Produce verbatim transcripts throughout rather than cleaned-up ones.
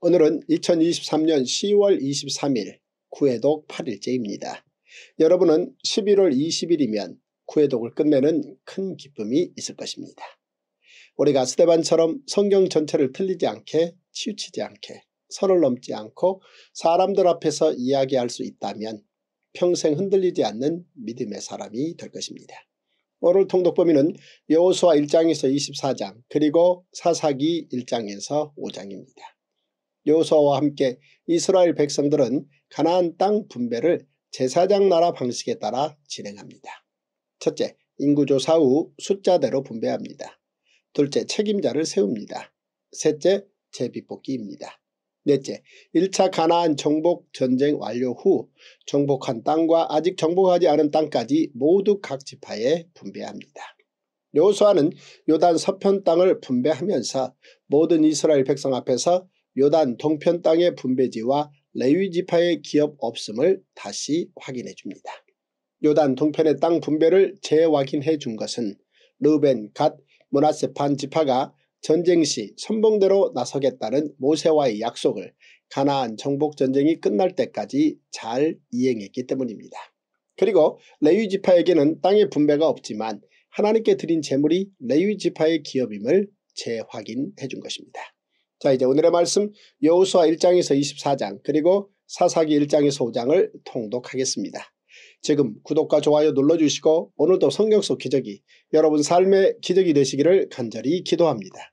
오늘은 이천이십삼년 시월 이십삼일 구해독 팔 일째입니다. 여러분은 십일월 이십일이면 구해독을 끝내는 큰 기쁨이 있을 것입니다. 우리가 스데반처럼 성경 전체를 틀리지 않게, 치우치지 않게, 선을 넘지 않고 사람들 앞에서 이야기할 수 있다면 평생 흔들리지 않는 믿음의 사람이 될 것입니다. 오늘 통독 범위는 여호수아 일 장에서 이십사 장 그리고 사사기 일 장에서 오 장입니다. 여호수아와 함께 이스라엘 백성들은 가나안 땅 분배를 제사장 나라 방식에 따라 진행합니다. 첫째, 인구조사 후 숫자대로 분배합니다. 둘째, 책임자를 세웁니다. 셋째, 제비뽑기입니다. 넷째, 일 차 가나안 정복 전쟁 완료 후 정복한 땅과 아직 정복하지 않은 땅까지 모두 각 지파에 분배합니다. 여호수아는 요단 서편 땅을 분배하면서 모든 이스라엘 백성 앞에서 요단 동편 땅의 분배지와 레위 지파의 기업 없음을 다시 확인해 줍니다. 요단 동편의 땅 분배를 재확인해 준 것은 르벤, 갓, 므낫세 반 지파가 전쟁 시 선봉대로 나서겠다는 모세와의 약속을 가나안 정복전쟁이 끝날 때까지 잘 이행했기 때문입니다. 그리고 레위 지파에게는 땅의 분배가 없지만 하나님께 드린 제물이 레위 지파의 기업임을 재확인해 준 것입니다. 자, 이제 오늘의 말씀 여호수아 일 장에서 이십사 장 그리고 사사기 일 장에서 오 장을 통독하겠습니다. 지금 구독과 좋아요 눌러주시고 오늘도 성경 속 기적이 여러분 삶의 기적이 되시기를 간절히 기도합니다.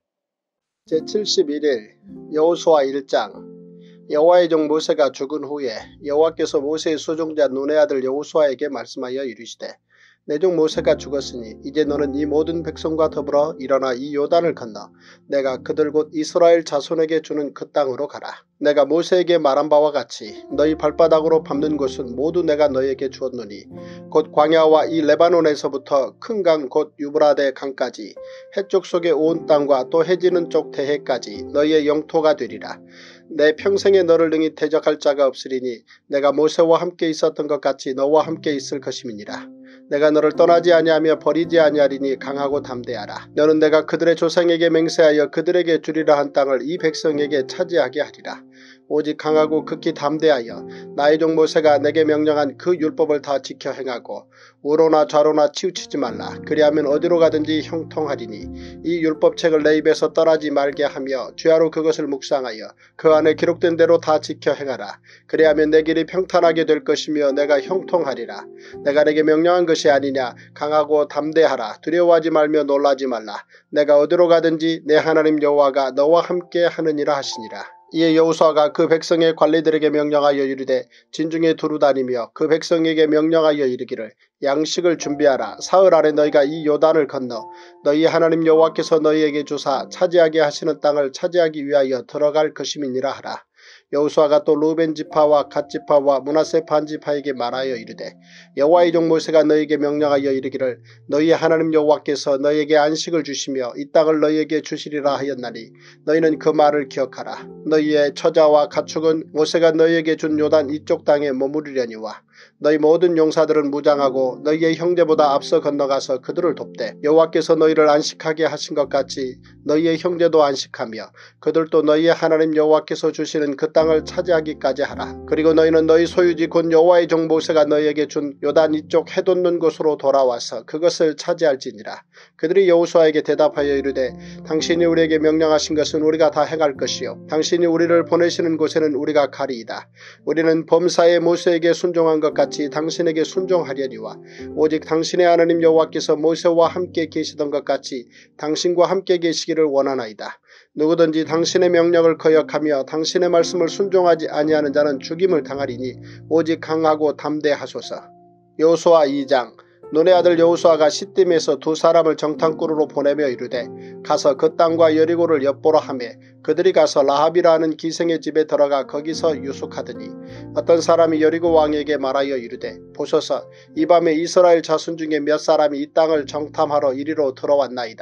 제칠십일 일 여호수아 일 장. 여호와의 종 모세가 죽은 후에 여호와께서 모세의 수종자 눈의 아들 여호수아에게 말씀하여 이르시되 내 종 모세가 죽었으니 이제 너는 이 모든 백성과 더불어 일어나 이 요단을 건너 내가 그들 곧 이스라엘 자손에게 주는 그 땅으로 가라. 내가 모세에게 말한 바와 같이 너희 발바닥으로 밟는 곳은 모두 내가 너희에게 주었노니 곧 광야와 이 레바논에서부터 큰 강 곧 유브라데 강까지 해쪽 속의 온 땅과 또 해지는 쪽 대해까지 너희의 영토가 되리라. 내 평생에 너를 능히 대적할 자가 없으리니 내가 모세와 함께 있었던 것 같이 너와 함께 있을 것임이니라. 내가 너를 떠나지 아니하며 버리지 아니하리니 강하고 담대하라. 너는 내가 그들의 조상에게 맹세하여 그들에게 주리라 한 땅을 이 백성에게 차지하게 하리라. 오직 강하고 극히 담대하여 나의 종 모세가 내게 명령한 그 율법을 다 지켜 행하고 우로나 좌로나 치우치지 말라. 그리하면 어디로 가든지 형통하리니 이 율법책을 내 입에서 떠나지 말게 하며 주야로 그것을 묵상하여 그 안에 기록된 대로 다 지켜 행하라. 그리하면 내 길이 평탄하게 될 것이며 내가 형통하리라. 내가 내게 명령한 것이 아니냐. 강하고 담대하라. 두려워하지 말며 놀라지 말라. 내가 어디로 가든지 내 하나님 여호와가 너와 함께 하느니라 하시니라. 이에 여호수아가 그 백성의 관리들에게 명령하여 이르되 진중에 두루 다니며 그 백성에게 명령하여 이르기를 양식을 준비하라. 사흘 안에 너희가 이 요단을 건너 너희 하나님 여호와께서 너희에게 주사 차지하게 하시는 땅을 차지하기 위하여 들어갈 것임이니라 하라. 여호수아가 또 르벤 지파와 갓 지파와 므낫세 반 지파에게 말하여 이르되 여호와의 종 모세가 너희에게 명령하여 이르기를 너희 하나님 여호와께서 너희에게 안식을 주시며 이 땅을 너희에게 주시리라 하였나니 너희는 그 말을 기억하라. 너희의 처자와 가축은 모세가 너희에게 준 요단 이쪽 땅에 머무르려니와 너희 모든 용사들은 무장하고 너희의 형제보다 앞서 건너가서 그들을 돕되 여호와께서 너희를 안식하게 하신 것 같이 너희의 형제도 안식하며 그들도 너희의 하나님 여호와께서 주시는 그 땅을 차지하기까지 하라. 그리고 너희는 너희 소유지 곧 여호와의 종 모세가 너희에게 준 요단 이쪽 해돋는 곳으로 돌아와서 그것을 차지할지니라. 그들이 여호수아에게 대답하여 이르되 당신이 우리에게 명령하신 것은 우리가 다 행할 것이요 당신이 우리를 보내시는 곳에는 우리가 가리이다. 우리는 범사에 모세에게 순종한 것 같이 당신에게 순종하려니와 오직 당신의 하나님 여호와께서 모세와 함께 계시던 것 같이 당신과 함께 계시기를 원하나이다. 누구든지 당신의 명령을 거역하며 당신의 말씀을 순종하지 아니하는 자는 죽임을 당하리니 오직 강하고 담대하소서. 여호수아 이 장. 눈의 아들 여호수아가 시딤에서 두 사람을 정탐꾼으로 보내며 이르되 가서 그 땅과 여리고를 엿보러 하매 그들이 가서 라합이라 하는 기생의 집에 들어가 거기서 유숙하더니 어떤 사람이 여리고 왕에게 말하여 이르되 보소서 이 밤에 이스라엘 자손 중에 몇 사람이 이 땅을 정탐하러 이리로 들어왔나이다.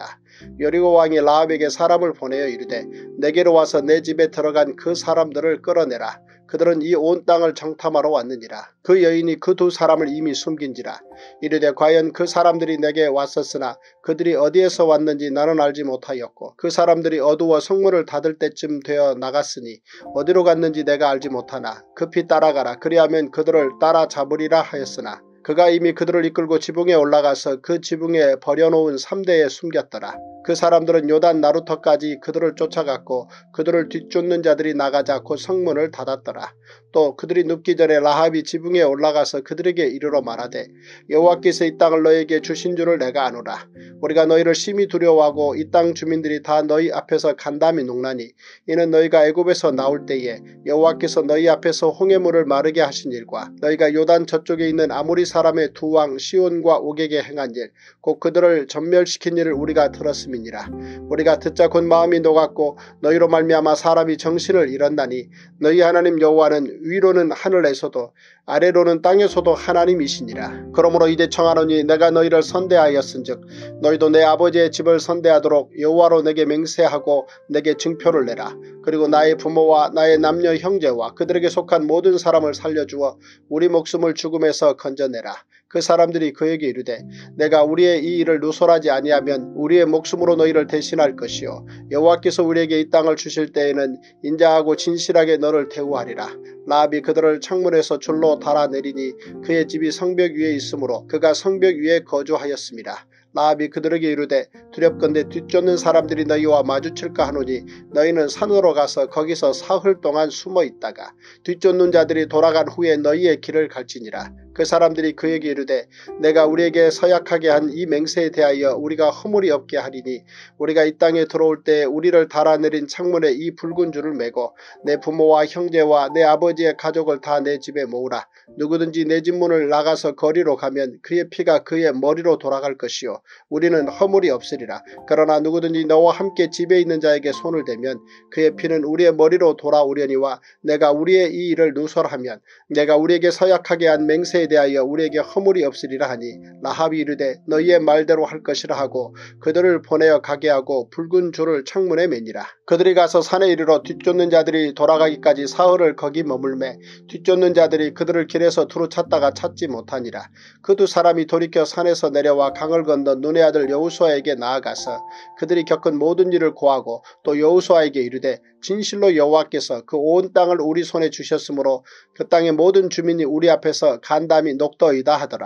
여리고 왕이 라합에게 사람을 보내어 이르되 내게로 와서 내 집에 들어간 그 사람들을 끌어내라. 그들은 이 온 땅을 정탐하러 왔느니라. 그 여인이 그 두 사람을 이미 숨긴지라. 이르되 과연 그 사람들이 내게 왔었으나 그들이 어디에서 왔는지 나는 알지 못하였고 그 사람들이 어두워 성문을 닫을 때쯤 되어 나갔으니 어디로 갔는지 내가 알지 못하나 급히 따라가라. 그리하면 그들을 따라잡으리라 하였으나 그가 이미 그들을 이끌고 지붕에 올라가서 그 지붕에 버려놓은 삼대에 숨겼더라. 그 사람들은 요단 나루터까지 그들을 쫓아갔고 그들을 뒤쫓는 자들이 나가자 곧 성문을 닫았더라. 또 그들이 눕기 전에 라합이 지붕에 올라가서 그들에게 이르러 말하되 여호와께서 이 땅을 너희에게 주신 줄을 내가 아노라. 우리가 너희를 심히 두려워하고 이 땅 주민들이 다 너희 앞에서 간담이 녹나니 이는 너희가 애굽에서 나올 때에 여호와께서 너희 앞에서 홍해물을 마르게 하신 일과 너희가 요단 저쪽에 있는 아모리 사람의 두 왕 시온과 옥에게 행한 일 곧 그들을 전멸시킨 일을 우리가 들었음이니라. 우리가 듣자 곧 마음이 녹았고 너희로 말미암아 사람이 정신을 잃었나니 너희 하나님 여호와는 위로는 하늘에서도 아래로는 땅에서도 하나님이시니라. 그러므로 이제 청하노니 내가 너희를 선대하였은즉 너희도 내 아버지의 집을 선대하도록 여호와로 내게 맹세하고 내게 증표를 내라. 그리고 나의 부모와 나의 남녀 형제와 그들에게 속한 모든 사람을 살려주어 우리 목숨을 죽음에서 건져내라. 그 사람들이 그에게 이르되 내가 우리의 이 일을 누설하지 아니하면 우리의 목숨으로 너희를 대신할 것이요 여호와께서 우리에게 이 땅을 주실 때에는 인자하고 진실하게 너를 대우하리라. 라합이 그들을 창문에서 줄로 달아내리니 그의 집이 성벽 위에 있으므로 그가 성벽 위에 거주하였습니다. 라합이 그들에게 이르되 두렵건대 뒤쫓는 사람들이 너희와 마주칠까 하노니 너희는 산으로 가서 거기서 사흘 동안 숨어 있다가 뒤쫓는 자들이 돌아간 후에 너희의 길을 갈지니라. 그 사람들이 그에게 이르되 내가 우리에게 서약하게 한 이 맹세에 대하여 우리가 허물이 없게 하리니 우리가 이 땅에 들어올 때 우리를 달아내린 창문에 이 붉은 줄을 매고 내 부모와 형제와 내 아버지의 가족을 다 내 집에 모으라. 누구든지 내 집 문을 나가서 거리로 가면 그의 피가 그의 머리로 돌아갈 것이요 우리는 허물이 없으리라. 그러나 누구든지 너와 함께 집에 있는 자에게 손을 대면 그의 피는 우리의 머리로 돌아오려니와 내가 우리의 이 일을 누설하면 내가 우리에게 서약하게 한 맹세에 대하여 우리에게 허물이 없으리라 하니 라합이 이르되 너희의 말대로 할 것이라 하고 그들을 보내어 가게 하고 붉은 줄을 창문에 매니라. 그들이 가서 산에 이르러 뒤쫓는 자들이 돌아가기까지 사흘을 거기 머물매 뒤쫓는 자들이 그들을 길에서 두루 찾다가 찾지 못하니라. 그 두 사람이 돌이켜 산에서 내려와 강을 건너 눈의 아들 여호수아에게 나아가서 그들이 겪은 모든 일을 고하고 또 여호수아에게 이르되 진실로 여호와께서 그 온 땅을 우리 손에 주셨으므로 그 땅의 모든 주민이 우리 앞에서 간담이 녹더이다 하더라.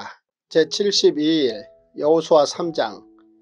제칠십이 일 여호수아 삼 장.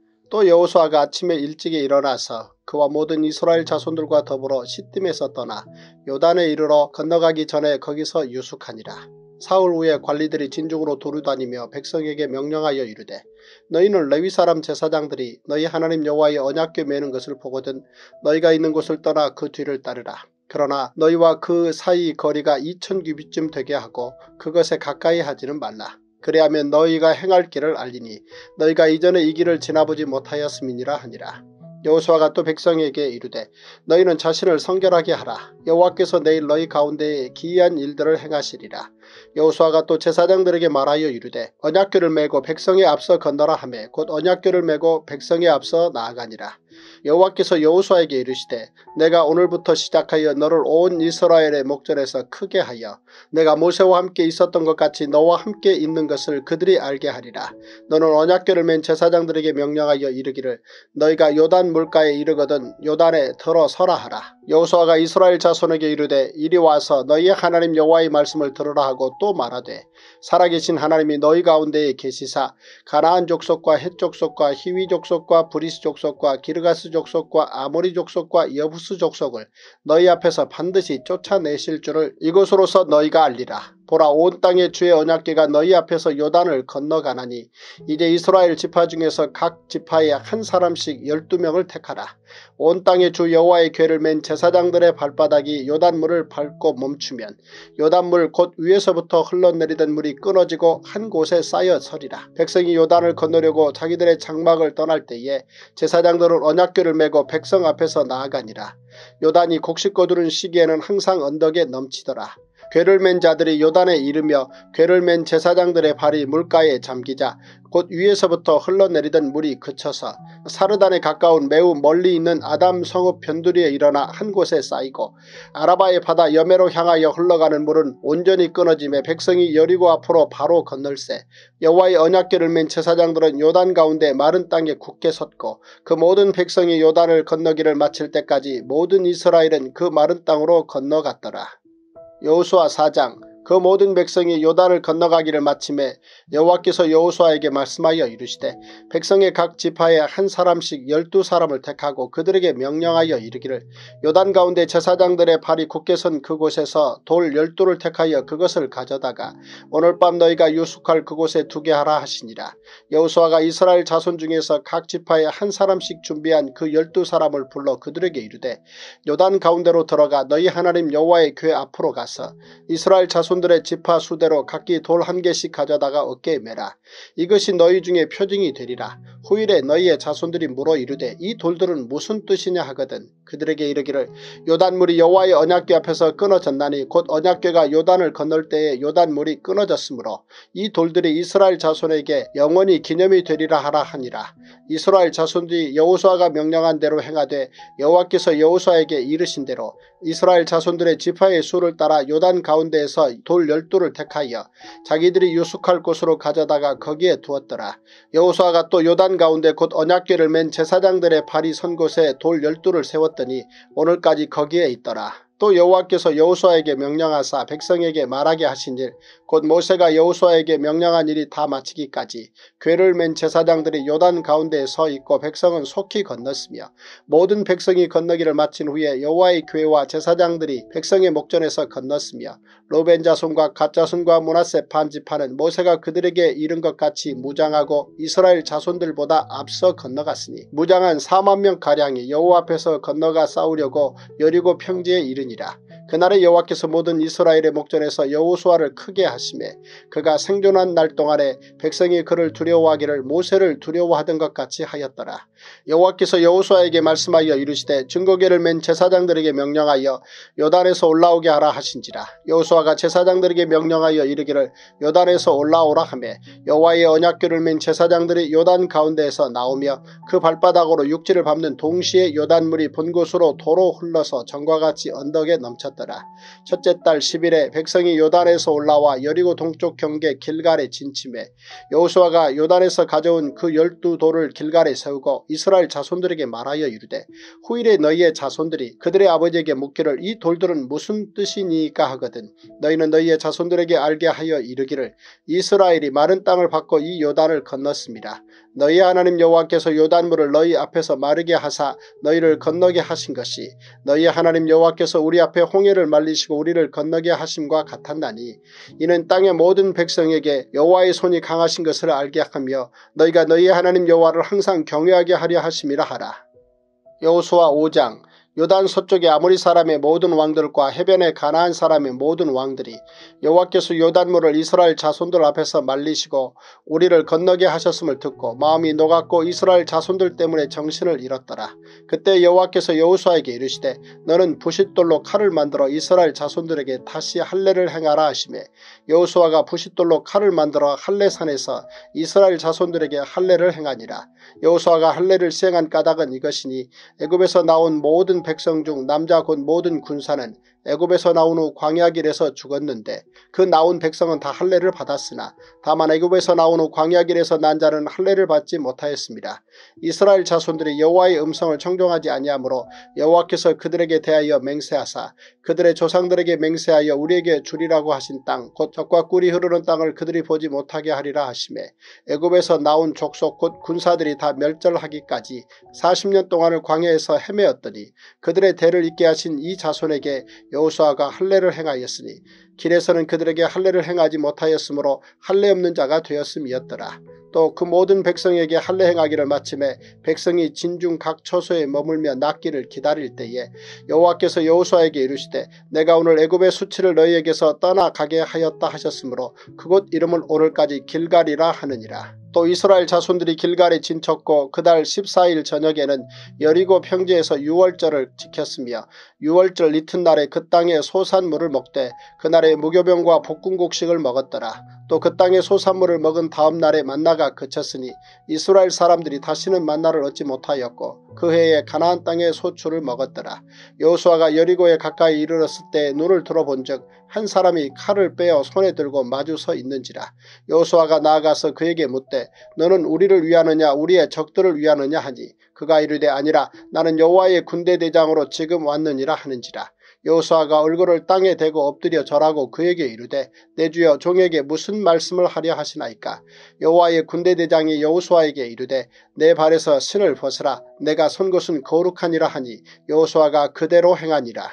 또 여호수아가 아침에 일찍이 일어나서 그와 모든 이스라엘 자손들과 더불어 시딤에서 떠나 요단에 이르러 건너가기 전에 거기서 유숙하니라. 사흘 후에 관리들이 진중으로 두루다니며 백성에게 명령하여 이르되 너희는 레위 사람 제사장들이 너희 하나님 여호와의 언약궤 매는 것을 보거든 너희가 있는 곳을 떠나 그 뒤를 따르라. 그러나 너희와 그 사이 거리가 이천 규빗쯤 되게 하고 그것에 가까이 하지는 말라. 그래야면 너희가 행할 길을 알리니 너희가 이전에 이 길을 지나보지 못하였음이니라 하니라. 여호수아가 또 백성에게 이르되 너희는 자신을 성결하게 하라. 여호와께서 내일 너희 가운데에 기이한 일들을 행하시리라. 여호수아가 또 제사장들에게 말하여 이르되 언약궤를 메고 백성에 앞서 건너라 하매 곧 언약궤를 메고 백성에 앞서 나아가니라. 여호와께서 여호수아에게 이르시되 내가 오늘부터 시작하여 너를 온 이스라엘의 목전에서 크게 하여 내가 모세와 함께 있었던 것 같이 너와 함께 있는 것을 그들이 알게 하리라. 너는 언약궤를 맨 제사장들에게 명령하여 이르기를 너희가 요단 물가에 이르거든 요단에 들어서라 하라. 여호수아가 이스라엘 자손에게 이르되 이리 와서 너희의 하나님 여호와의 말씀을 들으라 하고 또 말하되 살아계신 하나님이 너희 가운데에 계시사 가나안 족속과 헷 족속과 히위 족속과 브리스 족속과 기르가스 족속과 아모리 족속과 여부스 족속을 너희 앞에서 반드시 쫓아내실 줄을 이것으로서 너희가 알리라. 보라 온 땅의 주의 언약궤가 너희 앞에서 요단을 건너가나니 이제 이스라엘 지파 중에서 각 지파에 한 사람씩 열두 명을 택하라. 온 땅의 주 여호와의 궤를 맨 제사장들의 발바닥이 요단물을 밟고 멈추면 요단물 곧 위에서부터 흘러내리던 물이 끊어지고 한 곳에 쌓여 서리라. 백성이 요단을 건너려고 자기들의 장막을 떠날 때에 제사장들은 언약궤를 메고 백성 앞에서 나아가니라. 요단이 곡식 거두는 시기에는 항상 언덕에 넘치더라. 궤를 맨 자들이 요단에 이르며 궤를 맨 제사장들의 발이 물가에 잠기자 곧 위에서부터 흘러내리던 물이 그쳐서 사르단에 가까운 매우 멀리 있는 아담 성읍 변두리에 일어나 한 곳에 쌓이고 아라바의 바다 여매로 향하여 흘러가는 물은 온전히 끊어짐에 백성이 여리고 앞으로 바로 건널세 여호와의 언약궤를 맨 제사장들은 요단 가운데 마른 땅에 굳게 섰고 그 모든 백성이 요단을 건너기를 마칠 때까지 모든 이스라엘은 그 마른 땅으로 건너갔더라. 여호수아 사 장. 그 모든 백성이 요단을 건너가기를 마침에 여호와께서 여호수아에게 말씀하여 이르시되 백성의 각 지파에 한 사람씩 열두 사람을 택하고 그들에게 명령하여 이르기를 요단 가운데 제사장들의 발이 굳게 선 그곳에서 돌 열두를 택하여 그것을 가져다가 오늘 밤 너희가 유숙할 그곳에 두게 하라 하시니라. 여호수아가 이스라엘 자손 중에서 각 지파에 한 사람씩 준비한 그 열두 사람을 불러 그들에게 이르되 요단 가운데로 들어가 너희 하나님 여호와의 궤 앞으로 가서 이스라엘 자손 들의 지파 수대로 각기 돌 한 개씩 가져다가 어깨에 매라. 이것이 너희 중에 표징이 되리라. 후일에 너희의 자손들이 물어 이르되 이 돌들은 무슨 뜻이냐 하거든 그들에게 이르기를 요단물이 여호와의 언약궤 앞에서 끊어졌나니 곧 언약궤가 요단을 건널 때에 요단물이 끊어졌으므로 이 돌들이 이스라엘 자손에게 영원히 기념이 되리라 하라 하니라. 이스라엘 자손들이 여호수아가 명령한 대로 행하되 여호와께서 여호수아에게 이르신 대로 이스라엘 자손들의 지파의 수를 따라 요단 가운데에서 돌 열두를 택하여 자기들이 유숙할 곳으로 가져다가 거기에 두었더라. 여호수아가 또 요단 가운데 곧 언약궤를 맨 제사장들의 발이 선 곳에 돌 열두를 세웠더니 오늘까지 거기에 있더라. 또 여호와께서 여호수아에게 명령하사 백성에게 말하게 하신 일 곧 모세가 여호수아에게 명령한 일이 다 마치기까지 궤를 맨 제사장들이 요단 가운데에 서 있고 백성은 속히 건넜으며 모든 백성이 건너기를 마친 후에 여호와의 궤와 제사장들이 백성의 목전에서 건넜으며 로벤 자손과 갓 자손과 므낫세 반 지파는 모세가 그들에게 이른 것 같이 무장하고 이스라엘 자손들보다 앞서 건너갔으니 무장한 사만 명가량이 여호와 앞에서 건너가 싸우려고 여리고 평지에 이르니라. 그날에 여호와께서 모든 이스라엘의 목전에서 여호수아를 크게 하시매 그가 생존한 날 동안에 백성이 그를 두려워하기를 모세를 두려워하던 것 같이 하였더라. 여호와께서 여호수아에게 말씀하여 이르시되 증거궤를 맨 제사장들에게 명령하여 요단에서 올라오게 하라 하신지라. 여호수아가 제사장들에게 명령하여 이르기를 요단에서 올라오라 하매 여호와의 언약궤를 맨 제사장들이 요단 가운데에서 나오며 그 발바닥으로 육지를 밟는 동시에 요단물이 본 곳으로 도로 흘러서 전과 같이 언덕에 넘쳤더라. 첫째 달 십 일에 백성이 요단에서 올라와 여리고 동쪽 경계 길갈에 진침해 여호수아가 요단에서 가져온 그 열두 돌을 길갈에 세우고 이스라엘 자손들에게 말하여 이르되 후일에 너희의 자손들이 그들의 아버지에게 묻기를 이 돌들은 무슨 뜻이니까 하거든 너희는 너희의 자손들에게 알게 하여 이르기를 이스라엘이 마른 땅을 받고 이 요단을 건넜습니다. 너희 하나님 여호와께서 요단물을 너희 앞에서 마르게 하사 너희를 건너게 하신 것이 너희 하나님 여호와께서 우리 앞에 홍해를 말리시고 우리를 건너게 하심과 같았나니 이는 땅의 모든 백성에게 여호와의 손이 강하신 것을 알게 하며 너희가 너희 하나님 여호와를 항상 경외하게 하려 하심이라 하라. 여호수아 오 장. 요단 서쪽의 아모리 사람의 모든 왕들과 해변의 가나안 사람의 모든 왕들이 여호와께서 요단물을 이스라엘 자손들 앞에서 말리시고 우리를 건너게 하셨음을 듣고 마음이 녹았고 이스라엘 자손들 때문에 정신을 잃었더라. 그때 여호와께서 여호수아에게 이르시되 너는 부싯돌로 칼을 만들어 이스라엘 자손들에게 다시 할례를 행하라 하시매 여호수아가 부싯돌로 칼을 만들어 할례산에서 이스라엘 자손들에게 할례를 행하니라. 여호수아가 할례를 시행한 까닭은 이것이니 애굽에서 나온 모든 백성 중 남자 곧 모든 군사는 애굽에서 나온 후 광야길에서 죽었는데 그 나온 백성은 다 할례를 받았으나 다만 애굽에서 나온 후 광야길에서 난 자는 할례를 받지 못하였습니다. 이스라엘 자손들이 여호와의 음성을 청종하지 아니하므로 여호와께서 그들에게 대하여 맹세하사 그들의 조상들에게 맹세하여 우리에게 주리라고 하신 땅 곧 젖과 꿀이 흐르는 땅을 그들이 보지 못하게 하리라 하시매 애굽에서 나온 족속 곧 군사들이 다 멸절하기까지 사십 년 동안을 광야에서 헤매었더니 그들의 대를 잇게 하신 이 자손에게 여호수아가 할례를 행하였으니 길에서는 그들에게 할례를 행하지 못하였으므로 할례 없는 자가 되었음이었더라. 또 그 모든 백성에게 할례 행하기를 마침에 백성이 진중 각 처소에 머물며 낫기를 기다릴 때에 여호와께서 여호수아에게 이르시되 내가 오늘 애굽의 수치를 너희에게서 떠나가게 하였다 하셨으므로 그곳 이름을 오늘까지 길갈이라 하느니라. 또 이스라엘 자손들이 길갈에 진쳤고 그달 십사일 저녁에는 여리고 평지에서 유월절을 지켰으며 유월절 이튿날에 그 땅의 소산물을 먹되 그날에 무교병과 볶음곡식을 먹었더라. 또 그 땅의 소산물을 먹은 다음 날에 만나가 그쳤으니 이스라엘 사람들이 다시는 만나를 얻지 못하였고 그 해에 가나안 땅의 소출을 먹었더라. 여호수아가 여리고에 가까이 이르렀을 때 눈을 들어본즉 한 사람이 칼을 빼어 손에 들고 마주 서 있는지라. 여호수아가 나아가서 그에게 묻되 너는 우리를 위하느냐 우리의 적들을 위하느냐 하니 그가 이르되 아니라 나는 여호와의 군대 대장으로 지금 왔느니라 하는지라. 여호수아가 얼굴을 땅에 대고 엎드려 절하고 그에게 이르되 내 주여 종에게 무슨 말씀을 하려 하시나이까. 여호와의 군대 대장이 여호수아에게 이르되 내 발에서 신을 벗으라. 내가 선 곳은 거룩하니라 하니 여호수아가 그대로 행하니라.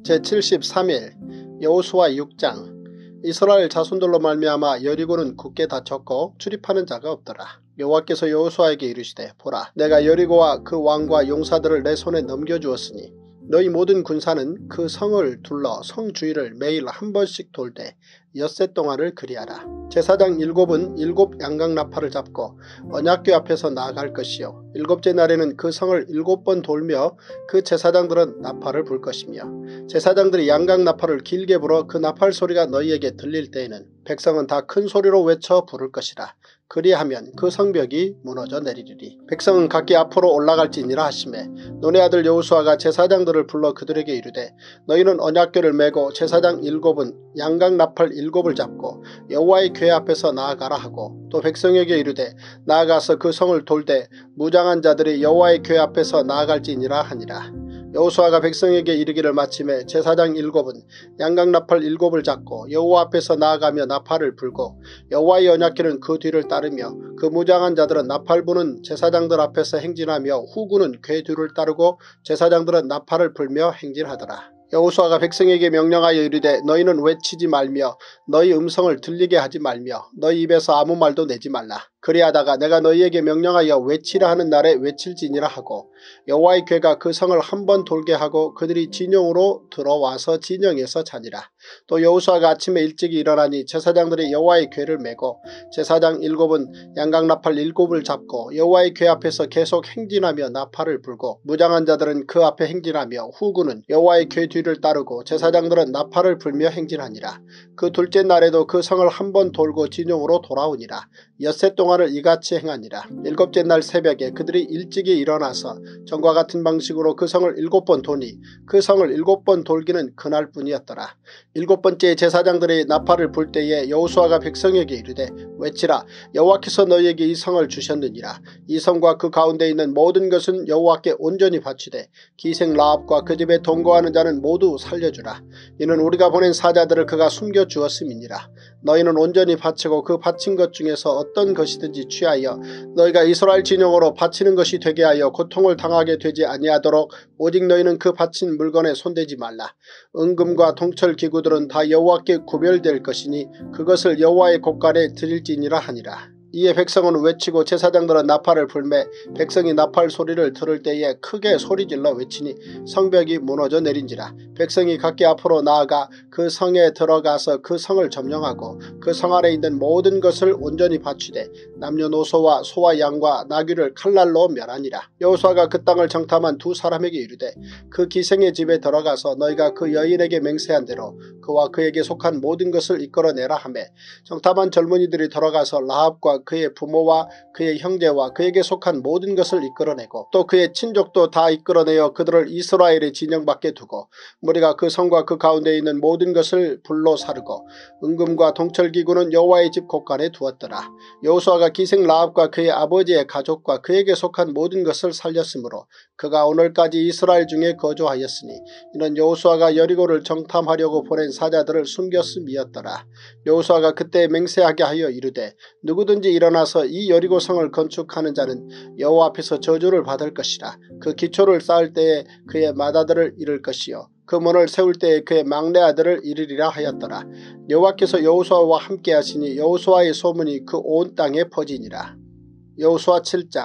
제칠십삼일 여호수아 육장. 이스라엘 자손들로 말미암아 여리고는 굳게 닫혔고 출입하는 자가 없더라. 여호와께서 여호수아에게 이르시되 보라 내가 여리고와 그 왕과 용사들을 내 손에 넘겨주었으니 너희 모든 군사는 그 성을 둘러 성 주위를 매일 한 번씩 돌되 엿새 동안을 그리하라. 제사장 일곱은 일곱 양강나팔을 잡고 언약궤 앞에서 나아갈 것이요 일곱째 날에는 그 성을 일곱 번 돌며 그 제사장들은 나팔을 불 것이며 제사장들이 양강나팔을 길게 불어 그 나팔 소리가 너희에게 들릴 때에는 백성은 다 큰 소리로 외쳐 부를 것이라. 그리하면 그 성벽이 무너져 내리리리. 백성은 각기 앞으로 올라갈지니라 하시매 눈의 아들 여호수아가 제사장들을 불러 그들에게 이르되 너희는 언약궤를 메고 제사장 일곱은 양강나팔 일곱을 잡고 여호와의 궤 앞에서 나아가라 하고 또 백성에게 이르되 나아가서 그 성을 돌되 무장한 자들이 여호와의 궤 앞에서 나아갈지니라 하니라. 여호수아가 백성에게 이르기를 마침에 제사장 일곱은 양강나팔 일곱을 잡고 여호와 앞에서 나아가며 나팔을 불고 여호와의 언약궤는 그 뒤를 따르며 그 무장한 자들은 나팔 부는 제사장들 앞에서 행진하며 후군은 궤 뒤를 따르고 제사장들은 나팔을 불며 행진하더라. 여호수아가 백성에게 명령하여 이르되 너희는 외치지 말며 너희 음성을 들리게 하지 말며 너희 입에서 아무 말도 내지 말라. 그리하다가 내가 너희에게 명령하여 외치라 하는 날에 외칠지니라 하고 여호와의 궤가 그 성을 한 번 돌게 하고 그들이 진영으로 들어와서 진영에서 자니라. 또 여호수아가 아침에 일찍이 일어나니 제사장들이 여호와의 궤를 메고 제사장 일곱은 양강나팔 일곱을 잡고 여호와의 궤 앞에서 계속 행진하며 나팔을 불고 무장한 자들은 그 앞에 행진하며 후군은 여호와의 궤 뒤를 따르고 제사장들은 나팔을 불며 행진하니라. 그 둘째 날에도 그 성을 한 번 돌고 진영으로 돌아오니라. 엿새 동안을 이같이 행하니라. 일곱째 날 새벽에 그들이 일찍이 일어나서 전과 같은 방식으로 그 성을 일곱 번 도니 그 성을 일곱 번 돌기는 그날뿐이었더라. 일곱 번째 제사장들이 나팔을 불 때에 여호수아가 백성에게 이르되 외치라. 여호와께서 너희에게 이 성을 주셨느니라. 이 성과 그 가운데 있는 모든 것은 여호와께 온전히 바치되 기생 라합과 그 집에 동거하는 자는 모두 살려주라. 이는 우리가 보낸 사자들을 그가 숨겨주었음이니라. 너희는 온전히 바치고 그 바친 것 중에서 어떤 것이든지 취하여 너희가 이스라엘 진영으로 바치는 것이 되게 하여 고통을 당하게 되지 아니하도록 오직 너희는 그 바친 물건에 손대지 말라. 은금과 동철 기구들은 다 여호와께 구별될 것이니 그것을 여호와의 곳간에 드릴지니라 하니라. 이에 백성은 외치고 제사장들은 나팔을 불매 백성이 나팔 소리를 들을 때에 크게 소리질러 외치니 성벽이 무너져 내린지라. 백성이 각기 앞으로 나아가 그 성에 들어가서 그 성을 점령하고 그 성 안에 있는 모든 것을 온전히 바치되 남녀노소와 소와 양과 나귀를 칼날로 멸하니라. 여호수아가 그 땅을 정탐한 두 사람에게 이르되 그 기생의 집에 들어가서 너희가 그 여인에게 맹세한 대로 그와 그에게 속한 모든 것을 이끌어내라 하매 정탐한 젊은이들이 들어가서 라합과 그의 부모와 그의 형제와 그에게 속한 모든 것을 이끌어내고 또 그의 친족도 다 이끌어내어 그들을 이스라엘의 진영 밖에 두고 무리가 그 성과 그 가운데 있는 모든 것을 불로 사르고 은금과 동철기구는 여호와의 집 곳간에 두었더라. 여호수아가 기생 라합과 그의 아버지의 가족과 그에게 속한 모든 것을 살렸으므로 그가 오늘까지 이스라엘 중에 거주하였으니 이는 여호수아가 여리고를 정탐하려고 보낸 사자들을 숨겼음이었더라. 여호수아가 그때 맹세하게 하여 이르되 누구든지 일어나서 이 여리고 성을 건축하는 자는 여호와 앞에서 저주를 받을 것이라. 그 기초를 쌓을 때에 그의 맏아들을 잃을 것이요 그 문을 세울 때에 그의 막내 아들을 잃으리라 하였더라. 여호와께서 여호수아와 함께 하시니 여호수아의 소문이 그 온 땅에 퍼지니라. 여호수아 칠 장.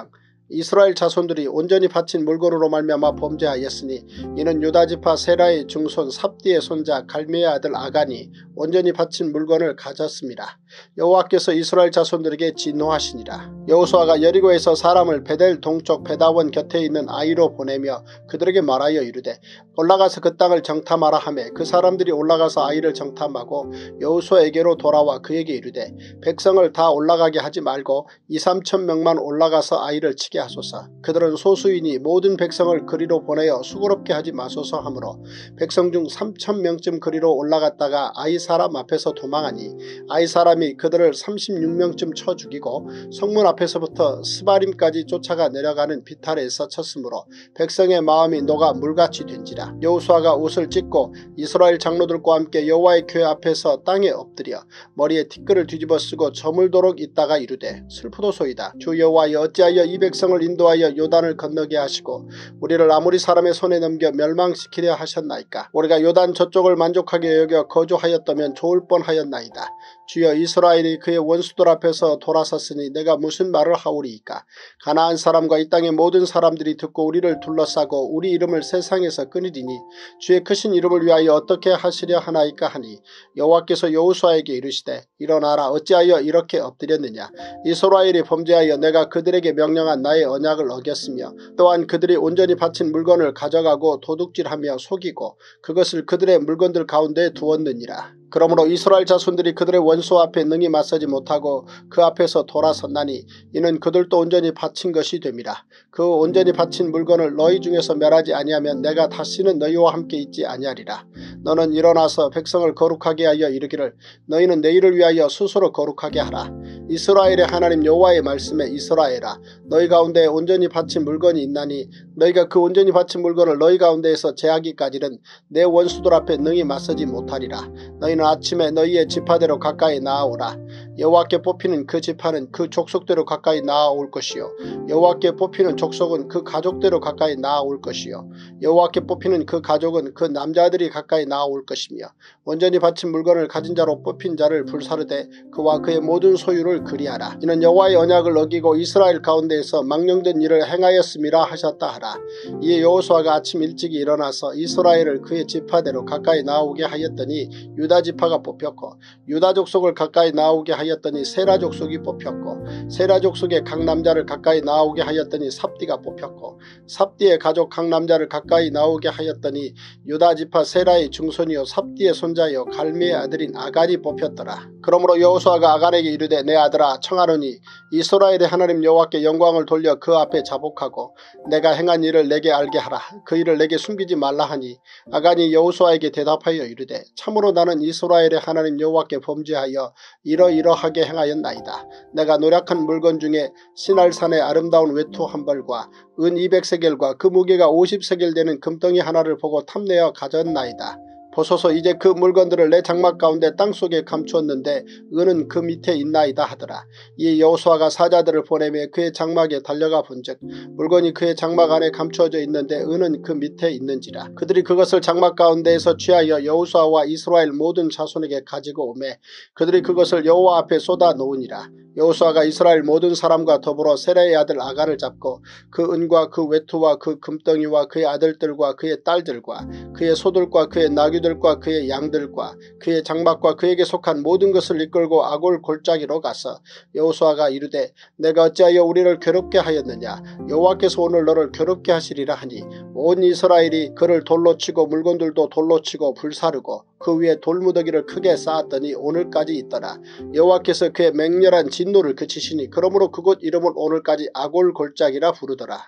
이스라엘 자손들이 온전히 바친 물건으로 말미암아 범죄하였으니 이는 유다지파 세라의 증손 삽디의 손자 갈미의 아들 아간이 온전히 바친 물건을 가졌습니다. 여호와께서 이스라엘 자손들에게 진노하시니라. 여호수아가 여리고에서 사람을 베델 동쪽 베다원 곁에 있는 아이로 보내며 그들에게 말하여 이르되 올라가서 그 땅을 정탐하라 하매 그 사람들이 올라가서 아이를 정탐하고 여호수아에게로 돌아와 그에게 이르되 백성을 다 올라가게 하지 말고 이삼천 명만 올라가서 아이를 치게 하소서. 그들은 소수이니 모든 백성을 그리로 보내어 수고롭게 하지 마소서 하므로 백성 중 삼천 명쯤 그리로 올라갔다가 아이 사람 앞에서 도망하니 아이 사람이 그들을 삼십육 명쯤 쳐 죽이고 성문 앞에서부터 스바림까지 쫓아가 내려가는 비탈에서 쳤으므로 백성의 마음이 녹아 물같이 된지라. 여호수아가 옷을 찢고 이스라엘 장로들과 함께 여호와의 교회 앞에서 땅에 엎드려 머리에 티끌을 뒤집어 쓰고 저물도록 있다가 이르되 슬프도소이다. 주 여호와여 어찌하여 이 백성을 인도하여 요단을 건너게 하시고 우리를 아모리 사람의 손에 넘겨 멸망시키려 하셨나이까. 우리가 요단 저쪽을 만족하게 여겨 거주하였다면 좋을 뻔하였나이다. 주여 이스라엘이 그의 원수들 앞에서 돌아섰으니 내가 무슨 말을 하오리이까. 가나안 사람과 이 땅의 모든 사람들이 듣고 우리를 둘러싸고 우리 이름을 세상에서 끊으리니 주의 크신 이름을 위하여 어떻게 하시려 하나이까 하니 여호와께서 여호수아에게 이르시되 일어나라. 어찌하여 이렇게 엎드렸느냐. 이스라엘이 범죄하여 내가 그들에게 명령한 나의 언약을 어겼으며 또한 그들이 온전히 바친 물건을 가져가고 도둑질하며 속이고 그것을 그들의 물건들 가운데 두었느니라. 그러므로 이스라엘 자손들이 그들의 원수 앞에 능히 맞서지 못하고 그 앞에서 돌아섰나니 이는 그들도 온전히 바친 것이 됨이라. 그 온전히 바친 물건을 너희 중에서 멸하지 아니하면 내가 다시는 너희와 함께 있지 아니하리라. 너는 일어나서 백성을 거룩하게 하여 이르기를 너희는 내일을 위하여 스스로 거룩하게 하라. 이스라엘의 하나님 여호와의 말씀에 이스라엘아 너희 가운데 온전히 바친 물건이 있나니 너희가 그 온전히 바친 물건을 너희 가운데에서 제하기까지는 내 원수들 앞에 능히 맞서지 못하리라. 너희는 아침에 너희의 지파대로 가까이 나아오라. 여호와께 뽑히는 그 지파는 그 족속대로 가까이 나아올 것이요 여호와께 뽑히는 족속은 그 가족대로 가까이 나아올 것이요 여호와께 뽑히는 그 가족은 그 남자들이 가까이 나아올 것이며 온전히 바친 물건을 가진 자로 뽑힌 자를 불사르되 그와 그의 모든 소유를 그리하라. 이는 여호와의 언약을 어기고 이스라엘 가운데에서 망령된 일을 행하였음이라 하셨다 하라. 이에 여호수아가 아침 일찍이 일어나서 이스라엘을 그의 지파대로 가까이 나오게 하였더니 유다 지파가 뽑혔고 유다 족속을 가까이 나오게 하였더니 세라 족속이 뽑혔고 세라 족속의 각 남자를 가까이 나오게 하였더니 삽디가 뽑혔고 삽디의 가족 각 남자를 가까이 나오게 하였더니 유다 지파 세라의 증손이요 삽디의 손자요 갈미의 아들인 아간이 뽑혔더라. 그러므로 여호수아가 아간에게 이르되 내 아들아 청하노니 이스라엘의 하나님 여호와께 영광을 돌려 그 앞에 자복하고 내가 행한 일을 내게 알게 하라. 그 일을 내게 숨기지 말라 하니 아간이 여호수아에게 대답하여 이르되 참으로 나는 이스라엘의 하나님 여호와께 범죄하여 이러이러하게 행하였나이다. 내가 노력한 물건 중에 시날산의 아름다운 외투 한 벌과 은 이백 세겔과 그 무게가 오십 세겔 되는 금덩이 하나를 보고 탐내어 가졌나이다. 보소서 이제 그 물건들을 내 장막 가운데 땅속에 감추었는데 은은 그 밑에 있나이다 하더라. 이 여호수아가 사자들을 보내며 그의 장막에 달려가 본즉 물건이 그의 장막 안에 감추어져 있는데 은은 그 밑에 있는지라. 그들이 그것을 장막 가운데에서 취하여 여호수아와 이스라엘 모든 자손에게 가지고 오매 그들이 그것을 여호와 앞에 쏟아 놓으니라. 여호수아가 이스라엘 모든 사람과 더불어 세라의 아들 아간을 잡고 그 은과 그 외투와 그 금덩이와 그의 아들들과 그의 딸들과 그의 소들과 그의 나귀들과 그의 양들과 그의 장막과 그에게 속한 모든 것을 이끌고 아골 골짜기로 가서 여호수아가 이르되 내가 어찌하여 우리를 괴롭게 하였느냐. 여호와께서 오늘 너를 괴롭게 하시리라 하니 온 이스라엘이 그를 돌로 치고 물건들도 돌로 치고 불사르고 그 위에 돌무더기를 크게 쌓았더니 오늘까지 있더라. 여호와께서 그의 맹렬한 진노를 그치시니 그러므로 그곳 이름을 오늘까지 아골 골짜기라 부르더라.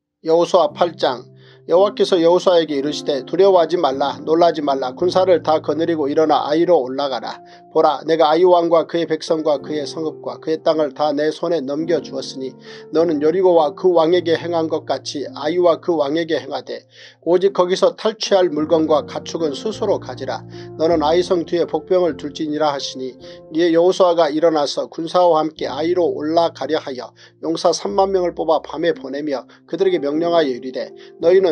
여호수아 팔 장. 여호와께서 여호수아에게 이르시되 두려워하지 말라. 놀라지 말라. 군사를 다 거느리고 일어나 아이로 올라가라. 보라 내가 아이 왕과 그의 백성과 그의 성읍과 그의 땅을 다 내 손에 넘겨주었으니 너는 여리고와 그 왕에게 행한 것 같이 아이와 그 왕에게 행하되 오직 거기서 탈취할 물건과 가축은 스스로 가지라. 너는 아이성 뒤에 복병을 둘지니라 하시니 이에 여호수아가 일어나서 군사와 함께 아이로 올라가려 하여 용사 삼만 명을 뽑아 밤에 보내며 그들에게 명령하여 이르되 너희는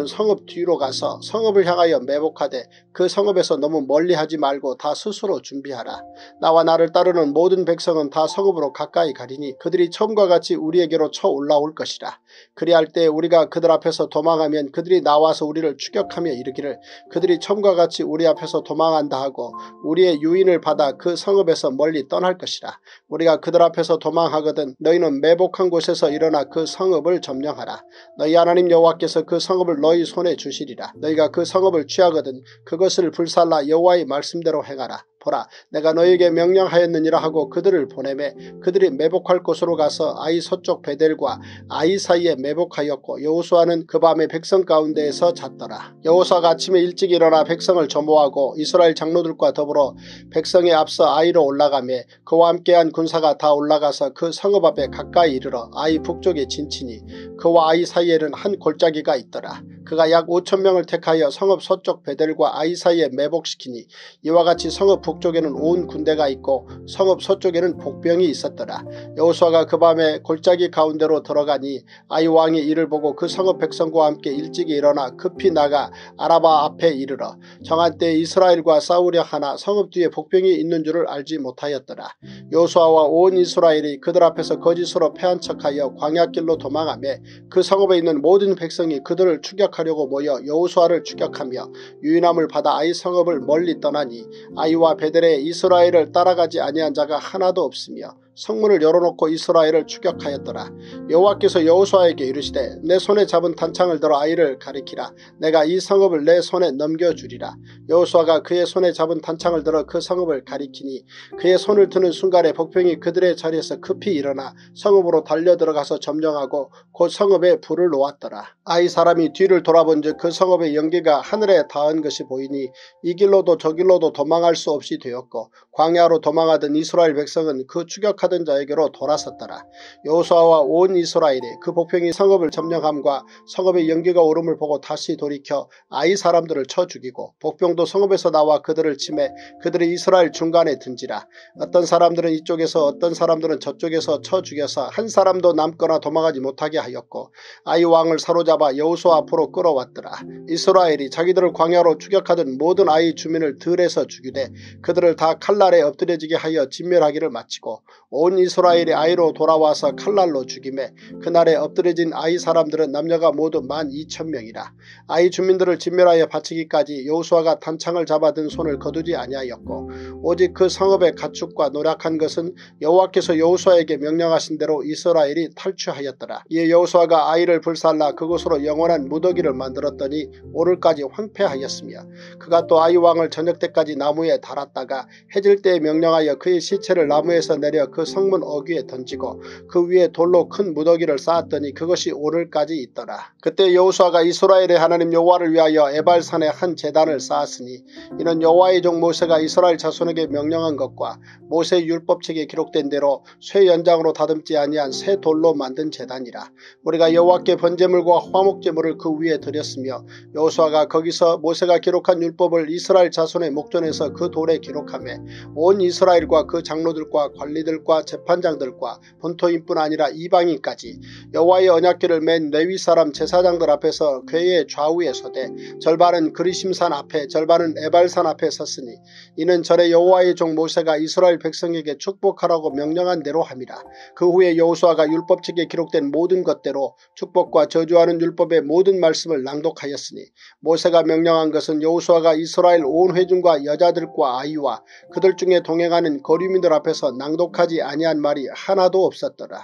너희는 성읍 뒤로 가서 성읍을 향하여 매복하되 그 성읍에서 너무 멀리하지 말고 다 스스로 준비하라. 나와 나를 따르는 모든 백성은 다 성읍으로 가까이 가리니 그들이 처음과 같이 우리에게로 쳐 올라올 것이라. 그리할 때 우리가 그들 앞에서 도망하면 그들이 나와서 우리를 추격하며 이르기를 그들이 처음과 같이 우리 앞에서 도망한다 하고 우리의 유인을 받아 그 성읍에서 멀리 떠날 것이라. 우리가 그들 앞에서 도망하거든 너희는 매복한 곳에서 일어나 그 성읍을 점령하라. 너희 하나님 여호와께서 그 성읍을 너희 손에 주시리라. 너희가 그 성읍을 취하거든 그것을 불살라 여호와의 말씀대로 행하라. 보라, 내가 너희에게 명령하였느니라 하고 그들을 보내매 그들이 매복할 곳으로 가서 아이 서쪽 베델과 아이 사이에 매복하였고 여호수아는 그 밤에 백성 가운데에서 잤더라. 여호수아가 아침에 일찍 일어나 백성을 점호하고 이스라엘 장로들과 더불어 백성에 앞서 아이로 올라가매 그와 함께한 군사가 다 올라가서 그 성읍 앞에 가까이 이르러 아이 북쪽에 진치니 그와 아이 사이에는 한 골짜기가 있더라. 그가 약 오천 명을 택하여 성읍 서쪽 베델과 아이 사이에 매복시키니 이와 같이 성읍 북쪽에는 온 군대가 있고 성읍 서쪽에는 복병이 있었더라. 여호수아가 그 밤에 골짜기 가운데로 들어가니 아이 왕이 이를 보고 그 성읍 백성과 함께 일찍이 일어나 급히 나가 아라바 앞에 이르러 정한 때에 이스라엘과 싸우려 하나 성읍 뒤에 복병이 있는 줄을 알지 못하였더라. 여호수아와 온 이스라엘이 그들 앞에서 거짓으로 패한 척하여 광야길로 도망하며 그 성읍에 있는 모든 백성이 그들을 추격하려고 모여 여호수아를 추격하며 유인함을 받아 아이 성읍을 멀리 떠나니 아이와 베델에 이스라엘을 따라가지 아니한 자가 하나도 없으며 성문을 열어놓고 이스라엘을 추격하였더라. 여호와께서 여호수아에게 이르시되 내 손에 잡은 단창을 들어 아이를 가리키라. 내가 이 성읍을 내 손에 넘겨주리라. 여호수아가 그의 손에 잡은 단창을 들어 그 성읍을 가리키니 그의 손을 드는 순간에 복병이 그들의 자리에서 급히 일어나 성읍으로 달려들어가서 점령하고 곧 성읍에 불을 놓았더라. 아이 사람이 뒤를 돌아본즉 그 성읍의 연기가 하늘에 닿은 것이 보이니 이 길로도 저 길로도 도망할 수 없이 되었고 광야로 도망하던 이스라엘 백성은 그 추격하던 자에게로 돌아섰더라. 여호수아와 온 이스라엘이 그 복병이 성읍을 점령함과 성읍의 연기가 오름을 보고 다시 돌이켜 아이 사람들을 쳐 죽이고 복병도 성읍에서 나와 그들을 치매 그들이 이스라엘 중간에 든지라. 어떤 사람들은 이쪽에서 어떤 사람들은 저쪽에서 쳐 죽여서 한 사람도 남거나 도망하지 못하게 하였고 아이 왕을 사로잡아 여호수아 앞으로 끌어왔더라. 이스라엘이 자기들을 광야로 추격하던 모든 아이 주민을 들에서 죽이되 그들을 다 칼날에 엎드려지게 하여 진멸하기를 마치고 온 이스라엘이 아이로 돌아와서 칼날로 죽이매 그날에 엎드려진 아이 사람들은 남녀가 모두 만 이천 명이라. 아이 주민들을 진멸하여 바치기까지 여호수아가 단창을 잡아든 손을 거두지 아니하였고 오직 그 성읍의 가축과 노략한 것은 여호와께서 여호수아에게 명령하신 대로 이스라엘이 탈취하였더라. 이에 여호수아가 아이를 불살라 그곳으로 영원한 무더기를 만들었더니 오늘까지 황폐하였으며 그가 또 아이 왕을 저녁 때까지 나무에 달았다가 해질 때에 명령하여 그의 시체를 나무에서 내려 그 성문 어귀에 던지고 그 위에 돌로 큰 무더기를 쌓았더니 그것이 오늘까지 있더라. 그때 여호수아가 이스라엘의 하나님 여호와를 위하여 에발산에 한 제단을 쌓았으니 이는 여호와의 종 모세가 이스라엘 자손에게 명령한 것과 모세 율법책에 기록된 대로 쇠 연장으로 다듬지 아니한 새 돌로 만든 제단이라. 우리가 여호와께 번제물과 화목제물을 그 위에 드렸으며 여호수아가 거기서 모세가 기록한 율법을 이스라엘 자손의 목전에서 그 돌에 기록하며 온 이스라엘과 그 장로들과 관리들과 재판장들과 본토인뿐 아니라 이방인까지 여호와의 언약궤를 맨 레위 사람 제사장들 앞에서 궤의 좌우에 서되 절반은 그리심산 앞에 절반은 에발산 앞에 섰으니 이는 전에 여호와의 종 모세가 이스라엘 백성에게 축복하라고 명령한 대로 함이라. 그 후에 여호수아가 율법책에 기록된 모든 것대로 축복과 저주하는 율법의 모든 말씀을 낭독하였으니 모세가 명령한 것은 여호수아가 이스라엘 온 회중과 여자들과 아이와 그들 중에 동행하는 거류민들 앞에서 낭독하지 아니한 말이 하나도 없었더라.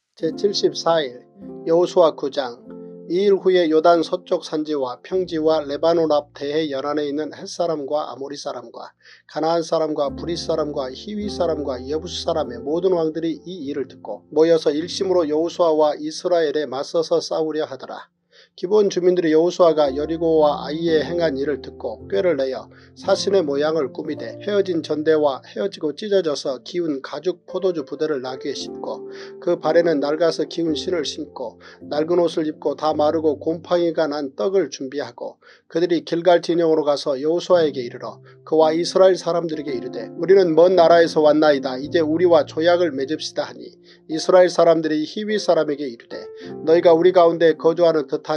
제칠십사 일 여호수아 구 장. 이일 후에 요단 서쪽 산지와 평지와 레바논 앞 대해 연안에 있는 헷사람과 아모리 사람과 가나안 사람과 브릿 사람과 히위 사람과 여부스 사람의 모든 왕들이 이 일을 듣고 모여서 일심으로 여호수아와 이스라엘에 맞서서 싸우려 하더라. 기본 주민들이 여호수아가 여리고와 아이에 행한 일을 듣고 꾀를 내어 사신의 모양을 꾸미되 헤어진 전대와 헤어지고 찢어져서 기운 가죽 포도주 부대를 나귀에 싣고 그 발에는 낡아서 기운 신을 신고 낡은 옷을 입고 다 마르고 곰팡이가 난 떡을 준비하고 그들이 길갈 진영으로 가서 여호수아에게 이르러 그와 이스라엘 사람들에게 이르되 우리는 먼 나라에서 왔나이다. 이제 우리와 조약을 맺읍시다 하니 이스라엘 사람들이 히위 사람에게 이르되 너희가 우리 가운데 거주하는 듯하니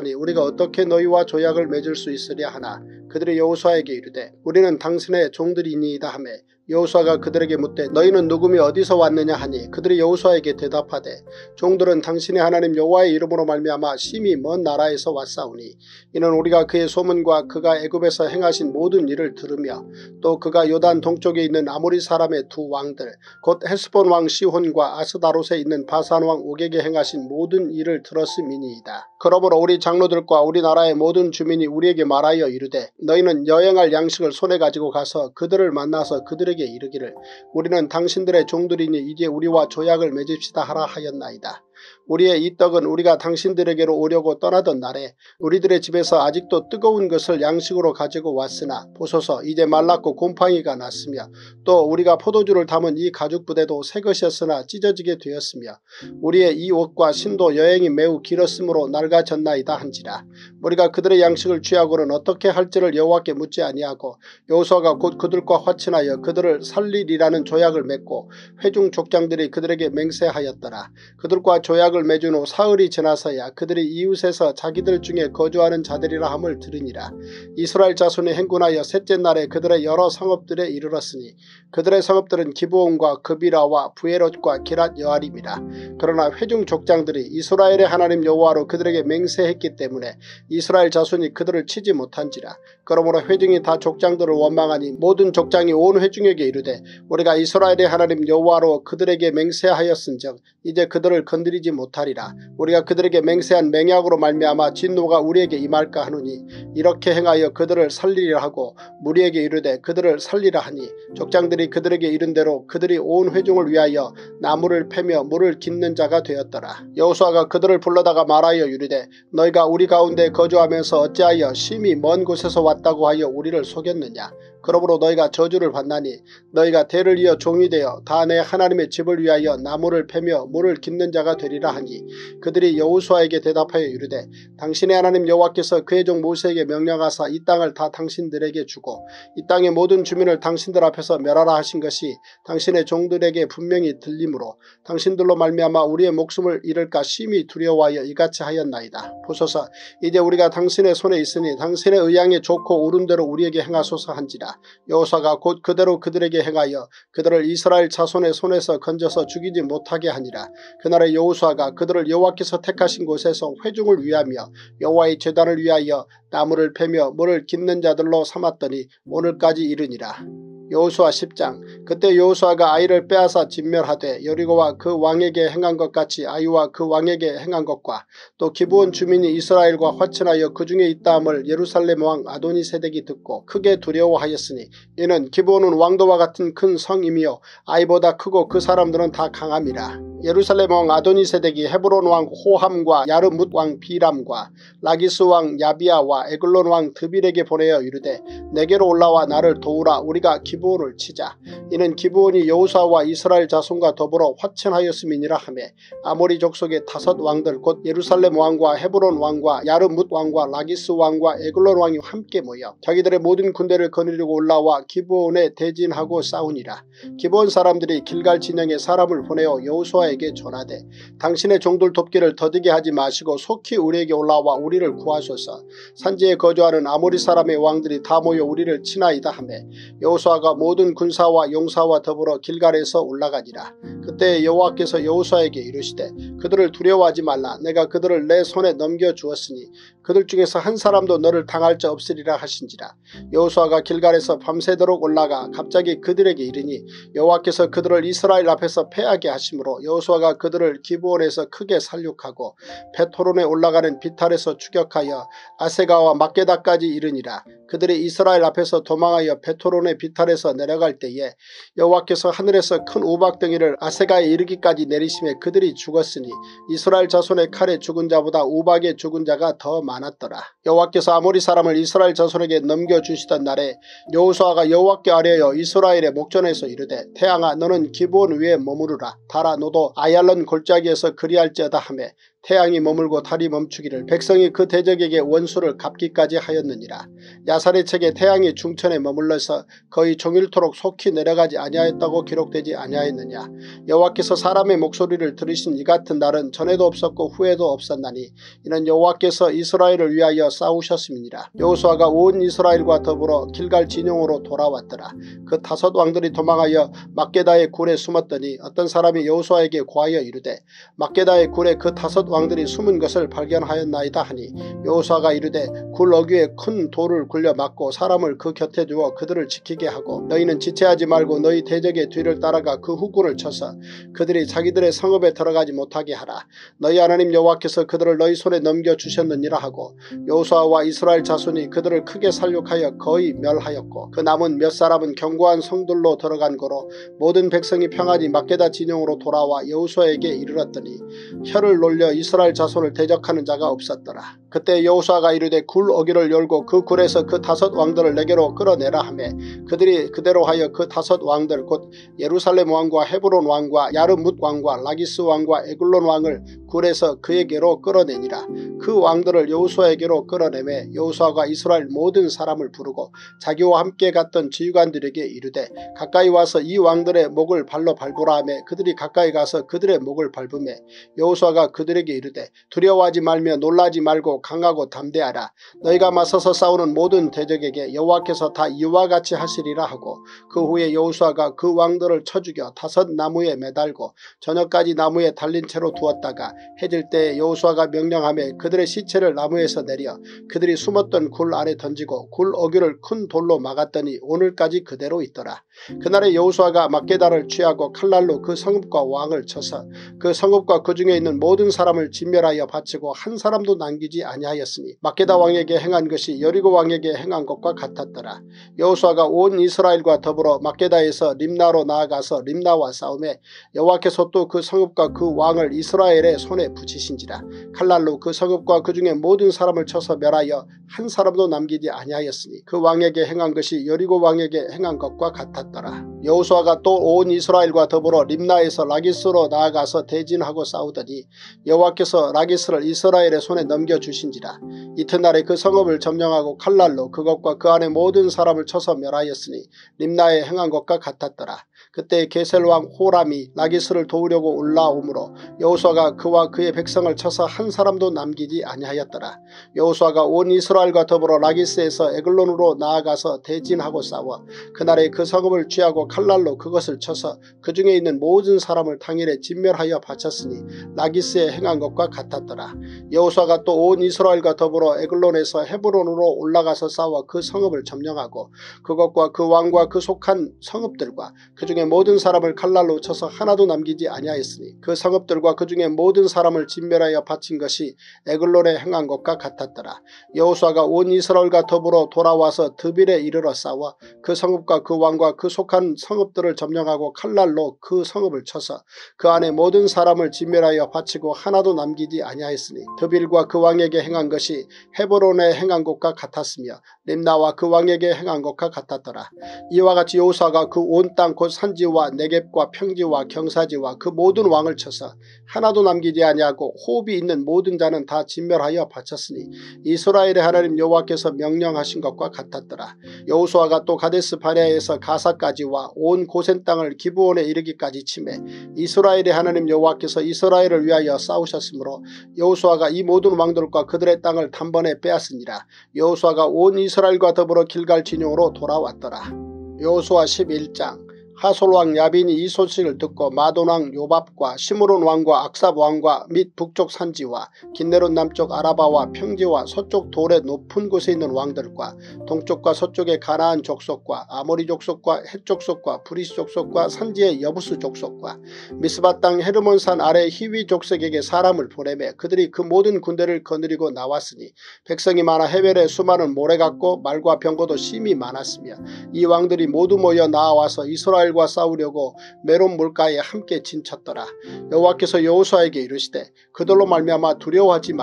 하니 우리가 어떻게 너희와 조약을 맺을 수 있으랴 하나 그들이 여호수아에게 이르되 우리는 당신의 종들이니이다 하매 여호수아가 그들에게 묻되 너희는 누구며 어디서 왔느냐 하니 그들이 여호수아에게 대답하되 종들은 당신의 하나님 여호와의 이름으로 말미암아 심히 먼 나라에서 왔사오니 이는 우리가 그의 소문과 그가 애굽에서 행하신 모든 일을 들으며 또 그가 요단 동쪽에 있는 아모리 사람의 두 왕들 곧 헤스본 왕 시혼과 아스다롯에 있는 바산 왕 옥에게 행하신 모든 일을 들었음이니이다. 그러므로 우리 장로들과 우리나라의 모든 주민이 우리에게 말하여 이르되 너희는 여행할 양식을 손에 가지고 가서 그들을 만나서 그들에게 이르기를 우리는 당신들의 종들이니 이제 우리와 조약을 맺읍시다 하라 하였나이다. 우리의 이 떡은 우리가 당신들에게로 오려고 떠나던 날에 우리들의 집에서 아직도 뜨거운 것을 양식으로 가지고 왔으나 보소서 이제 말랐고 곰팡이가 났으며 또 우리가 포도주를 담은 이 가죽부대도 새 것이었으나 찢어지게 되었으며 우리의 이 옷과 신도 여행이 매우 길었으므로 낡아졌나이다 한지라. 우리가 그들의 양식을 취하고는 어떻게 할지를 여호와께 묻지 아니하고 여호수아가 곧 그들과 화친하여 그들을 살리리라는 조약을 맺고 회중 족장들이 그들에게 맹세하였더라. 그들과 조약을 맺은 후 사흘이 지나서야 그들이 이웃에서 자기들 중에 거주하는 자들이라 함을 들으니라. 이스라엘 자손이 행군하여 셋째 날에 그들의 여러 성읍들에 이르렀으니 그들의 성읍들은 기브온과 그비라와 부에롯과 기랏 여아림이라. 그러나 회중 족장들이 이스라엘의 하나님 여호와로 그들에게 맹세했기 때문에 이스라엘 자손이 그들을 치지 못한지라. 그러므로 회중이 다 족장들을 원망하니 모든 족장이 온 회중에게 이르되 우리가 이스라엘의 하나님 여호와로 그들에게 맹세하였은즉 이제 그들을 건드리지 못하리라. 우리가 그들에게 맹세한 맹약으로 말미암아 진노가 우리에게 임할까 하노니 이렇게 행하여 그들을 살리리라 하고 무리에게 이르되 그들을 살리라 하니 족장들이 그들에게 이른 대로 그들이 온 회중을 위하여 나무를 패며 물을 깃는 자가 되었더라. 여호수아가 그들을 불러다가 말하여 이르되 너희가 우리 가운데 거주하면서 어찌하여 심히 먼 곳에서 왔다고 하여 우리를 속였느냐. 그러므로 너희가 저주를 받나니 너희가 대를 이어 종이 되어 다 내 하나님의 집을 위하여 나무를 패며 물을 깃는 자가 되리라 하니 그들이 여호수아에게 대답하여 이르되 당신의 하나님 여호와께서 그의 종 모세에게 명령하사 이 땅을 다 당신들에게 주고 이 땅의 모든 주민을 당신들 앞에서 멸하라 하신 것이 당신의 종들에게 분명히 들리므로 당신들로 말미암아 우리의 목숨을 잃을까 심히 두려워하여 이같이 하였나이다. 보소서 이제 우리가 당신의 손에 있으니 당신의 의향에 좋고 옳은 대로 우리에게 행하소서 한지라. 여호수아가 곧 그대로 그들에게 행하여 그들을 이스라엘 자손의 손에서 건져서 죽이지 못하게 하니라. 그날에 여호수아가 그들을 여호와께서 택하신 곳에서 회중을 위하며 여호와의 제단을 위하여 나무를 패며 물을 깃는 자들로 삼았더니 오늘까지 이르니라. 여호수아 십 장. 그때 여호수아가 아이를 빼앗아 진멸하되 여리고와 그 왕에게 행한 것 같이 아이와 그 왕에게 행한 것과 또 기브온 주민이 이스라엘과 화친하여 그 중에 있다함을 예루살렘 왕 아도니세덱이 듣고 크게 두려워하였으니 이는 기브온은 왕도와 같은 큰 성이며 아이보다 크고 그 사람들은 다 강함이라. 예루살렘 왕 아도니세덱이 헤브론 왕 호함과 야르뭇 왕 비람과 라기스 왕 야비아와 에글론 왕 드빌에게 보내어 이르되 내게로 올라와 나를 도우라. 우리가 기브온을 치자. 이는 기브온이 여호수아와 이스라엘 자손과 더불어 화친하였음이니라 하며 아모리 족속의 다섯 왕들 곧 예루살렘 왕과 헤브론 왕과 야르뭇 왕과 라기스 왕과 에글론 왕이 함께 모여 자기들의 모든 군대를 거느리고 올라와 기브온에 대진하고 싸우니라. 기브온 사람들이 길갈 진영에 사람을 보내어 여호수아에게 전하되 당신의 종들 돕기를 더디게 하지 마시고 속히 우리에게 올라와 우리를 구하소서. 산지에 거주하는 아모리 사람의 왕들이 다 모여 우리를 치나이다 하며 여호수아가 모든 군사와 용사와 더불어 길갈에서 올라가니라. 그때 여호와께서 여호수아에게 이르시되 그들을 두려워하지 말라. 내가 그들을 내 손에 넘겨주었으니 그들 중에서 한 사람도 너를 당할 자 없으리라 하신지라. 여호수아가 길갈에서 밤새도록 올라가 갑자기 그들에게 이르니 여호와께서 그들을 이스라엘 앞에서 패하게 하심으로 여호수아가 그들을 기브온에서 크게 살육하고 베토론에 올라가는 비탈에서 추격하여 아세가와 막게다까지 이르니라. 그들이 이스라엘 앞에서 도망하여 베토론의 비탈에서 내려갈 때에 여호와께서 하늘에서 큰 우박덩이를 아세가에 이르기까지 내리심에 그들이 죽었으니 이스라엘 자손의 칼에 죽은 자보다 우박에 죽은 자가 더 많았더라. 여호와께서 아모리 사람을 이스라엘 자손에게 넘겨주시던 날에 여호수아가 여호와께 아뢰어 이스라엘의 목전에서 이르되 태양아 너는 기브온 위에 머무르라. 달아 너도 아얄론 골짜기에서 그리할지어다 하며 태양이 머물고 달이 멈추기를 백성이 그 대적에게 원수를 갚기까지 하였느니라. 야살의 책에 태양이 중천에 머물러서 거의 종일토록 속히 내려가지 아니하였다고 기록되지 아니하였느냐. 여호와께서 사람의 목소리를 들으신 이 같은 날은 전에도 없었고 후에도 없었나니 이는 여호와께서 이스라엘을 위하여 싸우셨음이니라. 여호수아가 온 이스라엘과 더불어 길갈 진영으로 돌아왔더라. 그 다섯 왕들이 도망하여 막게다의 굴에 숨었더니 어떤 사람이 여호수아에게 고하여 이르되 막게다의 굴에 그 다섯 왕들이 숨은 것을 발견하였나이다 하니 여호수아가 이르되 굴 어귀에 큰 돌을 굴려 막고 사람을 그 곁에 두어 그들을 지키게 하고 너희는 지체하지 말고 너희 대적의 뒤를 따라가 그 후군을 쳐서 그들이 자기들의 성읍에 들어가지 못하게 하라. 너희 하나님 여호와께서 그들을 너희 손에 넘겨주셨느니라 하고 여호수아와 이스라엘 자손이 그들을 크게 살육하여 거의 멸하였고 그 남은 몇 사람은 견고한 성들로 들어간 거로 모든 백성이 평안히 막게다 진영으로 돌아와 여호수아에게 이르렀더니 혀를 놀려 이스라엘 자손을 대적하는 자가 없었더라. 그때 여호수아가 이르되 굴 어귀를 열고 그 굴에서 그 다섯 왕들을 내게로 끌어내라 하매 그들이 그대로 하여 그 다섯 왕들 곧 예루살렘 왕과 헤브론 왕과 야르뭇 왕과 라기스 왕과 에글론 왕을 굴에서 그에게로 끌어내니라. 그 왕들을 여호수아에게로 끌어내매 여호수아가 이스라엘 모든 사람을 부르고 자기와 함께 갔던 지휘관들에게 이르되 가까이 와서 이 왕들의 목을 발로 밟으라 하매 그들이 가까이 가서 그들의 목을 밟으매 여호수아가 그들에게 이르되 두려워하지 말며 놀라지 말고 강하고 담대하라. 너희가 맞서서 싸우는 모든 대적에게 여호와께서 다 이와 같이 하시리라 하고 그 후에 여호수아가 그 왕들을 쳐 죽여 다섯 나무에 매달고 저녁까지 나무에 달린 채로 두었다가 해질 때 여호수아가 명령하며 그들의 시체를 나무에서 내려 그들이 숨었던 굴 안에 던지고 굴 어귀를 큰 돌로 막았더니 오늘까지 그대로 있더라. 그날에 여호수아가 막게다를 취하고 칼날로 그 성읍과 왕을 쳐서 그 성읍과 그 중에 있는 모든 사람을 진멸하여 바치고 한 사람도 남기지 아니하였으니 막게다 왕에게 행한 것이 여리고 왕에게 행한 것과 같았더라. 여호수아가 온 이스라엘과 더불어 막게다에서 림나로 나아가서 림나와 싸우매 여호와께서 또 그 성읍과 그 왕을 이스라엘의 손에 붙이신지라. 칼날로 그 성읍과 그 중에 모든 사람을 쳐서 멸하여 한 사람도 남기지 아니하였으니 그 왕에게 행한 것이 여리고 왕에게 행한 것과 같았더라. 여호수아가 또 온 이스라엘과 더불어 림나에서 라기스로 나아가서 대진하고 싸우더니 여호와께서 라기스를 이스라엘의 손에 넘겨주신지라. 이튿날에 그 성읍을 점령하고 칼날로 그것과 그 안에 모든 사람을 쳐서 멸하였으니 림나에 행한 것과 같았더라. 그때 게셀왕 호람이 라기스를 도우려고 올라오므로 여호수아가 그와 그의 백성을 쳐서 한 사람도 남기지 아니하였더라. 여호수아가 온 이스라엘과 더불어 라기스에서 에글론으로 나아가서 대진하고 싸워 그날에 그 성읍을 취하고 칼날로 그것을 쳐서 그 중에 있는 모든 사람을 당일에 진멸하여 바쳤으니 라기스에 행한 것과 같았더라. 여호수아가 또 온 이스라엘과 더불어 에글론에서 헤브론으로 올라가서 싸워 그 성읍을 점령하고 그것과 그 왕과 그 속한 성읍들과 그 중에 모든 사람을 칼날로 쳐서 하나도 남기지 아니하였으니 그 성읍들과 그 중에 모든 사람을 진멸하여 바친 것이 에글론에 행한 것과 같았더라. 여호수아가 온 이스라엘과 더불어 돌아와서 드빌에 이르러 싸워 그 성읍과 그 왕과 그 속한 성읍들을 점령하고 칼날로 그 성읍을 쳐서 그 안에 모든 사람을 진멸하여 바치고 하나도 남기지 아니하였으니 드빌과 그 왕에게 행한 것이 헤브론에 행한 것과 같았으며 림나와 그 왕에게 행한 것과 같았더라. 이와 같이 여호수아가 그 온 땅 곧 산지와 네겝과 평지와 경사지와 그 모든 왕을 쳐서 하나도 남기지 아니하고 호흡이 있는 모든 자는 다 진멸하여 바쳤으니 이스라엘의 하나님 여호와께서 명령하신 것과 같았더라. 여호수아가 또 가데스 바네아에서 가사까지와 온 고센 땅을 기브온에 이르기까지 치매 이스라엘의 하나님 여호와께서 이스라엘을 위하여 싸우셨으므로 여호수아가 이 모든 왕들과 그들의 땅을 단번에 빼앗으니라. 여호수아가 온 이스라엘과 더불어 길갈 진영으로 돌아왔더라. 여호수아 십일 장. 하솔왕 야빈이 이 소식을 듣고 마돈왕 요밥과 시므론 왕과 악삽 왕과 및 북쪽 산지와 긴네론 남쪽 아라바와 평지와 서쪽 돌의 높은 곳에 있는 왕들과 동쪽과 서쪽의 가나안 족속과 아모리 족속과 헷 족속과 브리스 족속과 산지의 여부스 족속과 미스바 땅 헤르몬산 아래 히위 족속에게 사람을 보내매 그들이 그 모든 군대를 거느리고 나왔으니 백성이 많아 해변에 수많은 모래 같고 말과 병거도 심히 많았으며 이 왕들이 모두 모여 나와서 이스라엘 과 싸우려고 메론 물가에 함께 진쳤더라. 여호와께서 여호수아에게 이르시되 그들로 말미암아 두려워하지 말라.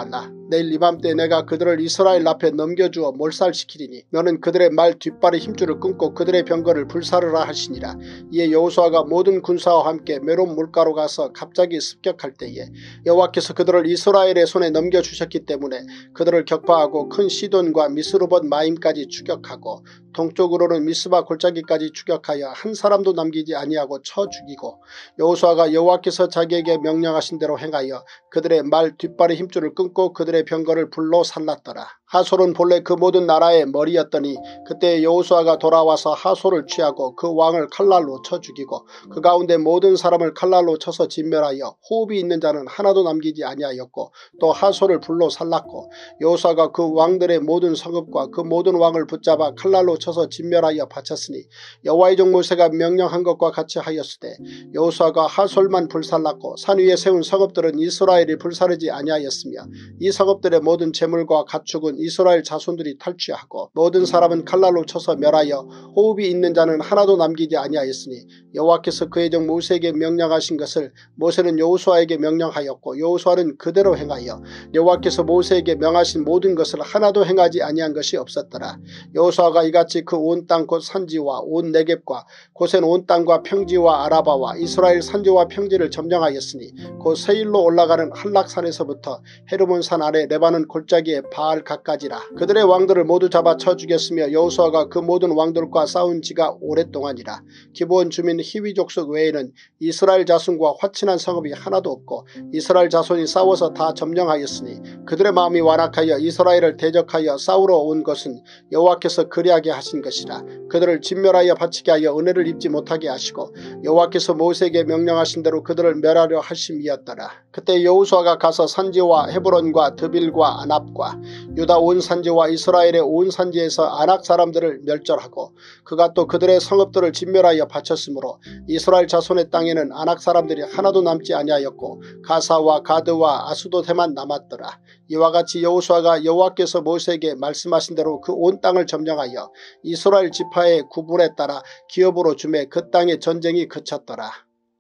내일 이맘때 내가 그들을 이스라엘 앞에 넘겨주어 몰살시키리니 너는 그들의 말 뒷발의 힘줄을 끊고 그들의 병거를 불사르라 하시니라. 이에 여호수아가 모든 군사와 함께 메론 물가로 가서 갑자기 습격할 때에 여호와께서 그들을 이스라엘의 손에 넘겨주셨기 때문에 그들을 격파하고 큰 시돈과 미스르봇 마임까지 추격하고 동쪽으로는 미스바 골짜기까지 추격하여 한 사람도 남기지 아니하고 쳐 죽이고 여호수아가 여호와께서 자기에게 명령하신 대로 행하여 그들의 말 뒷발의 힘줄을 끊고 그들의 병거를 불로 살랐더라. 하솔은 본래 그 모든 나라의 머리였더니 그때 여호수아가 돌아와서 하솔을 취하고 그 왕을 칼날로 쳐 죽이고 그 가운데 모든 사람을 칼날로 쳐서 진멸하여 호흡이 있는 자는 하나도 남기지 아니하였고 또 하솔을 불로 살랐고 여호수아가 그 왕들의 모든 성읍과 그 모든 왕을 붙잡아 칼날로 쳐서 진멸하여 바쳤으니 여호와의 종 모세가 명령한 것과 같이 하였으되 여호수아가 하솔만 불살랐고 산 위에 세운 성읍들은 이스라엘이 불사르지 아니하였으며 이 성읍들의 모든 재물과 가축은 이스라엘 자손들이 탈취하고 모든 사람은 칼날로 쳐서 멸하여 호흡이 있는 자는 하나도 남기지 아니하였으니 여호와께서 그의 종 모세에게 명령하신 것을 모세는 여호수아에게 명령하였고 여호수아는 그대로 행하여 여호와께서 모세에게 명하신 모든 것을 하나도 행하지 아니한 것이 없었더라. 여호수아가 이같이 그 온 땅 곧 산지와 온 네겝과 고센 온 땅과 평지와 아라바와 이스라엘 산지와 평지를 점령하였으니 곧 세일로 올라가는 한락산에서부터 헤르몬산 아래 레바논 골짜기에 바알 가까지라. 그들의 왕들을 모두 잡아 쳐 죽였으며 여호수아가 그 모든 왕들과 싸운 지가 오랫동안이라. 기브온 주민 히위 족속 외에는 이스라엘 자손과 화친한 성읍이 하나도 없고 이스라엘 자손이 싸워서 다 점령하였으니 그들의 마음이 완악하여 이스라엘을 대적하여 싸우러 온 것은 여호와께서 그리하게 하신 것이라. 그들을 진멸하여 바치게 하여 은혜를 입지 못하게 하시고 여호와께서 모세에게 명령하신 대로 그들을 멸하려 하심이었더라. 그때 여호수아가 가서 산지와 헤브론과 드빌과 아납과 유다 온 산지와 이스라엘의 온 산지에서 아낙 사람들을 멸절하고 그가 또 그들의 성읍들을 진멸하여 바쳤으므로 이스라엘 자손의 땅에는 아낙 사람들이 하나도 남지 아니하였고 가사와 가드와 아수도대만 남았더라. 이와 같이 여호수아가 여호와께서 모세에게 말씀하신 대로 그 온 땅을 점령하여 이스라엘 지파의 구분에 따라 기업으로 주매 그 땅의 전쟁이 그쳤더라.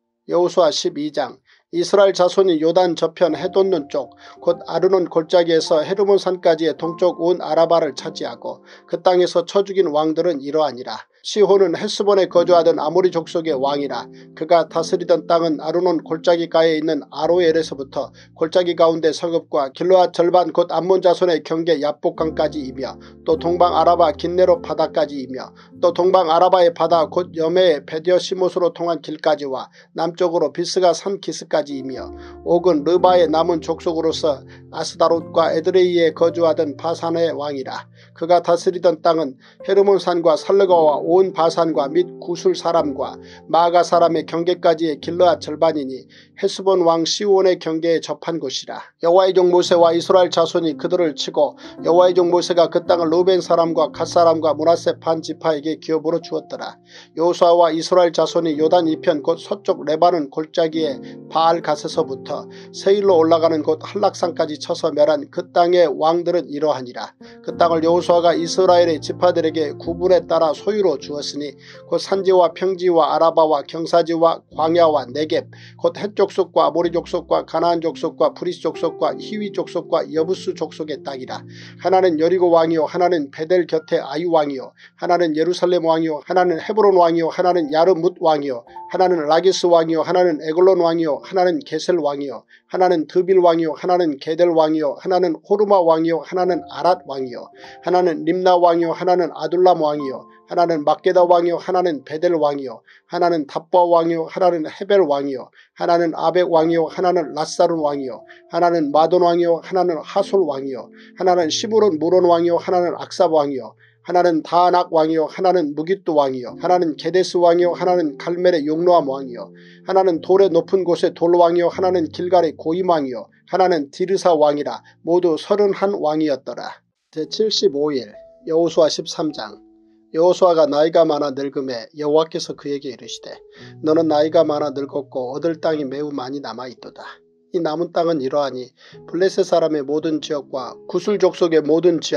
여호수아 십이 장. 이스라엘 자손이 요단 저편 해돋는 쪽 곧 아르논 골짜기에서 헤르몬 산까지의 동쪽 온 아라바를 차지하고 그 땅에서 쳐 죽인 왕들은 이러하니라. 시혼은 헬스본에 거주하던 아모리 족속의 왕이라. 그가 다스리던 땅은 아르논 골짜기가에 있는 아로엘에서부터 골짜기 가운데 성읍과 길르앗 절반 곧 암몬 자손의 경계 야복강까지이며 또 동방 아라바 긴네로 바다까지이며 또 동방 아라바의 바다 곧 여매의 베디어시못으로 통한 길까지와 남쪽으로 비스가 산 기스까지이며 옥은 르바의 남은 족속으로서 아스다롯과 에드레이에 거주하던 바산의 왕이라. 그가 다스리던 땅은 헤르몬산과 살르가와 온 바산과 및 구술 사람과 마가 사람의 경계까지의 길르앗 절반이니 헤스본 왕 시온의 경계에 접한 곳이라. 여호와의 종 모세와 이스라엘 자손이 그들을 치고 여호와의 종 모세가 그 땅을 루벤 사람과 갓 사람과 므낫세 반 지파에게 기업으로 주었더라. 여호수아와 이스라엘 자손이 요단 이편 곧 서쪽 레바논 골짜기에 바알 갓에서부터 세일로 올라가는 곳 한락산까지 쳐서 멸한 그 땅의 왕들은 이러하니라. 그 땅을 여호수아가 이스라엘의 지파들에게 구분에 따라 소유로 주었으니 곧 산지와 평지와 아라바와 경사지와 광야와 네겝 곧 헷 족속과 아모리 족속과 가나안 족속과 브리스 족속과 히위 족속과 여부스 족속의 땅이라. 하나는 여리고 왕이요 하나는 베델 곁에 아유 왕이요 하나는 예루살렘 왕이요 하나는 헤브론 왕이요 하나는 야르뭇 왕이요 하나는 라기스 왕이요 하나는 에글론 왕이요 하나는 게셀 왕이요 하나는 드빌 왕이요 하나는 게델 왕이요 하나는 호르마 왕이요 하나는 아랏 왕이요 하나는 림나 왕이요 하나는 아둘람 왕이요 하나는 막게다 왕이요 하나는 베델 왕이요 하나는 답바 왕이요 하나는 헤벨 왕이요 하나는 아벡 왕이요 하나는 라사룬 왕이요 하나는 마돈 왕이요 하나는 하솔 왕이요 하나는 시브론 무론 왕이요 하나는 악삽 왕이요 하나는 다낙 왕이요 하나는 무깃도 왕이요 하나는 게데스 왕이요 하나는 갈멜의 용노암 왕이요 하나는 돌의 높은 곳의 돌 왕이요 하나는 길갈의 고임 왕이요 하나는 디르사 왕이라. 모두 서른한 왕이었더라. 제칠십오 일 여호수아 십삼 장. 여호수아가 나이가 많아 늙음에 여호와께서 그에게 이르시되 너는 나이가 많아 늙었고 얻을 땅이 매우 많이 남아있도다. 이 남은 땅은 이러하니 블레셋 사람의 모든 지역과 구술 족속의 모든 지역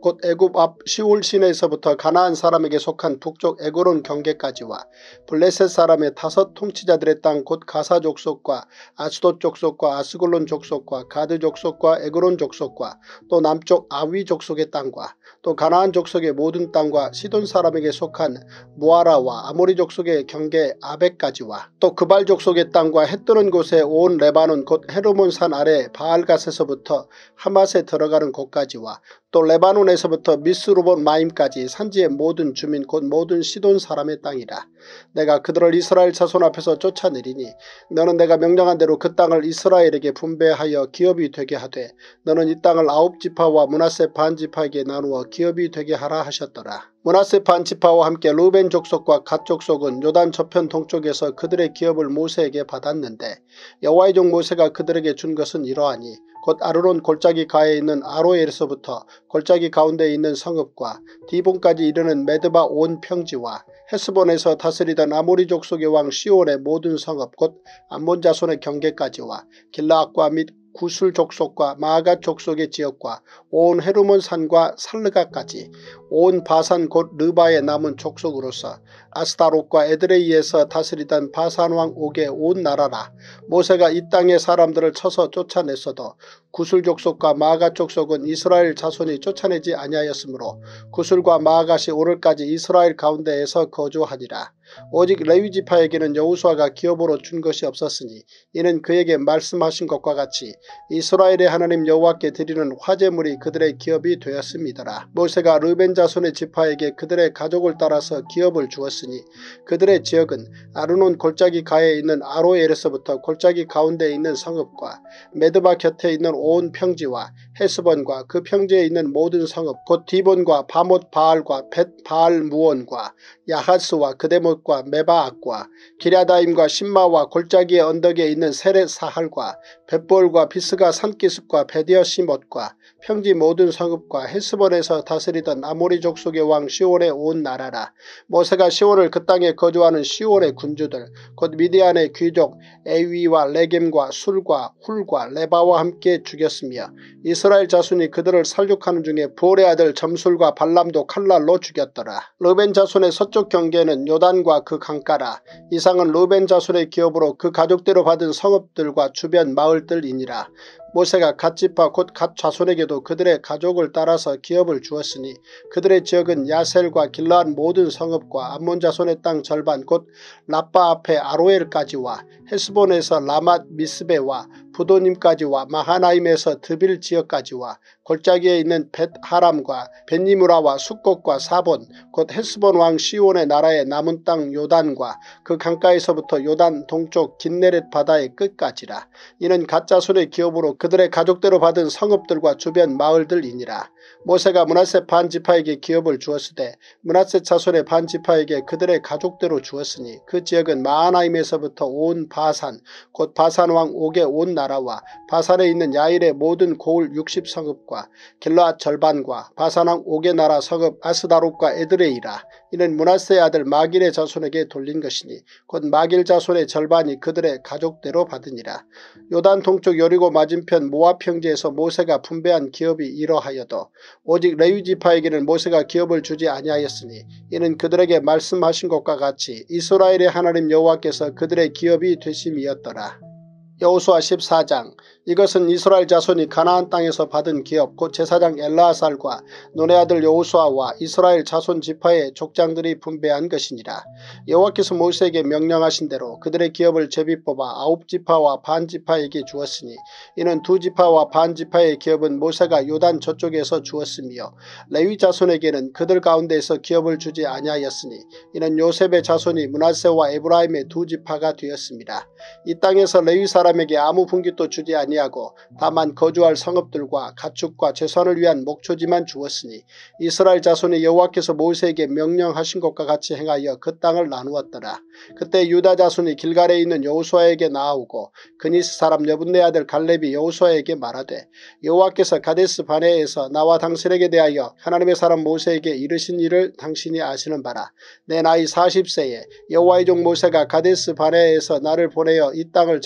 곧 애굽 앞 시올 시내에서부터 가나안 사람에게 속한 북쪽 에그론 경계까지와 블레셋 사람의 다섯 통치자들의 땅 곧 가사 족속과 아스돗 족속과 아스글론 족속과 가드 족속과 에그론 족속과 또 남쪽 아위 족속의 땅과 또 가나안 족속의 모든 땅과 시돈 사람에게 속한 무아라와 아모리 족속의 경계 아벡까지와 또 그발 족속의 땅과 해 뜨는 곳에 온 레바논 곧 헤르몬 산 아래 바알갓에서부터 하맛에 들어가는 곳까지와 또 레바논에서부터 미스루본 마임까지 산지의 모든 주민 곧 모든 시돈 사람의 땅이라. 내가 그들을 이스라엘 자손 앞에서 쫓아내리니 너는 내가 명령한 대로 그 땅을 이스라엘에게 분배하여 기업이 되게 하되 너는 이 땅을 아홉 지파와 므낫세 반 지파에게 나누어 기업이 되게 하라 하셨더라. 므낫세 반 지파와 함께 루벤 족속과 갓 족속은 요단 저편 동쪽에서 그들의 기업을 모세에게 받았는데 여호와의 종 모세가 그들에게 준 것은 이러하니 곧 아르논 골짜기 가에 있는 아로엘에서부터 골짜기 가운데에 있는 성읍과 디본까지 이르는 메드바 온 평지와 헤스본에서 다스리던 아모리 족속의 왕 시온의 모든 성읍 곧 암몬 자손의 경계까지와 길라앗과 및 구술 족속과 마아갓 족속의 지역과 온 헤르몬 산과 살르가까지 온 바산 곧 르바에 남은 족속으로서 아스타롯과 에드레이에서 다스리던 바산왕 옥의 온 나라라. 모세가 이 땅의 사람들을 쳐서 쫓아냈어도 구술 족속과 마아갓 족속은 이스라엘 자손이 쫓아내지 아니하였으므로 구술과 마아갓이 오늘까지 이스라엘 가운데에서 거주하니라. 오직 레위지파에게는 여호수아가 기업으로 준 것이 없었으니 이는 그에게 말씀하신 것과 같이 이스라엘의 하나님 여호와께 드리는 화제물이 그들의 기업이 되었음이더라. 모세가 르벤 자손의 지파에게 그들의 가족을 따라서 기업을 주었으니 그들의 지역은 아르논 골짜기 가에 있는 아로엘에서부터 골짜기 가운데에 있는 성읍과 메드바 곁에 있는 온 평지와 헤스본과 그 평지에 있는 모든 성읍 곧 디본과 바못 바알과 벳 바알 무온과 야하스와 그데못과 메바앗과 기랴다임과 신마와 골짜기의 언덕에 있는 세렛 사할과 벳볼과 비스가 산기슭과 베디어 시못과 평지 모든 성읍과 헤스본에서 다스리던 아모리 족속의 왕 시온의 온 나라라. 모세가 시온을 그 땅에 거주하는 시온의 군주들 곧 미디안의 귀족 에위와 레겜과 술과 훌과 레바와 함께 죽였으며 이스라엘 자손이 그들을 살육하는 중에 볼의 아들 점술과 발람도 칼날로 죽였더라. 르벤 자손의 서쪽 경계는 요단과 그 강가라. 이상은 르벤 자손의 기업으로 그 가족대로 받은 성읍들과 주변 마을들이니라. 모세가 갓 지파 곧 갓 자손에게도 그들의 가족을 따라서 기업을 주었으니 그들의 지역은 야셀과 길라앗 모든 성읍과 암몬 자손의 땅 절반 곧 라빠 앞에 아로엘까지와 헤스본에서 라맛 미스베와 부도님까지와 마하나임에서 드빌 지역까지와 골짜기에 있는 벳하람과 벳니무라와 숫곳과 사본 곧 헤스본 왕 시온의 나라의 남은 땅 요단과 그 강가에서부터 요단 동쪽 긴네렛 바다의 끝까지라. 이는 갓 자손의 기업으로 그들의 가족대로 받은 성읍들과 주변 마을들이니라. 모세가 므낫세 반 지파에게 기업을 주었으되 므낫세 자손의 반 지파에게 그들의 가족대로 주었으니 그 지역은 마하나임에서부터 온 바산 곧 바산왕 옥의 온 나라와 바산에 있는 야일의 모든 고을 육십 성읍과 길라앗 절반과 바산왕 옥의 나라 성읍 아스다롯과 에드레이라. 이는 므낫세의 아들 마길의 자손에게 돌린 것이니 곧 마길 자손의 절반이 그들의 가족대로 받으니라. 요단 동쪽 여리고 맞은편 모압 평지에서 모세가 분배한 기업이 이러하여도 오직 레위지파에게는 모세가 기업을 주지 아니하였으니 이는 그들에게 말씀하신 것과 같이 이스라엘의 하나님 여호와께서 그들의 기업이 되심이었더라. 여호수아 십사 장. 이것은 이스라엘 자손이 가나안 땅에서 받은 기업 곧 제사장 엘라아살과 눈의 아들 여호수아와 이스라엘 자손 지파의 족장들이 분배한 것이니라. 여호와께서 모세에게 명령하신 대로 그들의 기업을 제비 뽑아 아홉 지파와 반 지파에게 주었으니 이는 두 지파와 반 지파의 기업은 모세가 요단 저쪽에서 주었으며 레위 자손에게는 그들 가운데에서 기업을 주지 아니하였으니 이는 요셉의 자손이 므낫세와 에브라임의 두 지파가 되었습니다. 이 땅에서 레위 사람에게 아무 분깃도 주지 아니하였으니 하고 다만 거주할 성읍들과 가축과 제사를 위한 목초지만 주었으니 이스라엘 자손이 여호와께서 모세에게 명령하신 것과 같이 행하여 그 땅을 나누었더라. 그때 유다 자손이 길갈에 있는 여호수아에게 나아오고 그니스 사람 여분네 아들 갈렙이 여호수아에게 말하되 여호와께서 가데스 바네에서 나와 당신에게 대하여 하나님의 사람 모세에게 이르신 일을 당신이 아시는 바라. 내 나이 사십 세에 여호와의 종 모세가 가데스 바네에서 나를 보내어 이 땅을 정탐하게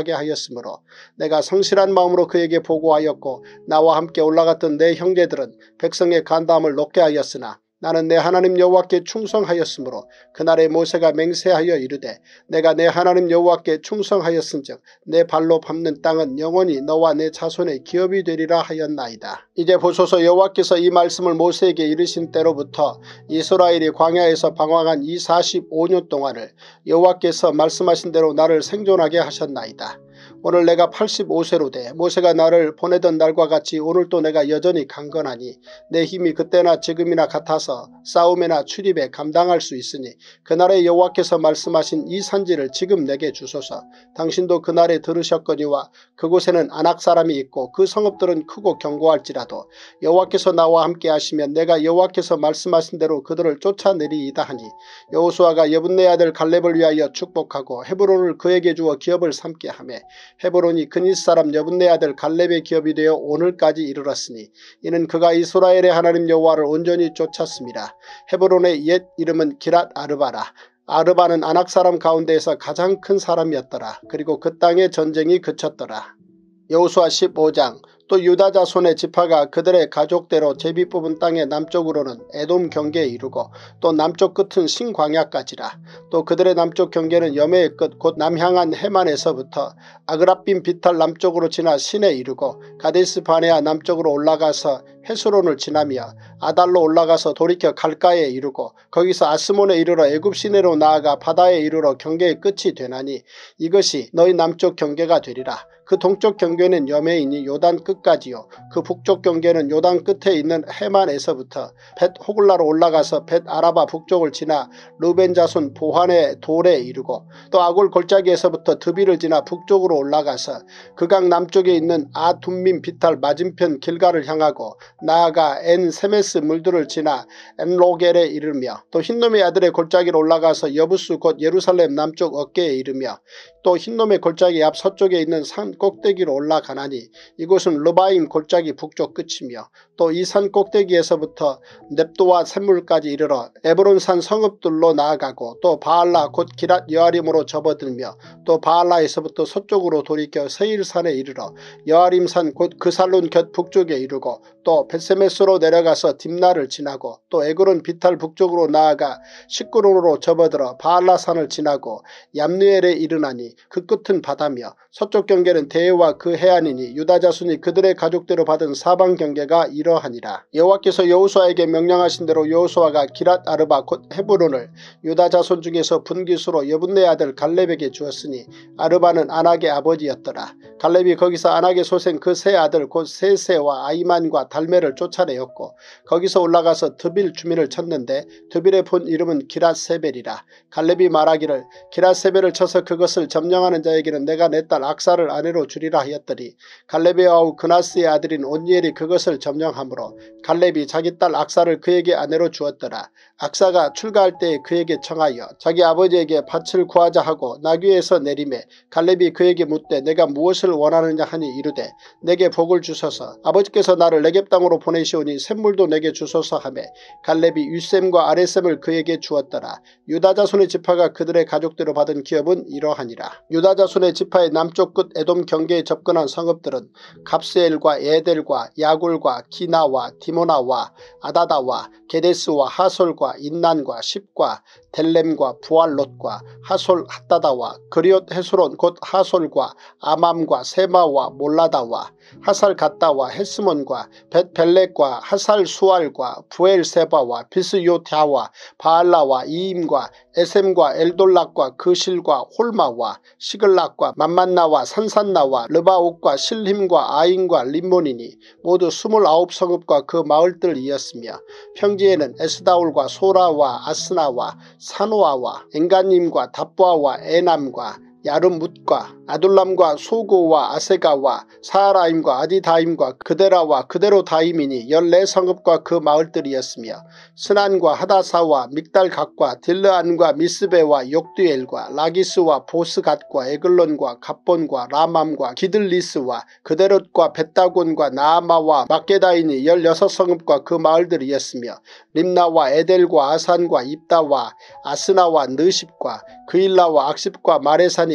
생존하게 하였으므로 내가 성실한 마음으로 그에게 보고하였고 나와 함께 올라갔던 내 형제들은 백성의 간담을 높게 하였으나 나는 내 하나님 여호와께 충성하였으므로 그날에 모세가 맹세하여 이르되 내가 내 하나님 여호와께 충성하였은즉 내 발로 밟는 땅은 영원히 너와 내 자손의 기업이 되리라 하였나이다. 이제 보소서 여호와께서 이 말씀을 모세에게 이르신 때로부터 이스라엘이 광야에서 방황한 이 사십오 년 동안을 여호와께서 말씀하신 대로 나를 생존하게 하셨나이다. 오늘 내가 팔십오 세로 돼 모세가 나를 보내던 날과 같이 오늘도 내가 여전히 강건하니 내 힘이 그때나 지금이나 같아서 싸움이나 출입에 감당할 수 있으니 그날에 여호와께서 말씀하신 이 산지를 지금 내게 주소서. 당신도 그날에 들으셨거니와 그곳에는 아낙 사람이 있고 그 성읍들은 크고 견고할지라도 여호와께서 나와 함께 하시면 내가 여호와께서 말씀하신 대로 그들을 쫓아내리이다 하니 여호수아가 여분네 아들 갈렙을 위하여 축복하고 헤브론을 그에게 주어 기업을 삼게 하매 헤브론이 그닛 사람 여분네 아들 갈렙의 기업이 되어 오늘까지 이르렀으니 이는 그가 이스라엘의 하나님 여호와를 온전히 쫓았습니다. 헤브론의 옛 이름은 기랏 아르바라. 아르바는 아낙 사람 가운데에서 가장 큰 사람이었더라. 그리고 그 땅의 전쟁이 그쳤더라. 여호수아 십오 장. 또 유다 자손의 지파가 그들의 가족대로 제비 뽑은 땅의 남쪽으로는 에돔 경계에 이르고 또 남쪽 끝은 신광야까지라. 또 그들의 남쪽 경계는 여매의 끝 곧 남향한 해만에서부터 아그라빔 비탈 남쪽으로 지나 신에 이르고 가데스 바네아 남쪽으로 올라가서 헤스론을 지나며 아달로 올라가서 돌이켜 갈가에 이르고 거기서 아스몬에 이르러 애굽 시내로 나아가 바다에 이르러 경계의 끝이 되나니 이것이 너희 남쪽 경계가 되리라. 그 동쪽 경계는 여매이니 요단 끝까지요. 그 북쪽 경계는 요단 끝에 있는 해만에서부터 벳 호글라로 올라가서 벳 아라바 북쪽을 지나 르벤 자손 보한의 돌에 이르고 또 아골 골짜기에서부터 드비를 지나 북쪽으로 올라가서 그 강 남쪽에 있는 아둠민 비탈 맞은편 길가를 향하고 나아가 엔 세메스 물들을 지나 엔로겔에 이르며 또 흰놈의 아들의 골짜기로 올라가서 여부스 곧 예루살렘 남쪽 어깨에 이르며 또 흰놈의 골짜기 앞 서쪽에 있는 산 꼭대기로 올라가나니 이곳은 르바임 골짜기 북쪽 끝이며 또 이 산 꼭대기에서부터 넵도와 샘물까지 이르러 에브론산 성읍들로 나아가고 또 바알라 곧 기랏 여아림으로 접어들며 또 바알라에서부터 서쪽으로 돌이켜 세일산에 이르러 여아림산 곧 그살론 곁 북쪽에 이르고 또 벳세메스로 내려가서 딥나를 지나고 또 에그론 비탈 북쪽으로 나아가 시끄론으로 접어들어 바알라산을 지나고 얌느엘에 이르나니 그 끝은 바다며 서쪽 경계는 대해와 그 해안이니 유다 자손이 그들의 가족대로 받은 사방 경계가 이러하니라. 여호와께서 여호수아에게 명령하신 대로 여호수아가 기랏 아르바 곧 헤브론을 유다 자손 중에서 분깃으로 여분네 아들 갈렙에게 주었으니 아르바는 아낙의 아버지였더라. 갈렙이 거기서 아낙의 소생 그 세 아들 곧 세세와 아이만과 달메를 쫓아내었고 거기서 올라가서 드빌 주민을 쳤는데 드빌의 본 이름은 기랏세벨이라. 갈렙이 말하기를 기랏세벨을 쳐서 그것을 점령하는 자에게는 내가 내 딸 악사를 아내로 주리라 하였더니 갈렙의 아우 그나스의 아들인 온니엘이 그것을 점령하므로 갈렙이 자기 딸 악사를 그에게 아내로 주었더라. 악사가 출가할 때에 그에게 청하여 자기 아버지에게 밭을 구하자 하고 나귀에서 내리매 갈렙이 그에게 묻되 내가 무엇을 원하느냐 하니 이르되 내게 복을 주소서. 아버지께서 나를 네겝 땅으로 보내시오니 샘물도 내게 주소서 하매 갈렙이 윗샘과 아랫샘을 그에게 주었더라. 유다 자손의 지파가 그들의 가족대로 받은 기업은 이러하니라. 유다 자손의 지파의 남쪽 끝 에돔 경계에 접근한 성읍들은 갑스엘과 에델과 야굴과 기나와 디모나와 아다다와 게데스와 하솔과 인난과 십과 델렘과 부알롯과 하솔 핫다다와 그리옷 헤스론 곧 하솔과 아맘과 세마와 몰라다와 하살 갓다와 헤스몬과 벳벨렉과 하살 수알과 부엘세바와 비스요타와 바알라와 이임과 에셈과 엘돌락과 그실과 홀마와 시글락과 만만나와 산산나와 르바옥과 실힘과 아인과 림몬이니 모두 스물아홉 성읍과 그 마을들이었으며 평지에는 에스다울과 소라와 아스나와 사노아와 엔가님과 답보아와 에남과 야름뭇과 아둘람과 소고와 아세가와 사하라임과 아디다임과 그데라와 그데로다임이니 열네 성읍과 그 마을들이었으며 스난과 하다사와 믹달갓과 딜르안과 미스베와 욕두엘과 라기스와 보스갓과 에글론과 갑본과 라맘과 기들리스와 그데롯과 벳다곤과 나아마와 막게다이니 열여섯 성읍과 그 마을들이었으며 림나와 에델과 아산과 입다와 아스나와 느십과 그일라와 악십과 마레산이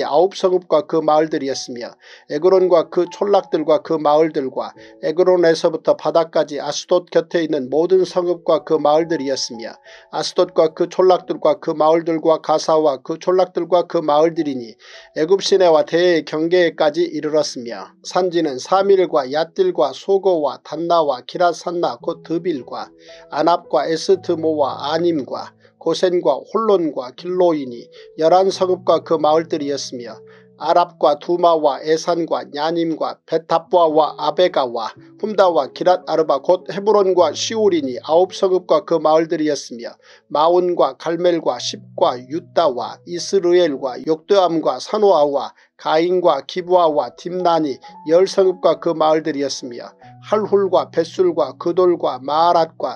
에그론이 아홉 성읍과 그 마을들이었으며 에그론과 그 촌락들과 그 마을들과 에그론에서부터 바다까지 아스돗 곁에 있는 모든 성읍과 그 마을들이었으며 아스돗과 그 촌락들과 그 마을들과 가사와 그 촌락들과 그 마을들이니 애굽 시내와 대해의 경계에까지 이르렀으며 산지는 사밀과 얏딜과 소고와 단나와 기라산나 곧 드빌과 아납과 에스트모와 아님과 고센과 홀론과 길로이니 열한 성읍과 그 마을들이었으며 아랍과 두마와 에산과 야님과 벳다부아와 아베가와 훔다와 기랏 아르바 곧 헤브론과 시올이니 아홉 성읍과 그 마을들이었으며 마온과 갈멜과 십과 유다와 이스르엘과 욕드암과 사노아와 가인과 기부아와 딥나니 열 성읍과 그 마을들이었으며 할훌과 벳술과 그돌과 마아랏과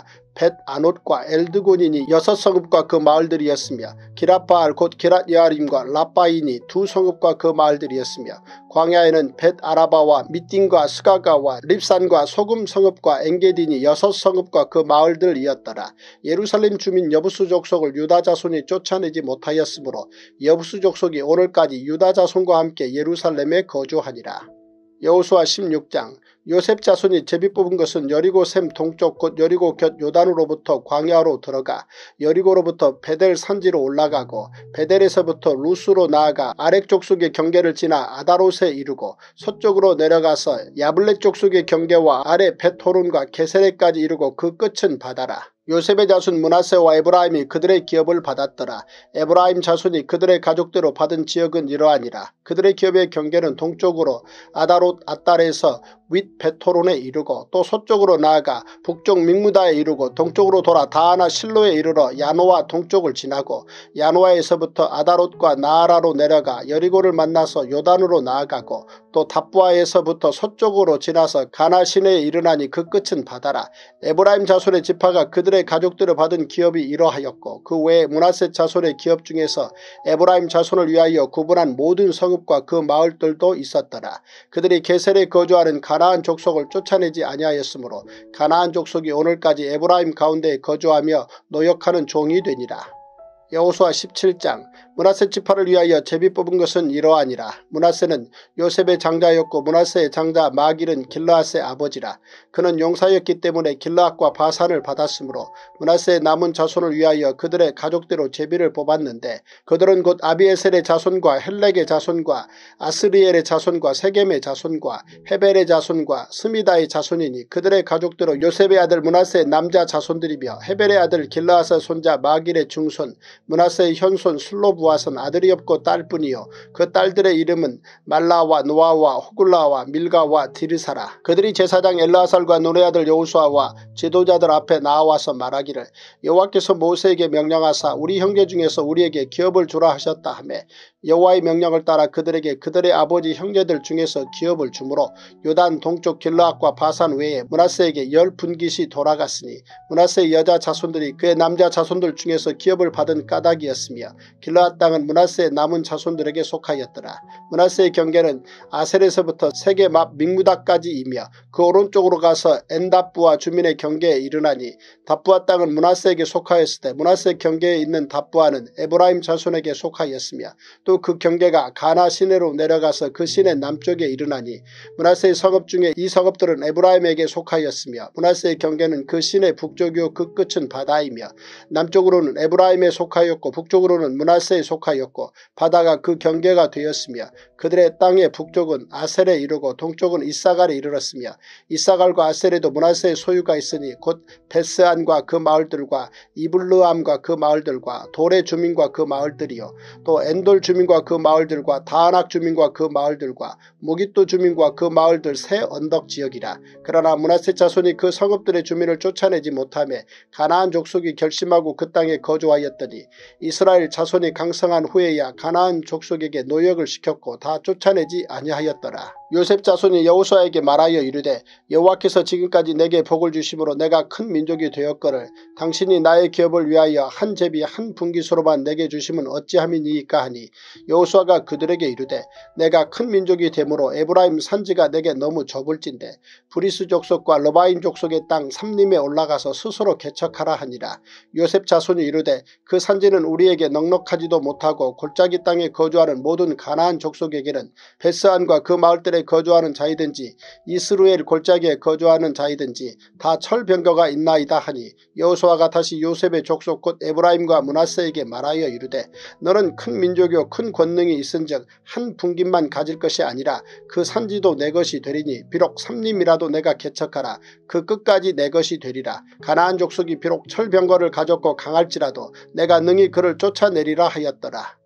벳아논과 엘드곤이니 여섯 성읍과 그 마을들이었으며 기랏바알 곧 기랏여아림과 라빠이니 두 성읍과 그 마을들이었으며 광야에는 벳아라바와 미띵과 스가가와 립산과 소금 성읍과 엔게디니 여섯 성읍과 그 마을들이었더라. 예루살렘 주민 여부수 족속을 유다 자손이 쫓아내지 못하였으므로 여부수 족속이 오늘까지 유다 자손과 함께 예루살렘에 거주하니라. 여호수아 십육 장 요셉 자손이 제비 뽑은 것은 여리고 샘 동쪽 곧 여리고 곁 요단으로부터 광야로 들어가 여리고로부터 베델 산지로 올라가고 베델에서부터 루스로 나아가 아렉 족속의 경계를 지나 아다롯에 이르고 서쪽으로 내려가서 야블렛 족속의 경계와 아래 벳호론과 게세레까지 이르고 그 끝은 바다라. 요셉의 자손 므낫세와 에브라임이 그들의 기업을 받았더라. 에브라임 자손이 그들의 가족대로 받은 지역은 이러하니라. 그들의 기업의 경계는 동쪽으로 아다롯 아달에서 윗 벳호론에 이르고 또 서쪽으로 나아가 북쪽 믹무다에 이르고 동쪽으로 돌아 다하나 실로에 이르러 야노아 동쪽을 지나고 야노아에서부터 아다롯과 나아라로 내려가 여리고를 만나서 요단으로 나아가고 또 답부아에서부터 서쪽으로 지나서 가나 시내에 이르나니 그 끝은 바다라. 에브라임 자손의 지파가 그들의 가족들을 받은 기업이 이러하였고 그 외에 므낫세 자손의 기업 중에서 에브라임 자손을 위하여 구분한 모든 성읍과 그 마을들도 있었더라. 그들이 게셀에 거주하는 가나안 족속을 쫓아내지 아니하였으므로 가나안 족속이 오늘까지 에브라임 가운데에 거주하며 노역하는 종이 되니라. 여호수아 십칠 장 므낫세 지파를 위하여 제비 뽑은 것은 이러하니라. 므낫세는 요셉의 장자였고 므낫세의 장자 마길은 길르앗의 아버지라. 그는 용사였기 때문에 길르앗과 바산을 받았으므로 므낫세의 남은 자손을 위하여 그들의 가족대로 제비를 뽑았는데 그들은 곧 아비에셀의 자손과 헬렉의 자손과 아스리엘의 자손과 세겜의 자손과 헤벨의 자손과 스미다의 자손이니 그들의 가족대로 요셉의 아들 므낫세의 남자 자손들이며 헤벨의 아들 길르앗의 손자 마길의 중손 므낫세의 현손 슬로부앗은 아들이 없고 딸뿐이요 그 딸들의 이름은 말라와 노아와 호글라와 밀가와 디르사라. 그들이 제사장 엘르아살과 눈의 아들 여호수아와 지도자들 앞에 나와서 말하기를 여호와께서 모세에게 명령하사 우리 형제 중에서 우리에게 기업을 주라 하셨다 하며 여호와의 명령을 따라 그들에게 그들의 아버지 형제들 중에서 기업을 주므로 요단 동쪽 길르앗과 바산 외에 므낫세에게 열 분깃이 돌아갔으니 므낫세의 여자 자손들이 그의 남자 자손들 중에서 기업을 받은 까닭이었으며 길르앗 땅은 므낫세의 남은 자손들에게 속하였더라. 므낫세의 경계는 아셀에서부터 세겜 앞 믹무다까지이며 그 오른쪽으로 가서 엔답부아 주민의 경계에 이르나니 답부아 땅은 므낫세에게 속하였을 때 므낫세 경계에 있는 답부아는 에브라임 자손에게 속하였으며 또 그 경계가 가나 시내로 내려가서 그 시내 남쪽에 이르나니 므낫세의 성읍 중에 이 성읍들은 에브라임에게 속하였으며 므낫세의 경계는 그 시내 북쪽이요 그 끝은 바다이며 남쪽으로는 에브라임에 속하였고 북쪽으로는 므낫세에 속하였고 바다가 그 경계가 되었으며 그들의 땅의 북쪽은 아셀에 이르고 동쪽은 이사갈에 이르렀으며 이사갈과 아셀에도 므낫세의 소유가 있으니 곧 베스안과 그 마을들과 이블르암과 그 마을들과 돌의 주민과 그 마을들이요 또 엔돌 주민과 그 마을들과 다하낙 주민과 그 마을들과 무깃도 주민과 그 마을들 새 언덕 지역이라. 그러나 므낫세 자손이 그 성읍들의 주민을 쫓아내지 못하며 가나안 족속이 결심하고 그 땅에 거주하였더니 이스라엘 자손이 강성한 후에야 가나안 족속에게 노역을 시켰고 다 쫓아내지 아니하였더라. 요셉 자손이 여호수아에게 말하여 이르되 여호와께서 지금까지 내게 복을 주심으로 내가 큰 민족이 되었거늘 당신이 나의 기업을 위하여 한 제비 한 분깃으로만 내게 주심은 어찌함이니이까 하니 여호수아가 그들에게 이르되 내가 큰 민족이 되므로 에브라임 산지가 내게 너무 좁을진대 브리스 족속과 러바임 족속의 땅 삼림에 올라가서 스스로 개척하라 하니라. 요셉 자손이 이르되 그 산지는 우리에게 넉넉하지도 못하고 골짜기 땅에 거주하는 모든 가나안 족속에게는 베스안과 그 마을들에 거주하는 자이든지 이스루엘 골짜기에 거주하는 자이든지 다 철병거가 있나이다 하니 여호수아가 다시 요셉의 족속 곧 에브라임과 므낫세에게 말하여 이르되 너는 큰 민족이요 큰 권능이 있은즉 한 분깃만 가질 것이 아니라 그 산지도 내 것이 되리니 비록 삼림이라도 내가 개척하라 그 끝까지 내 것이 되리라. 가나안 족속이 비록 철병거를 가졌고 강할지라도 내가 능히 그를 쫓아내리라 하였더라.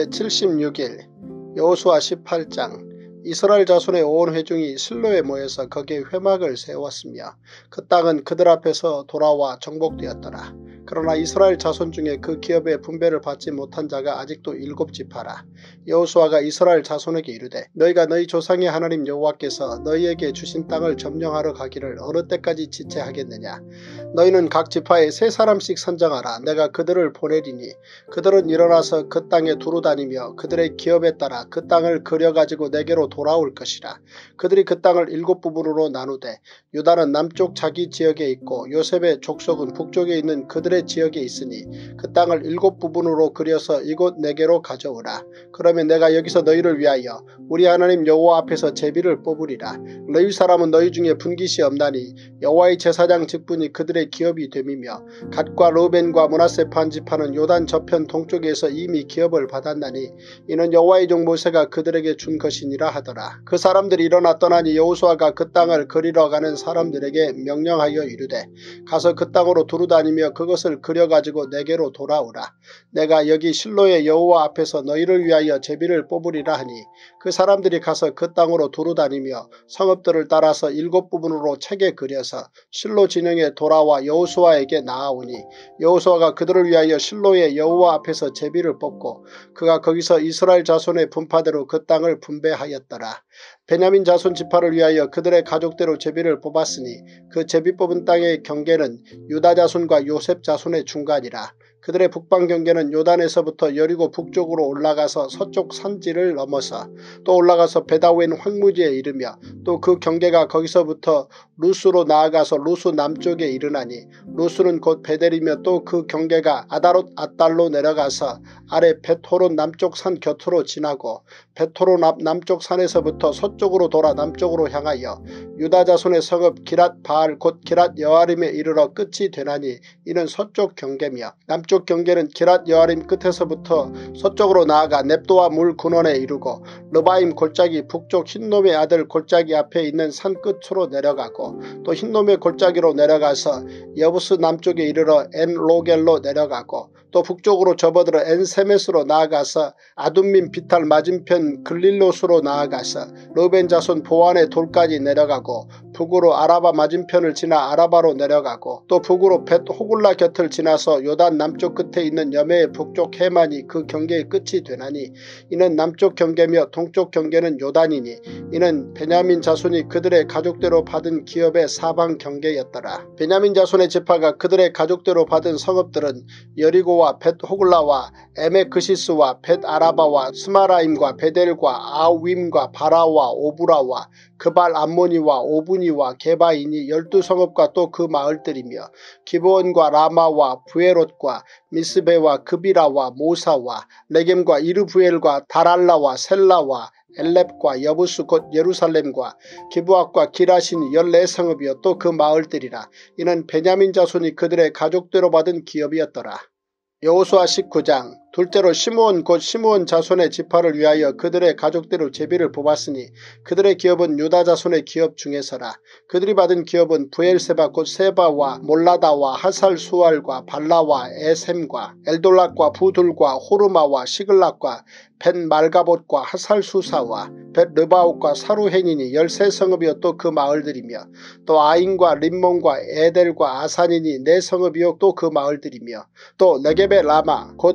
제칠십육 일 여호수아 십팔 장. 이스라엘 자손의 온 회중이 실로에 모여서 거기에 회막을 세웠으며 그 땅은 그들 앞에서 돌아와 정복되었더라. 그러나 이스라엘 자손 중에 그 기업의 분배를 받지 못한 자가 아직도 일곱 지파라. 여호수아가 이스라엘 자손에게 이르되 너희가 너희 조상의 하나님 여호와께서 너희에게 주신 땅을 점령하러 가기를 어느 때까지 지체하겠느냐. 너희는 각 지파에 세 사람씩 선정하라. 내가 그들을 보내리니 그들은 일어나서 그 땅에 두루다니며 그들의 기업에 따라 그 땅을 그려가지고 내게로 돌아올 것이라. 그들이 그 땅을 일곱 부분으로 나누되 유다는 남쪽 자기 지역에 있고 요셉의 족속은 북쪽에 있는 그들의 지역에 있으니 그 땅을 일곱 부분으로 그려서 이곳 내게로 가져오라. 그러면 내가 여기서 너희를 위하여 우리 하나님 여호와 앞에서 제비를 뽑으리라. 레위 사람은 너희 중에 분깃이 없나니 여호와의 제사장 직분이 그들의 기업이 됨이며 갓과 르벤과 므낫세 반지파는 요단 저편 동쪽에서 이미 기업을 받았나니 이는 여호와의 종 모세가 그들에게 준 것이니라 하더라. 그 사람들이 일어나 떠나니 여호수아가 그 땅을 그리러 가는 사람들에게 명령하여 이르되 가서 그 땅으로 두루다니며 그것을 그려가지고 내게로 돌아오라. 내가 여기 실로의 여호와 앞에서 너희를 위하여 제비를 뽑으리라 하니 그 사람들이 가서 그 땅으로 두루다니며 성읍들을 따라서 일곱 부분으로 책에 그려서 실로 진영에 돌아와 여호수아에게 나아오니 여호수아가 그들을 위하여 실로의 여호와 앞에서 제비를 뽑고 그가 거기서 이스라엘 자손의 분파대로 그 땅을 분배하였더라. 베냐민 자손 지파를 위하여 그들의 가족대로 제비를 뽑았으니 그 제비 뽑은 땅의 경계는 유다 자손과 요셉 자손의 중간이라. 그들의 북방 경계는 요단에서부터 여리고 북쪽으로 올라가서 서쪽 산지를 넘어서 또 올라가서 베다웬 황무지에 이르며 또 그 경계가 거기서부터 루스로 나아가서 루스 남쪽에 이르나니 루스는 곧 베델이며 또 그 경계가 아다롯 앗달로 내려가서 아래 벳호론 남쪽 산 곁으로 지나고 벳호론 앞 남쪽 산에서부터 서쪽으로 돌아 남쪽으로 향하여 유다 자손의 성읍 기랏 바알 곧 기랏 여아림에 이르러 끝이 되나니 이는 서쪽 경계며 남쪽 경계는 기랏 여아림 끝에서부터 서쪽으로 나아가 넵도와 물 근원에 이르고 르바임 골짜기 북쪽 흰놈의 아들 골짜기 앞에 있는 산 끝으로 내려가고 또 흰놈의 골짜기로 내려가서 여부스 남쪽에 이르러 엔로겔로 내려가고 또 북쪽으로 접어들어 엔세메스로 나아가서 아둠민 비탈 맞은편 글릴롯으로 나아가서 르벤 자손 보안의 돌까지 내려가고 북으로 아라바 맞은편을 지나 아라바로 내려가고 또 북으로 벳 호굴라 곁을 지나서 요단 남쪽 끝에 있는 여매의 북쪽 해만이 그 경계의 끝이 되나니 이는 남쪽 경계며 동쪽 경계는 요단이니 이는 베냐민 자손이 그들의 가족대로 받은 기업의 사방 경계였더라. 베냐민 자손의 지파가 그들의 가족대로 받은 성읍들은 여리고와 벳 호글라와 에메크시스와 벳 아라바와 스마라임과 베델과 아윈과 바라와 오브라와 그발 암모니와 오브니와 게바이니 열두 성읍과 또 그 마을들이며 기브온과 라마와 부에롯과 미스베와 그비라와 모사와 레겜과 이르부엘과 다랄라와 셀라와 엘렙과 여부스 곧 예루살렘과 기브앗과 기라신 열네 성읍이요 또 그 마을들이라. 이는 베냐민 자손이 그들의 가족대로 받은 기업이었더라. 여호수아 십구 장. 둘째로 시므온 곧 시므온 자손의 지파를 위하여 그들의 가족대로 제비를 뽑았으니 그들의 기업은 유다 자손의 기업 중에서라. 그들이 받은 기업은 부엘세바 곧 세바와 몰라다와 하살수알과 발라와 에셈과 엘돌락과 부둘과 호르마와 시글락과 벳 말가봇과 하살수사와 벳 르바옥과 사루헤니니 열세 성읍이요 또 그 마을들이며 또 아인과 림몬과 에델과 아산이니 네 성읍이요 또 그 마을들이며 또 네겝의 라마 곧 바알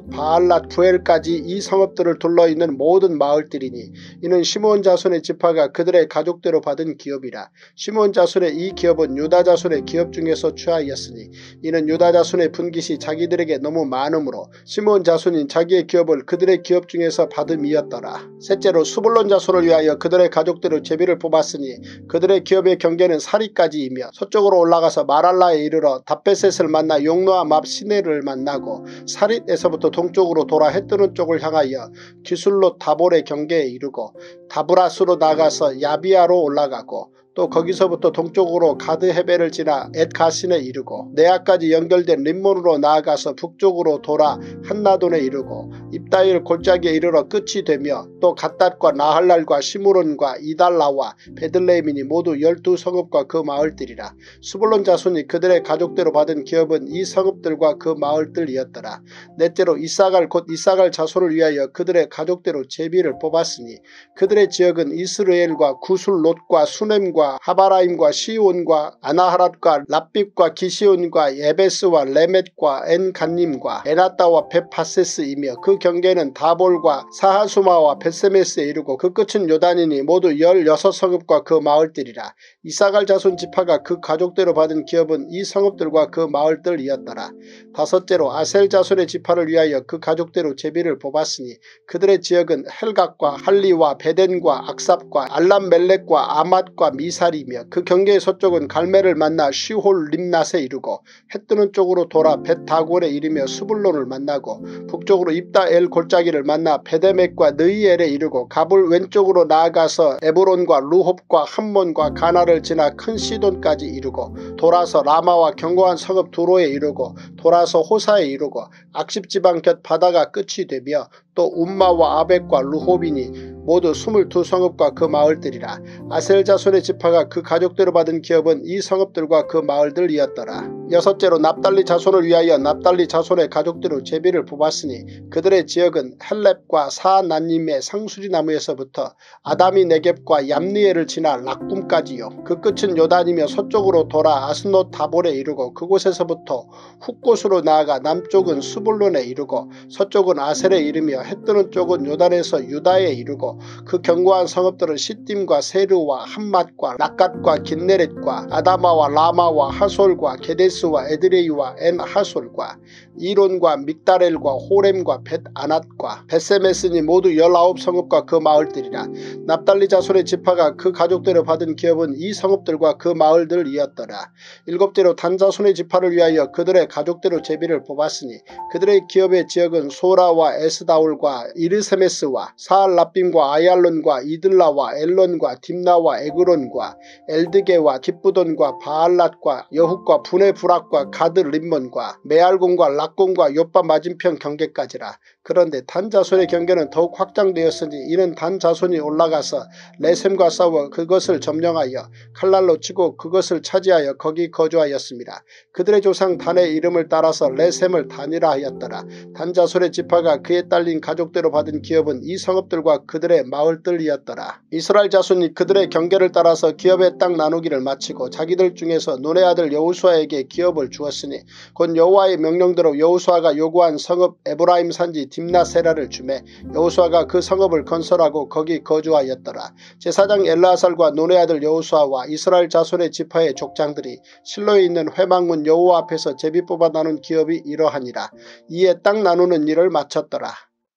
바알랏 부엘까지 이 성읍들을 둘러있는 모든 마을들이니 이는 시므온 자손의 지파가 그들의 가족대로 받은 기업이라. 시므온 자손의 이 기업은 유다 자손의 기업 중에서 취하였으니 이는 유다 자손의 분깃이 자기들에게 너무 많으므로 시므온 자손인 자기의 기업을 그들의 기업 중에서 받음이었더라. 셋째로 수불론 자손을 위하여 그들의 가족대로 제비를 뽑았으니 그들의 기업의 경계는 사리까지이며 서쪽으로 올라가서 마랄라에 이르러 답베셋을 만나 용노아 맙 시내를 만나고 사릿에서부터 동쪽으로 돌아 해뜨는 쪽을 향하여 기술롯 다볼의 경계에 이르고 다브라스로 나가서 야비아로 올라가고 또 거기서부터 동쪽으로 가드 헤벨을 지나 엣가신에 이르고 네아까지 연결된 림몬으로 나아가서 북쪽으로 돌아 한나돈에 이르고 입다일 골짜기에 이르러 끝이 되며 또 갓닷과 나할랄과 시므론과 이달라와 베들레헴이니 모두 열두 성읍과 그 마을들이라. 수불론 자손이 그들의 가족대로 받은 기업은 이 성읍들과 그 마을들이었더라. 넷째로 이사갈 곧 이사갈 자손을 위하여 그들의 가족대로 제비를 뽑았으니 그들의 지역은 이스르엘과 구술롯과 수넴과 하바라임과 시온과 아나하랏과 랍빕과 기시온과 예베스와 레멧과 엔간님과 에나따와 벳파세스이며 그 경계는 다볼과 사하수마와 벳세메스에 이르고 그 끝은 요단이니 모두 열여섯 성읍과 그 마을들이라. 이사갈 자손 지파가 그 가족대로 받은 기업은 이 성읍들과 그 마을들이었더라. 다섯째로 아셀 자손의 지파를 위하여 그 가족대로 제비를 뽑았으니 그들의 지역은 헬각과 할리와 베덴과 악삽과 알람멜렉과 아맛과 미살이며 그 경계의 서쪽은 갈멜을 만나 시홀 림낫에 이르고 해뜨는 쪽으로 돌아 벳다골에 이르며 수불론을 만나고 북쪽으로 입다엘 골짜기를 만나 베데맥과 느이엘에 이르고 갑을 왼쪽으로 나아가서 에브론과 루홉과 함몬과 가나를 지나 큰 시돈까지 이르고 돌아서 라마와 견고한 성읍 두로에 이르고 돌아서 호사에 이르고 악십지방 곁 바다가 끝이 되며 또 움마와 아벡과 루홉이니 모두 스물두 성읍과 그 마을들이라. 아셀 자손의 지파가 그 가족대로 받은 기업은 이 성읍들과 그 마을들이었더라. 여섯째로 납달리 자손을 위하여 납달리 자손의 가족대로 제비를 뽑았으니 그들의 지역은 헬렙과 사난님의 상수리나무에서부터 아다미 네겝과 얌니엘을 지나 락꿈까지요. 그 끝은 요단이며 서쪽으로 돌아 아스노 다볼에 이르고 그곳에서부터 훗곳으로 나아가 남쪽은 수불론에 이르고 서쪽은 아셀에 이르며 해뜨는 쪽은 요단에서 유다에 이르고 그 견고한 성읍들은 시딤과 세르와 함맛과 락갓과 긴네렛과 아다마와 라마와 하솔과 게데스와 에드레이와 엔하솔과 이론과 믹다렐과 호렘과 벳아낫과 벳세메스니 모두 열아홉 성읍과 그 마을들이라. 납달리 자손의 지파가 그 가족대로 받은 기업은 이 성읍들과 그 마을들이었더라. 일곱째로 단 자손의 지파를 위하여 그들의 가족대로 제비를 뽑았으니 그들의 기업의 지역은 소라와 에스다올과 이르세메스와 사알라빔과 아얄론과 이들라와 엘론과 딥나와 에그론과 엘드게와 깃부돈과 바알랏과 여훗과 분에브락과 가드 림몬과 메알곤과 락곤과 요빠 맞은편 경계까지라. 그런데 단 자손의 경계는 더욱 확장되었으니 이는 단 자손이 올라가서 레셈과 싸워 그것을 점령하여 칼날로 치고 그것을 차지하여 거기 거주하였습니다. 그들의 조상 단의 이름을 따라서 레셈을 단이라 하였더라. 단 자손의 지파가 그에 딸린 가족대로 받은 기업은 이 성읍들과 그들의 마을들이었더라. 이스라엘 자손이 그들의 경계를 따라서 기업의 땅 나누기를 마치고 자기들 중에서 눈의 아들 여호수아에게 기업을 주었으니 곧 여호와의 명령대로 여호수아가 요구한 성읍 에브라임 산지 딥나세라를 주매 여호수아가 그 성읍을 건설하고 거기 거주하였더라. 제사장 엘르아살과 눈의 아들 여호수아와 이스라엘 자손의 지파의 족장들이 실로에 있는 회막문 여호와 앞에서 제비 뽑아 나눈 기업이 이러하니라. 이에 땅 나누는 일을 마쳤더라.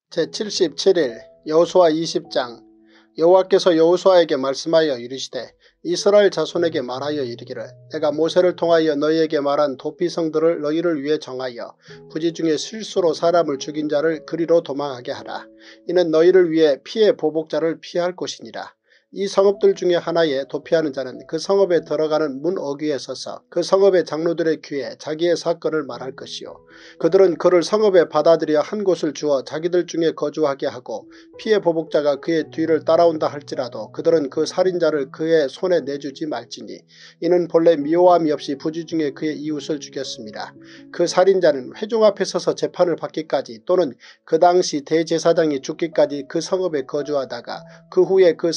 제칠십칠 일 여호수아 이십 장. 여호와께서 여호수아에게 말씀하여 이르시되 이스라엘 자손에게 말하여 이르기를 내가 모세를 통하여 너희에게 말한 도피성들을 너희를 위해 정하여 부지 중에 실수로 사람을 죽인 자를 그리로 도망하게 하라. 이는 너희를 위해 피해 보복자를 피할 것이니라. 이 성읍들 중에 하나에 도피하는 자는 그 성읍에 들어가는 문 어귀에 서서 그 성읍의 장로들의 귀에 자기의 사건을 말할 것이요. 그들은 그를 성읍에 받아들여 한 곳을 주어 자기들 중에 거주하게 하고 피해 보복자가 그의 뒤를 따라온다 할지라도 그들은 그 살인자를 그의 손에 내주지 말지니 이는 본래 미워함이 없이 부지 중에 그의 이웃을 죽였습니다. 그 살인자는 회중 앞에 서서 재판을 받기까지 또는 그 당시 대제사장이 죽기까지 그 성읍에 거주하다가 그 후에 그 살인자는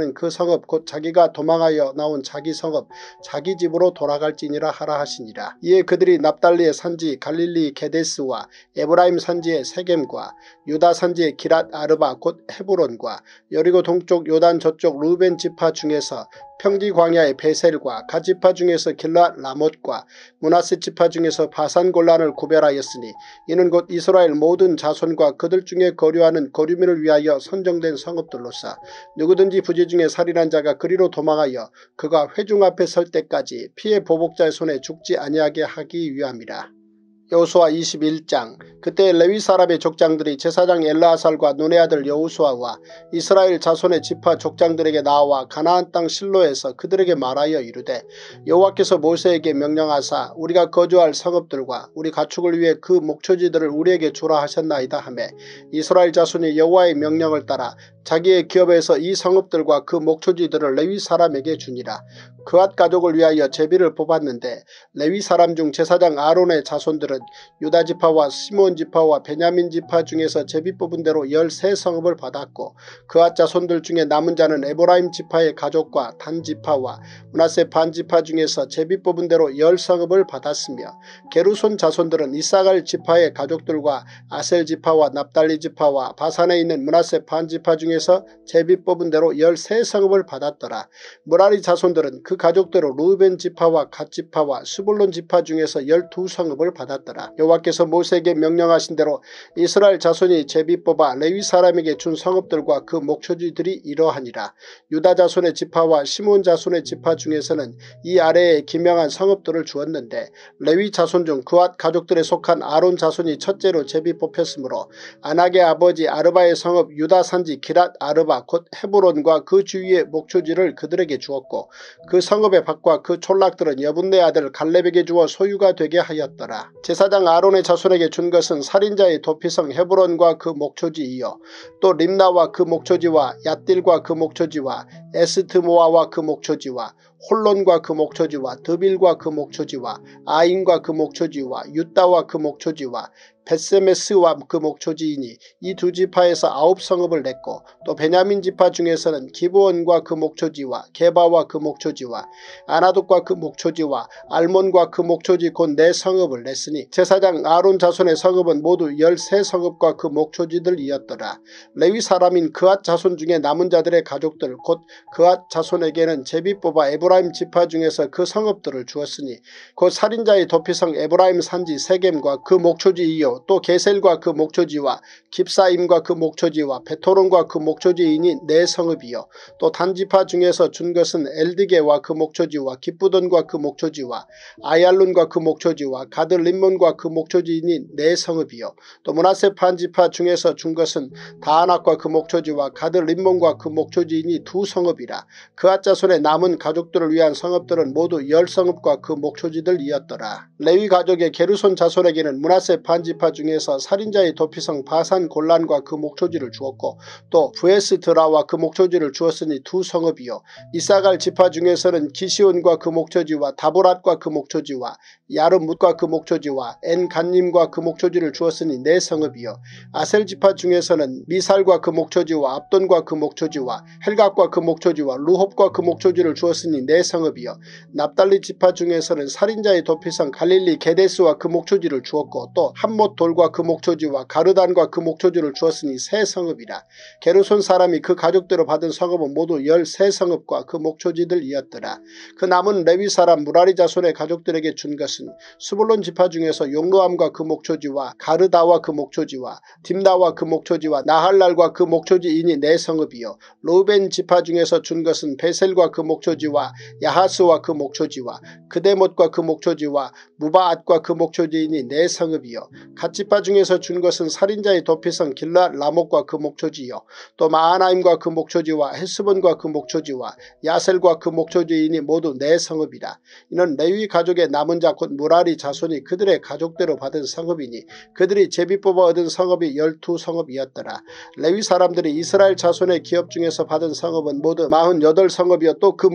하는 그 성읍 곧 자기가 도망하여 나온 자기 성읍 자기 집으로 돌아갈지니라 하라 하시니라. 이에 그들이 납달리의 산지 갈릴리 게데스와 에브라임 산지의 세겜과 유다 산지의 기랏 아르바 곧 헤브론과 여리고 동쪽 요단 저쪽 루벤 지파 중에서 평지 광야의 베셀과 갓 지파 중에서 길랏 라못과 므낫세 지파 중에서 바산 골란을 구별하였으니 이는 곧 이스라엘 모든 자손과 그들 중에 거류하는 거류민을 위하여 선정된 성읍들로서 누구든지 부지 중에 살인한 자가 그리로 도망하여 그가 회중 앞에 설 때까지 피해 보복자의 손에 죽지 아니하게 하기 위함이라. 여호수아 이십일 장. 그때 레위 사람의 족장들이 제사장 엘르아살과 눈의 아들 여호수아와 이스라엘 자손의 지파 족장들에게 나와 가나안 땅 실로에서 그들에게 말하여 이르되 여호와께서 모세에게 명령하사 우리가 거주할 성읍들과 우리 가축을 위해 그 목초지들을 우리에게 주라 하셨나이다 하매 이스라엘 자손이 여호와의 명령을 따라 자기의 기업에서 이 성읍들과 그 목초지들을 레위 사람에게 주니라. 그앗 가족을 위하여 제비를 뽑았는데 레위 사람 중 제사장 아론의 자손들은 유다 지파와 시몬 지파와 베냐민 지파 중에서 제비 뽑은 대로 열세 성읍을 받았고 그앗 자손들 중에 남은 자는 에브라임 지파의 가족과 단 지파와 므낫세 반 지파 중에서 제비 뽑은 대로 열 성읍을 받았으며 게르손 자손들은 이사갈 지파의 가족들과 아셀 지파와 납달리 지파와 바산에 있는 므낫세 반 지파 중에서 제비 뽑은 대로 열세 성읍을 받았더라. 므라리 자손들은 그 가족대로 루벤 지파와 갓 지파와 스불론 지파 중에서 열두 성읍을 받았더라. 여호와께서 모세에게 명령하신 대로 이스라엘 자손이 제비 뽑아 레위 사람에게 준 성읍들과 그 목초지들이 이러하니라. 유다 자손의 지파와 시몬 자손의 지파 중에서는 이 아래에 기명한 성읍들을 주었는데 레위 자손 중 그앗 가족들에 속한 아론 자손이 첫째로 제비 뽑혔으므로 아낙의 아버지 아르바의 성읍 유다 산지 기랏 아르바 곧 헤브론과 그 주위의 목초지를 그들에게 주었고 그 성읍의 밭과 그 촌락들은 여분네 아들 갈렙에게 주어 소유가 되게 하였더라. 제사장 아론의 자손에게 준 것은 살인자의 도피성 헤브론과 그 목초지이요 또 림나와 그 목초지와 얏딜과 그 목초지와 에스트모아와 그 목초지와 홀론과 그 목초지와 드빌과 그 목초지와 아인과 그 목초지와 유다와 그 목초지와 벳세메스와 그 목초지이니 이 두 지파에서 아홉 성읍을 냈고 또 베냐민 지파 중에서는 기브온과 그 목초지와 게바와 그 목초지와 아나돗과 그 목초지와 알몬과 그 목초지 곧 네 성읍을 냈으니 제사장 아론 자손의 성읍은 모두 열세 성읍과 그 목초지들이었더라. 레위 사람인 그앗 자손 중에 남은 자들의 가족들 곧 그앗 자손에게는 제비 뽑아 에브라임 지파 중에서 그 성읍들을 주었으니 곧 살인자의 도피성 에브라임 산지 세겜과 그 목초지이요 또 게셀과 그 목초지와 깁사임과 그 목초지와 베토론과 그 목초지이니 네 성읍이요 또 단지파 중에서 준 것은 엘드게와 그 목초지와 기쁘돈과 그 목초지와 아얄룬과 그 목초지와 가드림몬과 그 목초지이니 네 성읍이요 또 므낫세 반지파 중에서 준 것은 다아낙과 그 목초지와 가드림몬과 그 목초지이니 두 성읍이라. 그앗 자손의 남은 가족들을 위한 성읍들은 모두 열 성읍과 그 목초지들이었더라. 레위 가족의 게르손 자손에게는 므낫세 반지파 중에서 살인자의 도피성 바산 골란과 그 목초지를 주었고 또 부에스드라와 그 목초지를 주었으니 두 성읍이요 이사갈 지파 중에서는 기시온과 그 목초지와 다보랏과 그 목초지와 야르뭇과 그 목초지와 엔간님과 그 목초지를 주었으니 네 성읍이요 아셀 지파 중에서는 미살과 그 목초지와 압돈과 그 목초지와 헬각과 그 목초지와 루홉과 그 목초지를 주었으니 네 성읍이요 납달리 지파 중에서는 살인자의 도피성 갈릴리 게데스와 그 목초지를 주었고 또 함못 돌과 그 목초지와 가르단과 그 목초지를 주었으니 세 성읍이라. 게르손 사람이 그 가족대로 받은 성읍은 모두 열세 성읍과 그 목초지들이었더라. 그 남은 레위 사람 무라리 자손의 가족들에게 준 것은 스불론 지파 중에서 용로암과 그 목초지와 가르다와 그 목초지와 딥나와 그 목초지와 나할랄과 그 목초지이니 네 성읍이요 루벤 지파 중에서 준 것은 베셀과 그 목초지와 야하스와 그 목초지와 그데못과 그 목초지와 무바앗과 그 목초지이니 네 성읍이요 갓 지파 중에서 준 것은 살인자의 도피성 길랏 라못과 그 목초지요 또 마하나임과 그 목초지와 헤스본과 그 목초지와 야셀과 그 목초지이니 모두 네 성읍이라. 이는 레위 가족의 남은 자 곧 무라리 자손이 그들의 가족대로 받은 성읍이니 그들이 제비 뽑아 얻은 성읍이 열두 성읍이었더라. 레위 사람들이 이스라엘 자손의 기업 중에서 받은 성읍은 모두 마흔여덟 성읍이요 또 그 목초지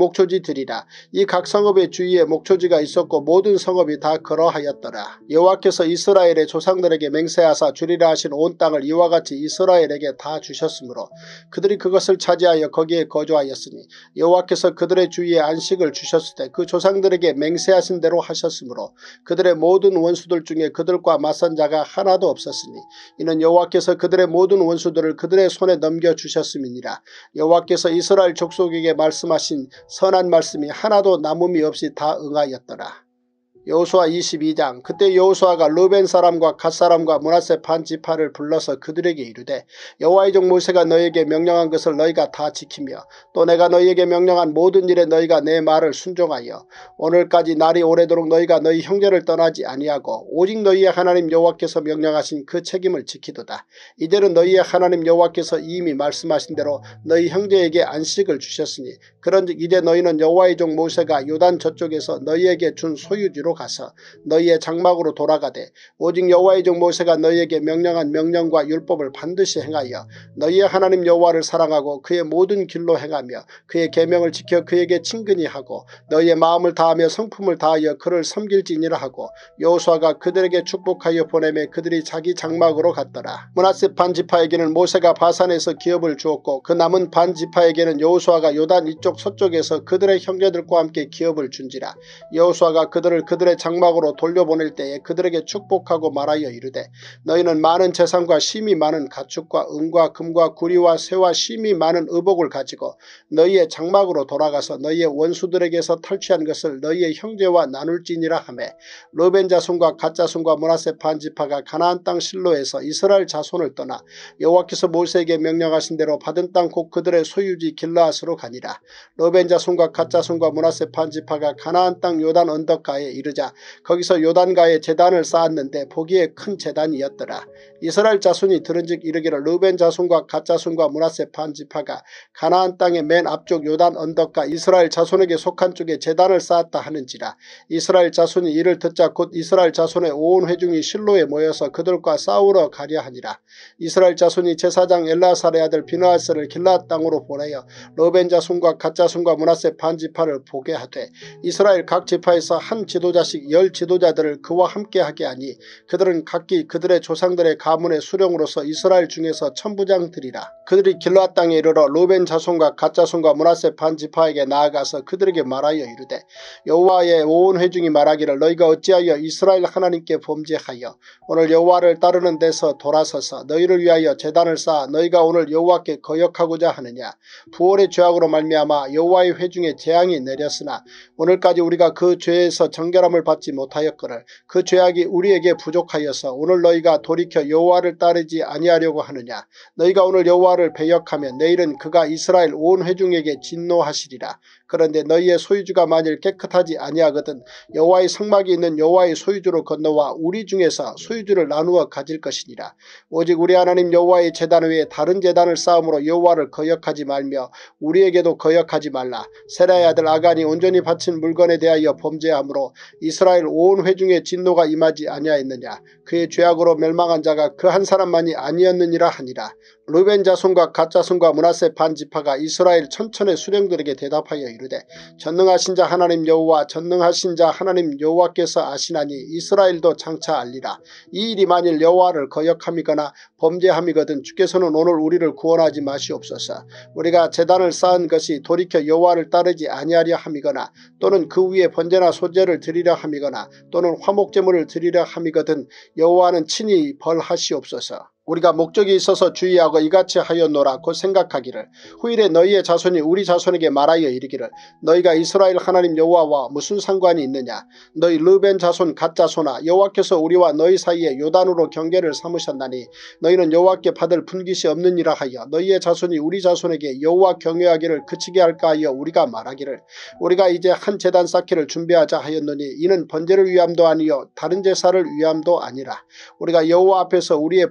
드리라. 이 각 성읍의 주위에 목초지가 있었고 모든 성읍이 다 그러하였더라. 여호와께서 이스라엘의 조상들에게 맹세하사 주리라 하신 온 땅을 이와 같이 이스라엘에게 다 주셨으므로 그들이 그것을 차지하여 거기에 거주하였으니 여호와께서 그들의 주위에 안식을 주셨을 때 그 조상들에게 맹세하신 대로 하셨으므로 그들의 모든 원수들 중에 그들과 맞선 자가 하나도 없었으니 이는 여호와께서 그들의 모든 원수들을 그들의 손에 넘겨주셨음이니라. 여호와께서 이스라엘 족속에게 말씀하신 선한 말씀이 하나도 남음이 없이 다 응하였더라. 여호수아 이십이 장. 그때 여호수아가 르벤 사람과 갓 사람과 므낫세 반 지파를 불러서 그들에게 이르되 여호와의 종 모세가 너희에게 명령한 것을 너희가 다 지키며 또 내가 너희에게 명령한 모든 일에 너희가 내 말을 순종하여 오늘까지 날이 오래도록 너희가 너희 형제를 떠나지 아니하고 오직 너희의 하나님 여호와께서 명령하신 그 책임을 지키도다. 이제는 너희의 하나님 여호와께서 이미 말씀하신 대로 너희 형제에게 안식을 주셨으니 그런즉 이제 너희는 여호와의 종 모세가 요단 저쪽에서 너희에게 준 소유지로 가서 너희의 장막으로 돌아가되 오직 여호와의 종 모세가 너희에게 명령한 명령과 율법을 반드시 행하여 너희의 하나님 여호와를 사랑하고 그의 모든 길로 행하며 그의 계명을 지켜 그에게 친근히 하고 너희의 마음을 다하며 성품을 다하여 그를 섬길지니라 하고 여호수아가 그들에게 축복하여 보내매 그들이 자기 장막으로 갔더라. 므낫세 반 지파에게는 모세가 바산에서 기업을 주었고 그 남은 반 지파에게는 여호수아가 요단 이쪽 서쪽에서 그들의 형제들과 함께 기업을 준지라. 여호수아가 그들을 그들의 장막으로 돌려보낼 때에 그들에게 축복하고 말하여 이르되 너희는 많은 재산과 심이 많은 가축과 은과 금과 구리와 새와 심이 많은 의복을 가지고 너희의 장막으로 돌아가서 너희의 원수들에게서 탈취한 것을 너희의 형제와 나눌지니라 하매 르벤 자손과 갓 자손과 므낫세 반 지파가 가나안 땅 실로에서 이스라엘 자손을 떠나 여호와께서 모세에게 명령하신 대로 받은 땅 곧 그들의 소유지 길르앗으로 가니라. 르벤 자손과 갓 자손과 므낫세 반 지파가 가나안 땅 요단 언덕가에 이르자 거기서 요단가에 제단을 쌓았는데 보기에 큰 제단이었더라. 이스라엘 자손이 들은즉 이르기를 르벤 자손과 갓 자손과 므낫세 반 지파가 가나안 땅의 맨 앞쪽 요단 언덕가 이스라엘 자손에게 속한 쪽에 제단을 쌓았다 하는지라. 이스라엘 자손이 이를 듣자 곧 이스라엘 자손의 온 회중이 실로에 모여서 그들과 싸우러 가려 하니라. 이스라엘 자손이 제사장 엘라사의 아들 비느하스를 길르앗 땅으로 보내어 르벤 자손과 갓 자손과 므낫세 반 지파를 보게 하되 이스라엘 각 지파에서 한 지도자씩 열 지도자들을 그와 함께하게 하니 그들은 각기 그들의 조상들의 가문의 수령으로서 이스라엘 중에서 천부장들이라. 그들이 길르앗 땅에 이르러 르벤 자손과 갓 자손과 므낫세 반 지파에게 나아가서 그들에게 말하여 이르되 여호와의 온 회중이 말하기를 너희가 어찌하여 이스라엘 하나님께 범죄하여 오늘 여호와를 따르는 데서 돌아서서 너희를 위하여 제단을 쌓아 너희가 오늘 여호와께 거역하고자 하느냐. 부월의 죄악으로 말미암아 여호와의 회중에 재앙이 내렸으나 오늘까지 우리가 그 죄에서 정결함을 받지 못하였거늘 그 죄악이 우리에게 부족하여서 오늘 너희가 돌이켜 여호와를 따르지 아니하려고 하느냐. 너희가 오늘 여호와를 배역하면 내일은 그가 이스라엘 온 회중에게 진노하시리라. 그런데 너희의 소유주가 만일 깨끗하지 아니하거든 여호와의 성막이 있는 여호와의 소유주로 건너와 우리 중에서 소유주를 나누어 가질 것이니라. 오직 우리 하나님 여호와의 제단 외에 다른 제단을 쌓음으로 여호와를 거역하지 말며 우리에게도 거역하지 말라. 세라의 아들 아간이 온전히 바친 물건에 대하여 범죄함으로 이스라엘 온 회중의 진노가 임하지 아니하였느냐. 그의 죄악으로 멸망한 자가 그 한 사람만이 아니었느니라 하니라. 르벤 자손과 갓 자손과 므낫세 반 지파가 이스라엘 천천의 수령들에게 대답하여 이르되 전능하신 자 하나님 여호와 전능하신 자 하나님 여호와께서 아시나니 이스라엘도 장차 알리라. 이 일이 만일 여호와를 거역함이거나 범죄함이거든 주께서는 오늘 우리를 구원하지 마시옵소서. 우리가 제단을 쌓은 것이 돌이켜 여호와를 따르지 아니하려 함이거나 또는 그 위에 번제나 소제를 드리려 함이거나 또는 화목제물을 드리려 함이거든 여호와는 친히 벌하시옵소서. 우리가 목적이 있어서 주의하고 이같이 하였노라 곧 생각하기를 후일에 너희의 자손이 우리 자손에게 말하여 이르기를 너희가 이스라엘 하나님 여호와와 무슨 상관이 있느냐. 너희 르벤 자손 갓 자손아 여호와께서 우리와 너희 사이에 요단으로 경계를 삼으셨나니 너희는 여호와께 받을 분깃이 없느니라 하여 너희의 자손이 우리 자손에게 여호와 경외하기를 그치게 할까 하여 우리가 말하기를 우리가 이제 한 제단 쌓기를 준비하자 하였노니 이는 번제를 위함도 아니요 다른 제사를 위함도 아니라 우리가 여호와 앞에서 우리의 번제와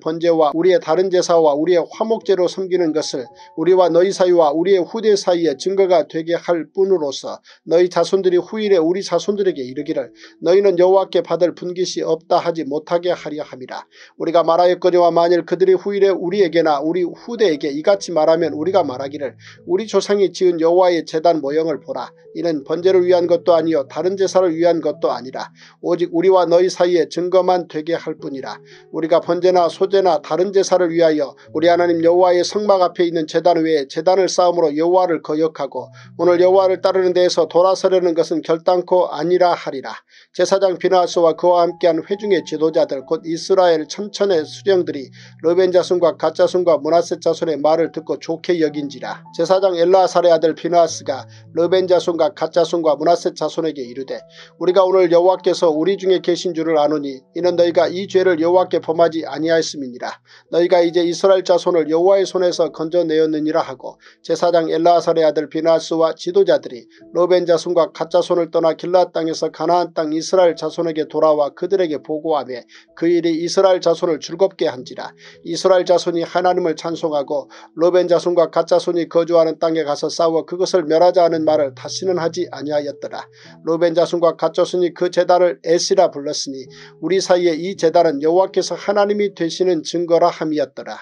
제사와 우리의 다른 제사와 우리의 화목제로 섬기는 것을 우리와 너희 사이와 우리의 후대 사이에 증거가 되게 할 뿐으로서 너희 자손들이 후일에 우리 자손들에게 이르기를 너희는 여호와께 받을 분깃이 없다 하지 못하게 하려 함이라. 우리가 말하였거니와 만일 그들이 후일에 우리에게나 우리 후대에게 이같이 말하면 우리가 말하기를 우리 조상이 지은 여호와의 제단 모형을 보라. 이는 번제를 위한 것도 아니요 다른 제사를 위한 것도 아니라 오직 우리와 너희 사이에 증거만 되게 할 뿐이라. 우리가 번제나 소제나 다른 제사를 위하여 우리 하나님 여호와의 성막 앞에 있는 제단 외에 제단을 쌓음으로 여호와를 거역하고 오늘 여호와를 따르는 데에서 돌아서려는 것은 결단코 아니라 하리라. 제사장 비나하스와 그와 함께한 회중의 지도자들 곧 이스라엘 천천의 수령들이 르벤 자손과 갓 자손과 므낫세 자손의 말을 듣고 좋게 여긴지라. 제사장 엘르아살의 아들 비나하스가 르벤 자손과 갓 자손과 므낫세 자손에게 이르되 우리가 오늘 여호와께서 우리 중에 계신 줄을 아노니 이는 너희가 이 죄를 여호와께 범하지 아니하였음이니라. 너희가 이제 이스라엘 자손을 여호와의 손에서 건져내었느니라 하고 제사장 엘르아살의 아들 비나하스와 지도자들이 르벤 자손과 갓 자손을 떠나 길앗 땅에서 가나안 땅 이스라엘 자손에게 돌아와 그들에게 보고하며 그 일이 이스라엘 자손을 즐겁게 한지라. 이스라엘 자손이 하나님을 찬송하고 르벤 자손과 갓 자손이 거주하는 땅에 가서 싸워 그것을 멸하자 하는 말을 다시는 하지 아니하였더라. 르벤 자손과 갓 자손이 그 제단을 에시라 불렀으니 우리 사이에 이 제단은 여호와께서 하나님이 되시는 증거라 함이었더라.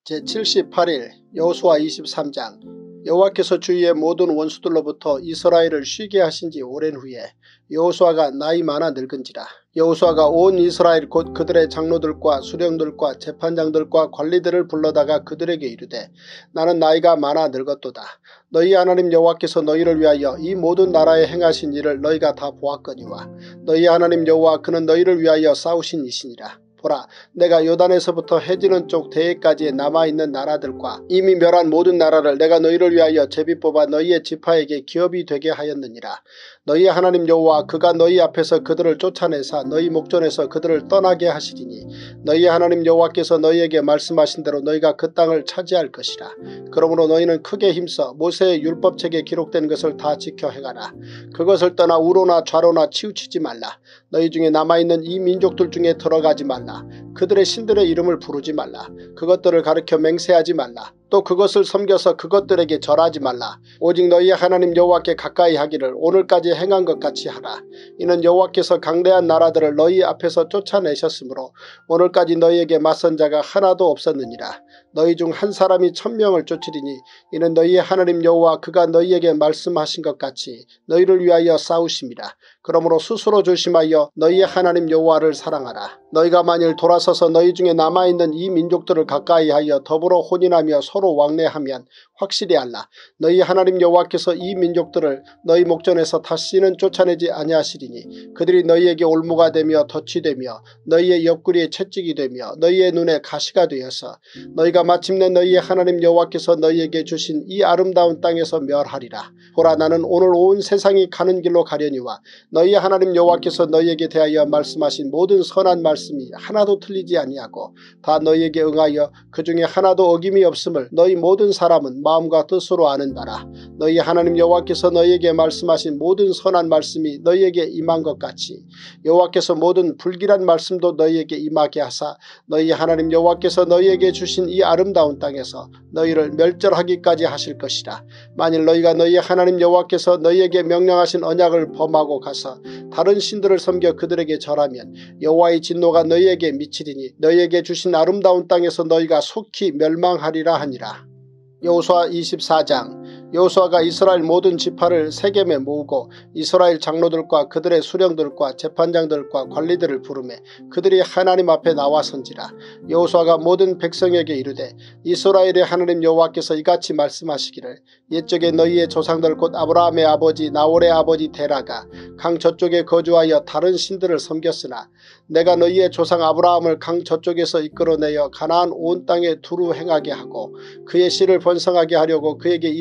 제칠십팔 일 여호수아 이십삼 장. 여호와께서 주위의 모든 원수들로부터 이스라엘을 쉬게 하신 지 오랜 후에 여호수아가 나이 많아 늙은지라. 여호수아가 온 이스라엘 곧 그들의 장로들과 수령들과 재판장들과 관리들을 불러다가 그들에게 이르되 나는 나이가 많아 늙었도다. 너희 하나님 여호와께서 너희를 위하여 이 모든 나라에 행하신 일을 너희가 다 보았거니와 너희 하나님 여호와 그는 너희를 위하여 싸우신 이시니라. 보라, 내가 요단에서부터 해지는 쪽 대해까지 남아있는 나라들과 이미 멸한 모든 나라를 내가 너희를 위하여 제비 뽑아 너희의 지파에게 기업이 되게 하였느니라. 너희의 하나님 여호와 그가 너희 앞에서 그들을 쫓아내사 너희 목전에서 그들을 떠나게 하시리니 너희의 하나님 여호와께서 너희에게 말씀하신 대로 너희가 그 땅을 차지할 것이라. 그러므로 너희는 크게 힘써 모세의 율법책에 기록된 것을 다 지켜 행하라. 그것을 떠나 우로나 좌로나 치우치지 말라. 너희 중에 남아있는 이 민족들 중에 들어가지 말라. 그들의 신들의 이름을 부르지 말라. 그것들을 가르쳐 맹세하지 말라. 또 그것을 섬겨서 그것들에게 절하지 말라. 오직 너희의 하나님 여호와께 가까이 하기를 오늘까지 행한 것 같이 하라. 이는 여호와께서 강대한 나라들을 너희 앞에서 쫓아내셨으므로 오늘까지 너희에게 맞선 자가 하나도 없었느니라. 너희 중 한 사람이 천명을 쫓으리니 이는 너희의 하나님 여호와 그가 너희에게 말씀하신 것 같이 너희를 위하여 싸우심이라. 그러므로 스스로 조심하여 너희의 하나님 여호와를 사랑하라. 너희가 만일 돌아서서 너희 중에 남아있는 이 민족들을 가까이 하여 더불어 혼인하며 서로 왕래하면 확실히 알라. 너희 하나님 여호와께서 이 민족들을 너희 목전에서 다시는 쫓아내지 아니하시리니 그들이 너희에게 올무가 되며 덫이 되며 너희의 옆구리에 채찍이 되며 너희의 눈에 가시가 되어서 너희가 마침내 너희의 하나님 여호와께서 너희에게 주신 이 아름다운 땅에서 멸하리라. 보라, 나는 오늘 온 세상이 가는 길로 가려니와 너희의 하나님 여호와께서 너희에게 대하여 말씀하신 모든 선한 말씀이 하나도 틀리지 아니하고 다 너희에게 응하여 그 중에 하나도 어김이 없음을 너희 모든 사람은 마음과 뜻으로 아는 바라. 너희 하나님 여호와께서 너희에게 말씀하신 모든 선한 말씀이 너희에게 임한 것 같이 여호와께서 모든 불길한 말씀도 너희에게 임하게 하사 너희 하나님 여호와께서 너희에게 주신 이 아름다운 땅에서 너희를 멸절하기까지 하실 것이라. 만일 너희가 너희 하나님 여호와께서 너희에게 명령하신 언약을 범하고 가서 다른 신들을 섬겨 그들에게 절하면 여호와의 진노가 너희에게 미치리니 너희에게 주신 아름다운 땅에서 너희가 속히 멸망하리라 하니라. 여호수아 이십사 장. 여호수아가 이스라엘 모든 지파를 세겜에 모으고 이스라엘 장로들과 그들의 수령들과 재판장들과 관리들을 부르매 그들이 하나님 앞에 나와선지라. 여호수아가 모든 백성에게 이르되 이스라엘의 하나님 여호와께서 이같이 말씀하시기를 옛적에 너희의 조상들 곧 아브라함의 아버지 나홀의 아버지 데라가 강 저쪽에 거주하여 다른 신들을 섬겼으나 내가 너희의 조상 아브라함을 강 저쪽에서 이끌어내어 가나안 온 땅에 두루 행하게 하고 그의 씨를 번성하게 하려고 그에게 이삭을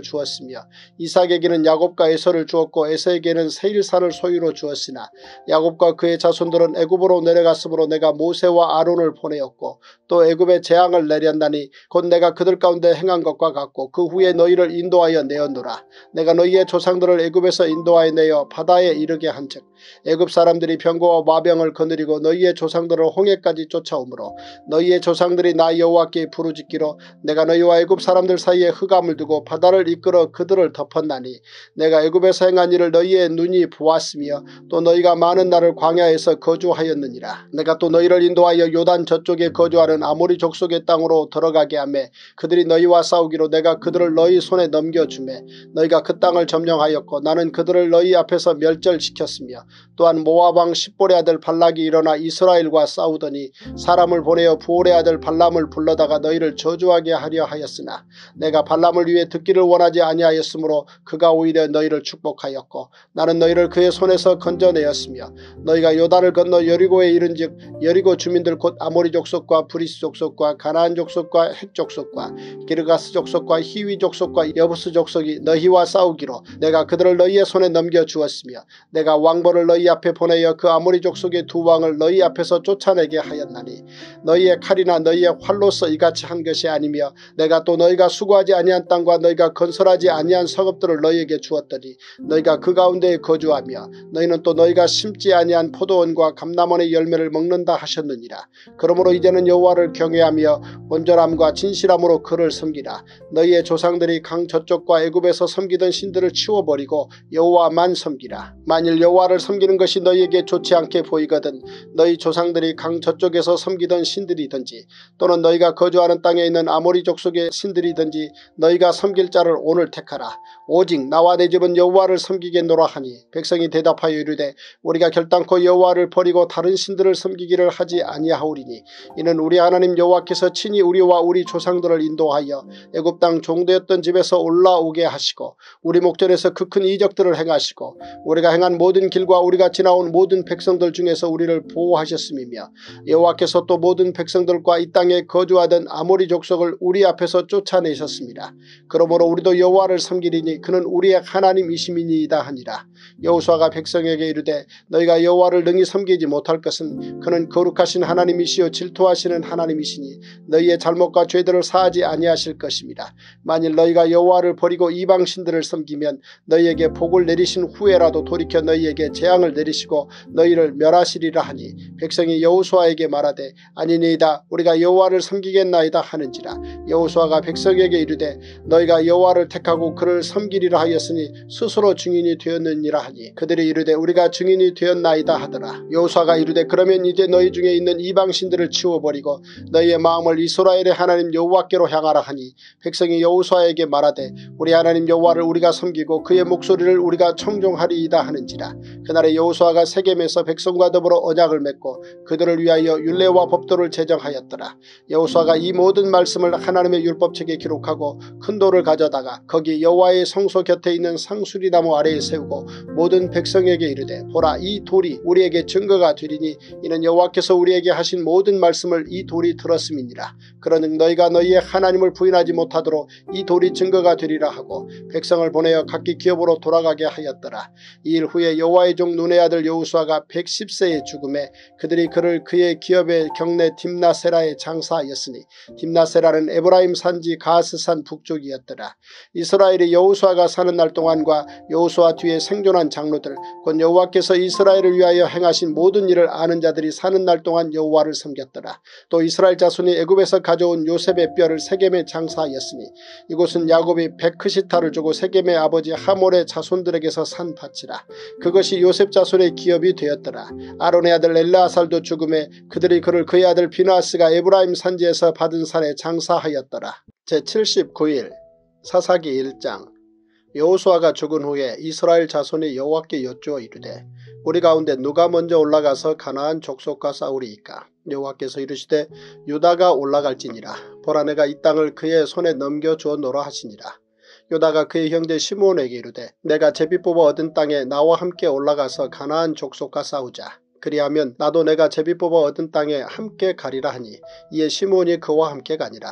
주었으며 이삭에게는 야곱과 에서를 주었고 에서에게는 세일산을 소유로 주었으나 야곱과 그의 자손들은 애굽으로 내려갔으므로 내가 모세와 아론을 보내었고 또 애굽에 재앙을 내렸나니 곧 내가 그들 가운데 행한 것과 같고 그 후에 너희를 인도하여 내었노라. 내가 너희의 조상들을 애굽에서 인도하여 내어 바다에 이르게 한즉 애굽 사람들이 병거와 마병을 거느리고 너희의 조상들을 홍해까지 쫓아오므로 너희의 조상들이 나 여호와께 부르짖기로 내가 너희와 애굽 사람들 사이에 흑암을 두고 바다를 이끌어 그들을 덮었나니 내가 애굽에서 행한 일을 너희의 눈이 보았으며 또 너희가 많은 날을 광야에서 거주하였느니라. 내가 또 너희를 인도하여 요단 저쪽에 거주하는 아모리 족속의 땅으로 들어가게 하매 그들이 너희와 싸우기로 내가 그들을 너희 손에 넘겨주매 너희가 그 땅을 점령하였고 나는 그들을 너희 앞에서 멸절시켰으며 또한 모압 왕 십볼의 아들 발락이 일어나 이스라엘과 싸우더니 사람을 보내어 부올의 아들 발람을 불러다가 너희를 저주하게 하려 하였으나 내가 발람을 위해 듣기를 원하지 아니하였으므로 그가 오히려 너희를 축복하였고 나는 너희를 그의 손에서 건져내었으며 너희가 요단을 건너 여리고에 이른즉 여리고 주민들 곧 아모리 족속과 브리스 족속과 가나안 족속과 헷 족속과 기르가스 족속과 히위 족속과 여부스 족속이 너희와 싸우기로 내가 그들을 너희의 손에 넘겨주었으며 내가 왕벌을 너희 앞에 보내어 그 아모리 족속의 두 왕을 너희 앞에서 쫓아내게 하였나니 너희의 칼이나 너희의 활로서 이같이 한 것이 아니며 내가 또 너희가 수고하지 아니한 땅과 너희가 건설하지 아니한 성읍들을 너희에게 주었더니 너희가 그 가운데에 거주하며 너희는 또 너희가 심지 아니한 포도원과 감람원의 열매를 먹는다 하셨느니라. 그러므로 이제는 여호와를 경외하며 온전함과 진실함으로 그를 섬기라. 너희의 조상들이 강 저쪽과 애굽에서 섬기던 신들을 치워버리고 여호와만 섬기라. 만일 여호와를 섬기는 것이 너희에게 좋지 않게 보이거든 너희 조상들이 강 저쪽에서 섬기던 신들이든지 또는 너희가 거주하는 땅에 있는 아모리 족속의 신들이든지 너희가 섬길 자를 오늘 택하라. 오직 나와 내 집은 여호와를 섬기겠노라 하니 백성이 대답하여 이르되 우리가 결단코 여호와를 버리고 다른 신들을 섬기기를 하지 아니하오리니 이는 우리 하나님 여호와께서 친히 우리와 우리 조상들을 인도하여 애굽 땅 종되었던 집에서 올라오게 하시고 우리 목전에서 그 큰 이적들을 행하시고 우리가 행한 모든 길과 우리가 지나온 모든 백성들 중에서 우리를 보호하셨음이며 여호와께서 또 모든 백성들과 이 땅에 거주하던 아모리 족속을 우리 앞에서 쫓아내셨습니다. 그러므로 우리도 여호와를 섬기리니 그는 우리의 하나님이심이니이다 하니라. 여호수아가 백성에게 이르되 너희가 여호와를 능히 섬기지 못할 것은 그는 거룩하신 하나님이시요 질투하시는 하나님이시니 너희의 잘못과 죄들을 사하지 아니하실 것입니다. 만일 너희가 여호와를 버리고 이방신들을 섬기면 너희에게 복을 내리신 후에라도 돌이켜 너희에게 재앙을 내리시고 너희를 멸하시리라 하니 백성이 여호수아에게 말하되 아니니이다 우리가 여호와를 섬기겠나이다 하는지라. 여호수아가 백성에게 이르되 너희가 여호와를 택하고 그를 섬기리라 하였으니 스스로 증인이 되었느니라 하니 그들이 이르되 우리가 증인이 되었나이다 하더라. 여호수아가 이르되 그러면 이제 너희 중에 있는 이방신들을 치워버리고 너희의 마음을 이스라엘의 하나님 여호와께로 향하라 하니 백성이 여호수아에게 말하되 우리 하나님 여호와를 우리가 섬기고 그의 목소리를 우리가 청종하리이다 하는지라. 그날에 여호수아가 세겜에서 백성과 더불어 언약을 맺고 그들을 위하여 율례와 법도를 제정하였더라. 여호수아가 이 모든 말씀을 하나님의 율법책에 기록하고 큰 돌을 가져다가 거기 여호와의 성소 곁에 있는 상수리나무 아래에 세우고 모든 백성에게 이르되 보라 이 돌이 우리에게 증거가 되리니 이는 여호와께서 우리에게 하신 모든 말씀을 이 돌이 들었음이니라. 그러는 너희가 너희의 하나님을 부인하지 못하도록 이 돌이 증거가 되리라 하고 백성을 보내어 각기 기업으로 돌아가게 하였더라. 이 일 후에 여호와의 종 눈의 아들 여호수아가 백십 세에 죽음에 그들이 그를 그의 기업의 경내 딥나세라에 장사하였으니 딥나세라는 에브라임 산지 가스산 북쪽이었더라. 이스라엘이 여호수아가 사는 날 동안과 여호수아 뒤에 생존한 장로들 곧 여호와께서 이스라엘을 위하여 행하신 모든 일을 아는 자들이 사는 날 동안 여호와를 섬겼더라. 또 이스라엘 자손이 애굽에서 가져온 요셉의 뼈를 세겜에 장사하였으니 이곳은 야곱이 베크시타를 주고 세겜의 아버지 하몰의 자손들에게서 산 밭이라. 그것이 요셉 자손의 기업이 되었더라. 아론의 아들 엘르아살도 죽음에 그들이 그를 그의 아들 비나스가 에브라임 산지에서 받은 산에 장사하였더라. 제칠십구 일 사사기 일 장. 여호수아가 죽은 후에 이스라엘 자손이 여호와께 여쭈어 이르되 우리 가운데 누가 먼저 올라가서 가나안 족속과 싸우리이까. 여호와께서 이르시되 유다가 올라갈지니라. 보라 내가 이 땅을 그의 손에 넘겨주었노라 하시니라. 유다가 그의 형제 시므온에게 이르되 내가 제비 뽑아 얻은 땅에 나와 함께 올라가서 가나안 족속과 싸우자. 그리하면 나도 내가 제비 뽑아 얻은 땅에 함께 가리라 하니 이에 시므온이 그와 함께 가니라.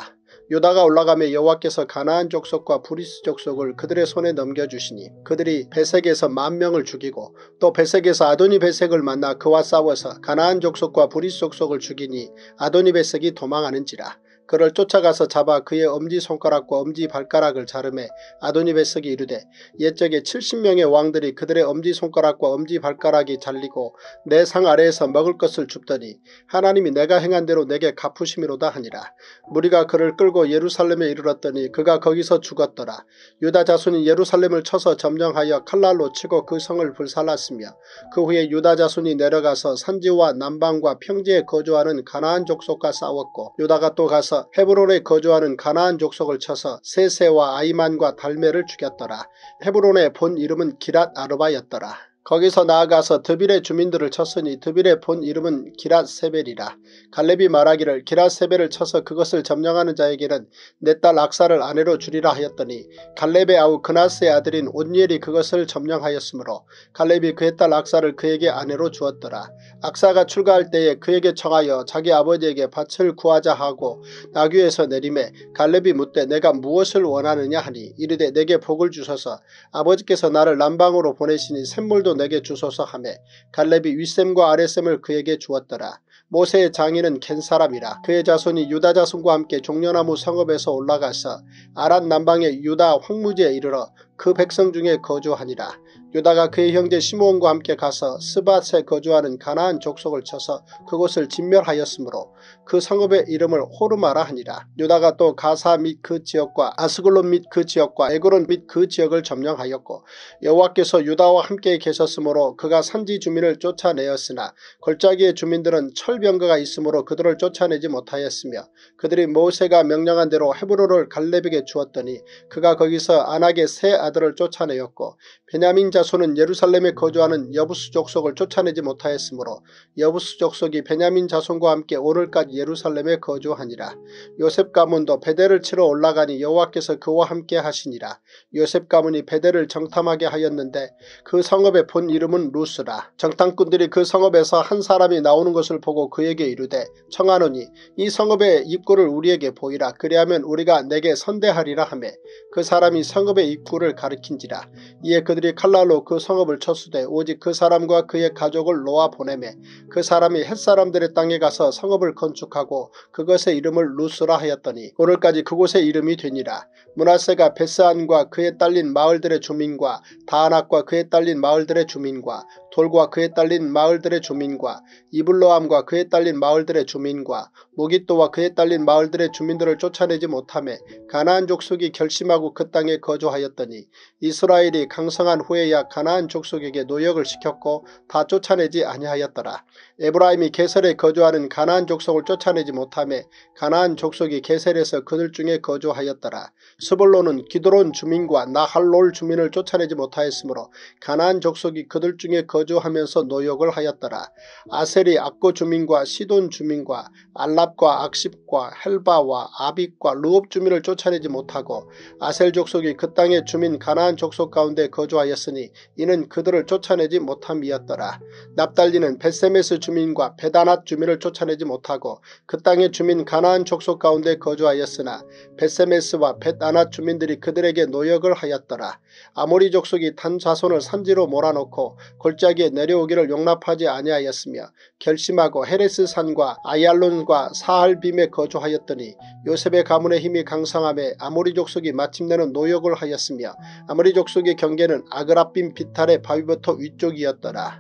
유다가 올라가며 여호와께서 가나안 족속과 브리스 족속을 그들의 손에 넘겨주시니 그들이 베색에서 만 명을 죽이고 또 베색에서 아도니 베색을 만나 그와 싸워서 가나안 족속과 브리스 족속을 죽이니 아도니 베색이 도망하는지라. 그를 쫓아가서 잡아 그의 엄지손가락과 엄지발가락을 자르매 아도니베섹이 이르되 옛적에 칠십 명의 왕들이 그들의 엄지손가락과 엄지발가락이 잘리고 내 상 아래에서 먹을 것을 줍더니 하나님이 내가 행한 대로 내게 갚으심이로다 하니라. 무리가 그를 끌고 예루살렘에 이르렀더니 그가 거기서 죽었더라. 유다 자손이 예루살렘을 쳐서 점령하여 칼날로 치고 그 성을 불살랐으며 그 후에 유다 자손이 내려가서 산지와 남방과 평지에 거주하는 가나안 족속과 싸웠고 유다가 또 가서 헤브론에 거주하는 가나안 족속을 쳐서 세세와 아이만과 달메를 죽였더라. 헤브론의 본 이름은 기랏 아르바였더라. 거기서 나아가서 드빌의 주민들을 쳤으니 드빌의 본 이름은 기랏세벨이라. 갈렙이 말하기를 기랏세벨을 쳐서 그것을 점령하는 자에게는 내 딸 악사를 아내로 주리라 하였더니 갈렙의 아우 그나스의 아들인 온니엘이 그것을 점령하였으므로 갈렙이 그의 딸 악사를 그에게 아내로 주었더라. 악사가 출가할 때에 그에게 청하여 자기 아버지에게 밭을 구하자 하고 나귀에서 내리매 갈렙이 묻되 내가 무엇을 원하느냐 하니 이르되 내게 복을 주소서 아버지께서 나를 남방으로 보내시니 샘물도 내게 주소서 하매 갈렙이 윗샘과 아랫샘을 그에게 주었더라. 모세의 장인은 겐 사람이라. 그의 자손이 유다 자손과 함께 종려나무 성읍에서 올라가서 아랏 남방의 유다 황무지에 이르러 그 백성 중에 거주하니라. 유다가 그의 형제 시므온과 함께 가서 스밧에 거주하는 가나안 족속을 쳐서 그곳을 진멸하였으므로 그 성읍의 이름을 호르마라 하니라. 유다가 또 가사 및 그 지역과 아스글론 및 그 지역과 에그론 및 그 지역을 점령하였고 여호와께서 유다와 함께 계셨으므로 그가 산지 주민을 쫓아내었으나 골짜기의 주민들은 철병거가 있으므로 그들을 쫓아내지 못하였으며 그들이 모세가 명령한 대로 헤브론을 갈렙에게 주었더니 그가 거기서 안악의 세 아들을 쫓아내었고 베냐민 자손은 예루살렘에 거주하는 여부스 족속을 쫓아내지 못하였으므로 여부스 족속이 베냐민 자손과 함께 오늘까지 예루살렘에 거주하니라. 요셉 가문도 베델을 치러 올라가니 여호와께서 그와 함께 하시니라. 요셉 가문이 베델을 정탐하게 하였는데 그 성읍의 본 이름은 루스라. 정탐꾼들이 그 성읍에서 한 사람이 나오는 것을 보고 그에게 이르되 청하노니 이 성읍의 입구를 우리에게 보이라. 그리하면 우리가 내게 선대하리라 하매 그 사람이 성읍의 입구를 가리킨지라. 이에 그들이 칼날로 그 성읍을 쳤으되 오직 그 사람과 그의 가족을 놓아 보내매 그 사람이 햇사람들의 땅에 가서 성읍을 건축하고 그것의 이름을 루스라 하였더니 오늘까지 그곳의 이름이 되니라. 므낫세가 베스안과 그에 딸린 마을들의 주민과 다안악과 그에 딸린 마을들의 주민과 돌과 그에 딸린 마을들의 주민과 이블로암과 그에 딸린 마을들의 주민과 무깃도와 그에 딸린 마을들의 주민들을 쫓아내지 못하매 가나안 족속이 결심하고 그 땅에 거주하였더니 이스라엘이 강성한 후에야 가나안 족속에게 노역을 시켰고 다 쫓아내지 아니하였더라. 에브라임이 게셀에 거주하는 가나안 족속을 쫓아내지 못하매 가나안 족속이 게셀에서 그들 중에 거주하였더라. 스불론은 기드론 주민과 나할롤 주민을 쫓아내지 못하였으므로 가나안 족속이 그들 중에 거주하면서 노역을 하였더라. 아셀이 악고 주민과 시돈 주민과 알랍과 악십과 헬바와 아빅과 르옵 주민을 쫓아내지 못하고 아셀 족속이 그 땅의 주민 가나안 족속 가운데 거주하였으니 이는 그들을 쫓아내지 못함이었더라. 납달리는 벳세메스 주민과 베다낫 주민을 쫓아내지 못하고 그 땅의 주민 가나안 족속 가운데 거주하였으나 벳세메스와 벳아낫 주민들이 그들에게 노역을 하였더라. 아모리 족속이 단 자손을 산지로 몰아넣고 골짜기에 내려오기를 용납하지 아니하였으며 결심하고 헤레스 산과 아얄론과 사할빔에 거주하였더니 요셉의 가문의 힘이 강성함에 아모리 족속이 마침내는 노역을 하였으며 아모리 족속의 경계는 아그라빔 비탈의 바위부터 위쪽이었더라.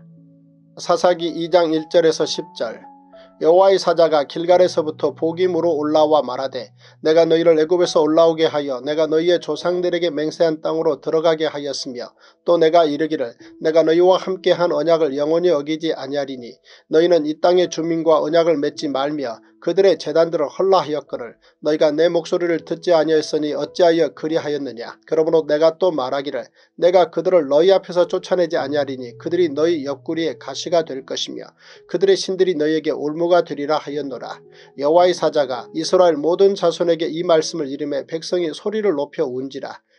사사기 이 장 일 절에서 십 절. 여호와의 사자가 길갈에서부터 복임으로 올라와 말하되 내가 너희를 애굽에서 올라오게 하여 내가 너희의 조상들에게 맹세한 땅으로 들어가게 하였으며 또 내가 이르기를 내가 너희와 함께한 언약을 영원히 어기지 아니하리니 너희는 이 땅의 주민과 언약을 맺지 말며 그들의 제단들을 헐라하였거늘 너희가 내 목소리를 듣지 아니하였으니 어찌하여 그리하였느냐. 그러므로 내가 또 말하기를 내가 그들을 너희 앞에서 쫓아내지 아니하리니 그들이 너희 옆구리에 가시가 될 것이며 그들의 신들이 너희에게 올무가 되리라 하였노라. 여호와의 사자가 이스라엘 모든 자손에게 이 말씀을 이름해 백성이 소리를 높여 운지라.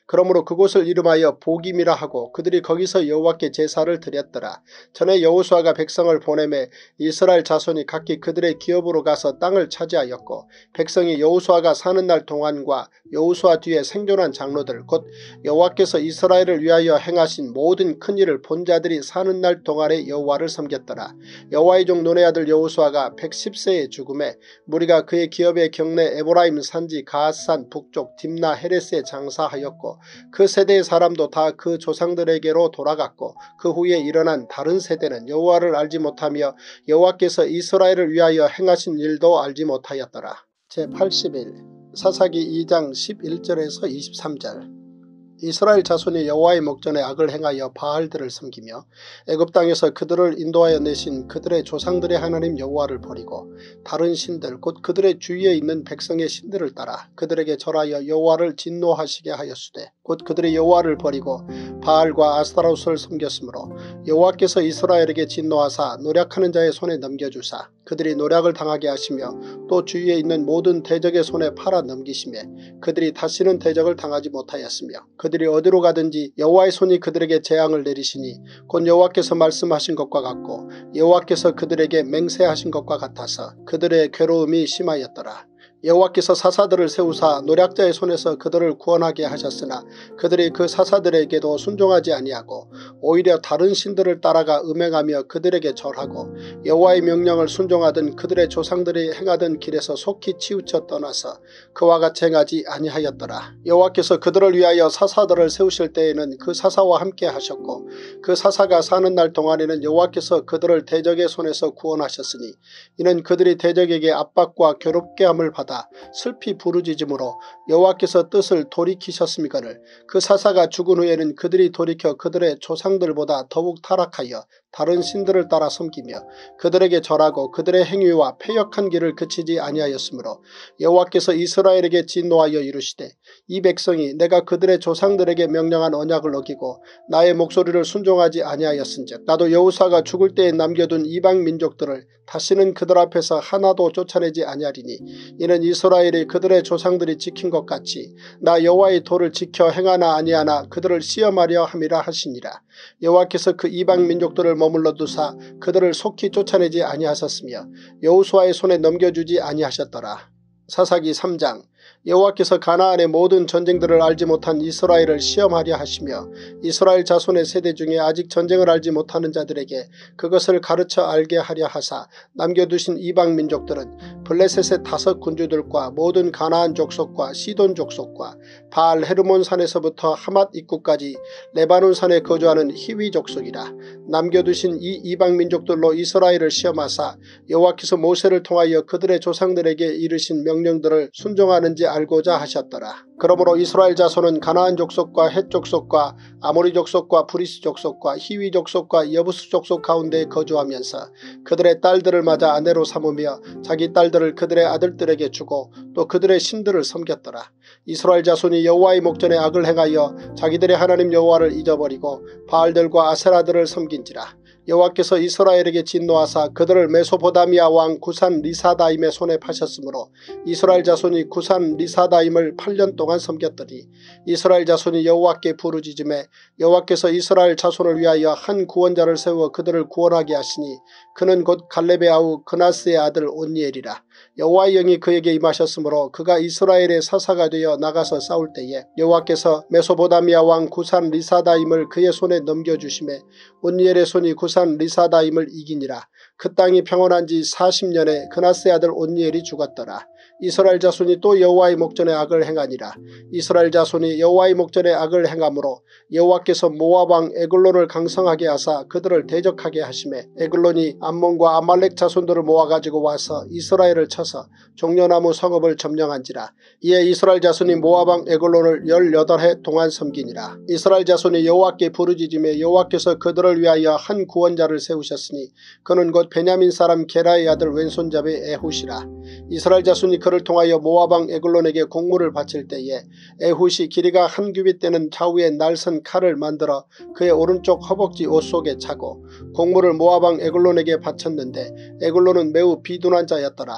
그러므로 그곳을 이름하여 보김이라 하고 그들이 거기서 여호와께 제사를 드렸더라. 전에 여호수아가 백성을 보내매 이스라엘 자손이 각기 그들의 기업으로 가서 땅을 차지하였고 백성이 여호수아가 사는 날 동안과 여호수아 뒤에 생존한 장로들 곧 여호와께서 이스라엘을 위하여 행하신 모든 큰 일을 본 자들이 사는 날 동안에 여호와를 섬겼더라. 여호와의 종 눈의 아들 여호수아가 백십 세에 죽음에 무리가 그의 기업의 경내 에브라임 산지 가앗산 북쪽 딥나 헤레스에 장사하였고 그 세대의 사람도 다 그 조상들에게로 돌아갔고 그 후에 일어난 다른 세대는 여호와를 알지 못하며 여호와께서 이스라엘을 위하여 행하신 일도 알지 못하였더라. 제팔십일 사사기 이 장 십일 절에서 이십삼 절. 이스라엘 자손이 여호와의 목전에 악을 행하여 바알들을 섬기며 애굽 땅에서 그들을 인도하여 내신 그들의 조상들의 하나님 여호와를 버리고 다른 신들 곧 그들의 주위에 있는 백성의 신들을 따라 그들에게 절하여 여호와를 진노하시게 하였으되 곧 그들이 여호와를 버리고 바알과 아스타롯을 섬겼으므로 여호와께서 이스라엘에게 진노하사 노략하는 자의 손에 넘겨주사 그들이 노략을 당하게 하시며 또 주위에 있는 모든 대적의 손에 팔아 넘기시매 그들이 다시는 대적을 당하지 못하였으며 그들이 어디로 가든지 여호와의 손이 그들에게 재앙을 내리시니 곧 여호와께서 말씀하신 것과 같고 여호와께서 그들에게 맹세하신 것과 같아서 그들의 괴로움이 심하였더라. 여호와께서 사사들을 세우사 노략자의 손에서 그들을 구원하게 하셨으나 그들이 그 사사들에게도 순종하지 아니하고 오히려 다른 신들을 따라가 음행하며 그들에게 절하고 여호와의 명령을 순종하던 그들의 조상들이 행하던 길에서 속히 치우쳐 떠나서 그와 같이 행하지 아니하였더라. 여호와께서 그들을 위하여 사사들을 세우실 때에는 그 사사와 함께 하셨고 그 사사가 사는 날 동안에는 여호와께서 그들을 대적의 손에서 구원하셨으니 이는 그들이 대적에게 압박과 괴롭게 함을 받아 슬피 부르짖음으로 여호와께서 뜻을 돌이키셨음이거늘 그 사사가 죽은 후에는 그들이 돌이켜 그들의 조상들보다 더욱 타락하여 다른 신들을 따라 섬기며 그들에게 절하고 그들의 행위와 패역한 길을 그치지 아니하였으므로 여호와께서 이스라엘에게 진노하여 이르시되 이 백성이 내가 그들의 조상들에게 명령한 언약을 어기고 나의 목소리를 순종하지 아니하였은즉 나도 여호수아가 죽을 때에 남겨둔 이방 민족들을 다시는 그들 앞에서 하나도 쫓아내지 아니하리니 이는 이스라엘이 그들의 조상들이 지킨 것 같이 나 여호와의 도를 지켜 행하나 아니하나 그들을 시험하려 함이라 하시니라. 여호와께서 그 이방 민족들을 머물러 두사 그들을 속히 쫓아내지 아니하셨으며 여호수아의 손에 넘겨주지 아니하셨더라. 사사기 삼 장. 여호와께서 가나안의 모든 전쟁들을 알지 못한 이스라엘을 시험하려 하시며 이스라엘 자손의 세대 중에 아직 전쟁을 알지 못하는 자들에게 그것을 가르쳐 알게 하려 하사 남겨두신 이방 민족들은 블레셋의 다섯 군주들과 모든 가나안 족속과 시돈 족속과 바알 헤르몬 산에서부터 하맛 입구까지 레바논 산에 거주하는 히위 족속이라. 남겨두신 이 이방 민족들로 이스라엘을 시험하사 여호와께서 모세를 통하여 그들의 조상들에게 이르신 명령들을 순종하는지 알고자 하셨더라. 그러므로 이스라엘 자손은 가나안 족속과 헷 족속과 아모리 족속과 브리스 족속과 히위 족속과 여부스 족속 가운데 거주하면서 그들의 딸들을 맞아 아내로 삼으며 자기 딸들을 그들의 아들들에게 주고 또 그들의 신들을 섬겼더라. 이스라엘 자손이 여호와의 목전에 악을 행하여 자기들의 하나님 여호와를 잊어버리고 바알들과 아세라들을 섬긴지라. 여호와께서 이스라엘에게 진노하사 그들을 메소포다미아 왕 구산 리사다임의 손에 파셨으므로 이스라엘 자손이 구산 리사다임을 팔 년 동안 섬겼더니 이스라엘 자손이 여호와께 부르짖음에 여호와께서 이스라엘 자손을 위하여 한 구원자를 세워 그들을 구원하게 하시니 그는 곧 갈렙의 아우 그나스의 아들 온니엘이라. 여호와의 영이 그에게 임하셨으므로 그가 이스라엘의 사사가 되어 나가서 싸울 때에 여호와께서 메소포다미아 왕 구산 리사다임을 그의 손에 넘겨주심에 온니엘의 손이 구산 리사다임을 이기니라. 그 땅이 평온한 지 사십 년에 그나스의 아들 온니엘이 죽었더라. 이스라엘 자손이 또 여호와의 목전에 악을 행하니라. 이스라엘 자손이 여호와의 목전에 악을 행함으로 여호와께서 모압 왕 에글론을 강성하게 하사 그들을 대적하게 하시매 에글론이 암몬과 아말렉 자손들을 모아가지고 와서 이스라엘을 쳐서 종려나무 성읍을 점령한지라. 이에 이스라엘 자손이 모압 왕 에글론을 열여덟 해 동안 섬기니라. 이스라엘 자손이 여호와께 부르짖으며 여호와께서 그들을 위하여 한 구원자를 세우셨으니 그는 곧 베냐민 사람 게라의 아들 왼손잡이 에훗이라. 이스라엘 자손이 그를 통하여 모압 왕 에글론에게 공물을 바칠 때에 에훗이 길이가 한 규빗 되는 좌우에 날선 칼을 만들어 그의 오른쪽 허벅지 옷 속에 차고 공물을 모압 왕 에글론에게 바쳤는데 에글론은 매우 비둔한 자였더라.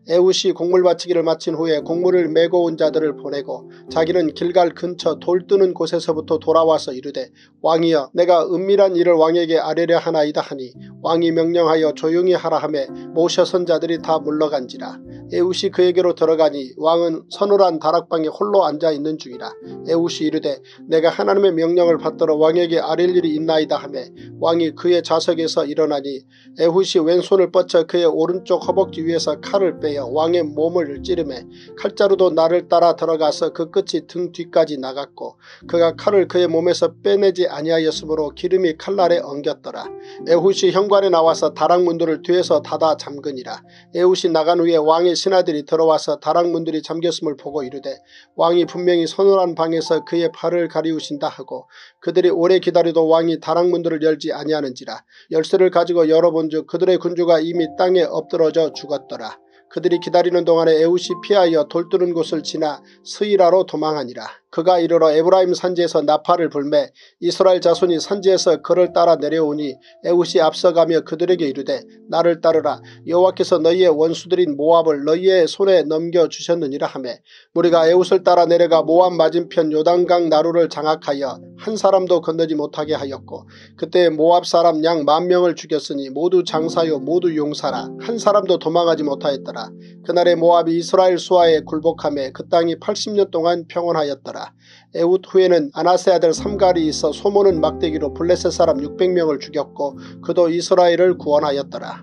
에훗이 곡물 바치기를 마친 후에 곡물을 메고 온 자들을 보내고 자기는 길갈 근처 돌 뜨는 곳에서부터 돌아와서 이르되 왕이여 내가 은밀한 일을 왕에게 아뢰려 하나이다 하니 왕이 명령하여 조용히 하라 하매 모셔선 자들이 다 물러간지라. 에훗이 그에게로 들어가니 왕은 서늘한 다락방에 홀로 앉아있는 중이라. 에훗이 이르되 내가 하나님의 명령을 받들어 왕에게 아뢰릴 일이 있나이다 하매 왕이 그의 좌석에서 일어나니 에훗이 왼손을 뻗쳐 그의 오른쪽 허벅지 위에서 칼을 빼어 왕의 몸을 찌르매 칼자루도 나를 따라 들어가서 그 끝이 등 뒤까지 나갔고 그가 칼을 그의 몸에서 빼내지 아니하였으므로 기름이 칼날에 엉겼더라. 에훗이 현관에 나와서 다락문들을 뒤에서 닫아 잠그니라. 에훗이 나간 후에 왕의 신하들이 들어와서 다락문들이 잠겼음을 보고 이르되 왕이 분명히 서늘한 방에서 그의 팔을 가리우신다 하고 그들이 오래 기다려도 왕이 다락문들을 열지 아니하는지라. 열쇠를 가지고 열어본즉 그들의 군주가 이미 땅에 엎드러져 죽었더라. 그들이 기다리는 동안에 에훗이 피하여 돌뜨는 곳을 지나 스이라로 도망하니라. 그가 이르러 에브라임 산지에서 나팔을 불매 이스라엘 자손이 산지에서 그를 따라 내려오니 에훗이 앞서가며 그들에게 이르되 나를 따르라. 여호와께서 너희의 원수들인 모압을 너희의 손에 넘겨주셨느니라 하매 무리가 에훗을 따라 내려가 모압 맞은편 요단강 나루를 장악하여 한 사람도 건너지 못하게 하였고 그때 모압 사람 양 만 명을 죽였으니 모두 장사요 모두 용사라. 한 사람도 도망하지 못하였더라. 그날에 모압이 이스라엘 수하에 굴복하며 그 땅이 팔십 년 동안 평온하였더라. 에훗 후에는 아나세 아들 삼갈이 있어 소모는 막대기로 블레셋 사람 육백 명을 죽였고 그도 이스라엘을 구원하였더라.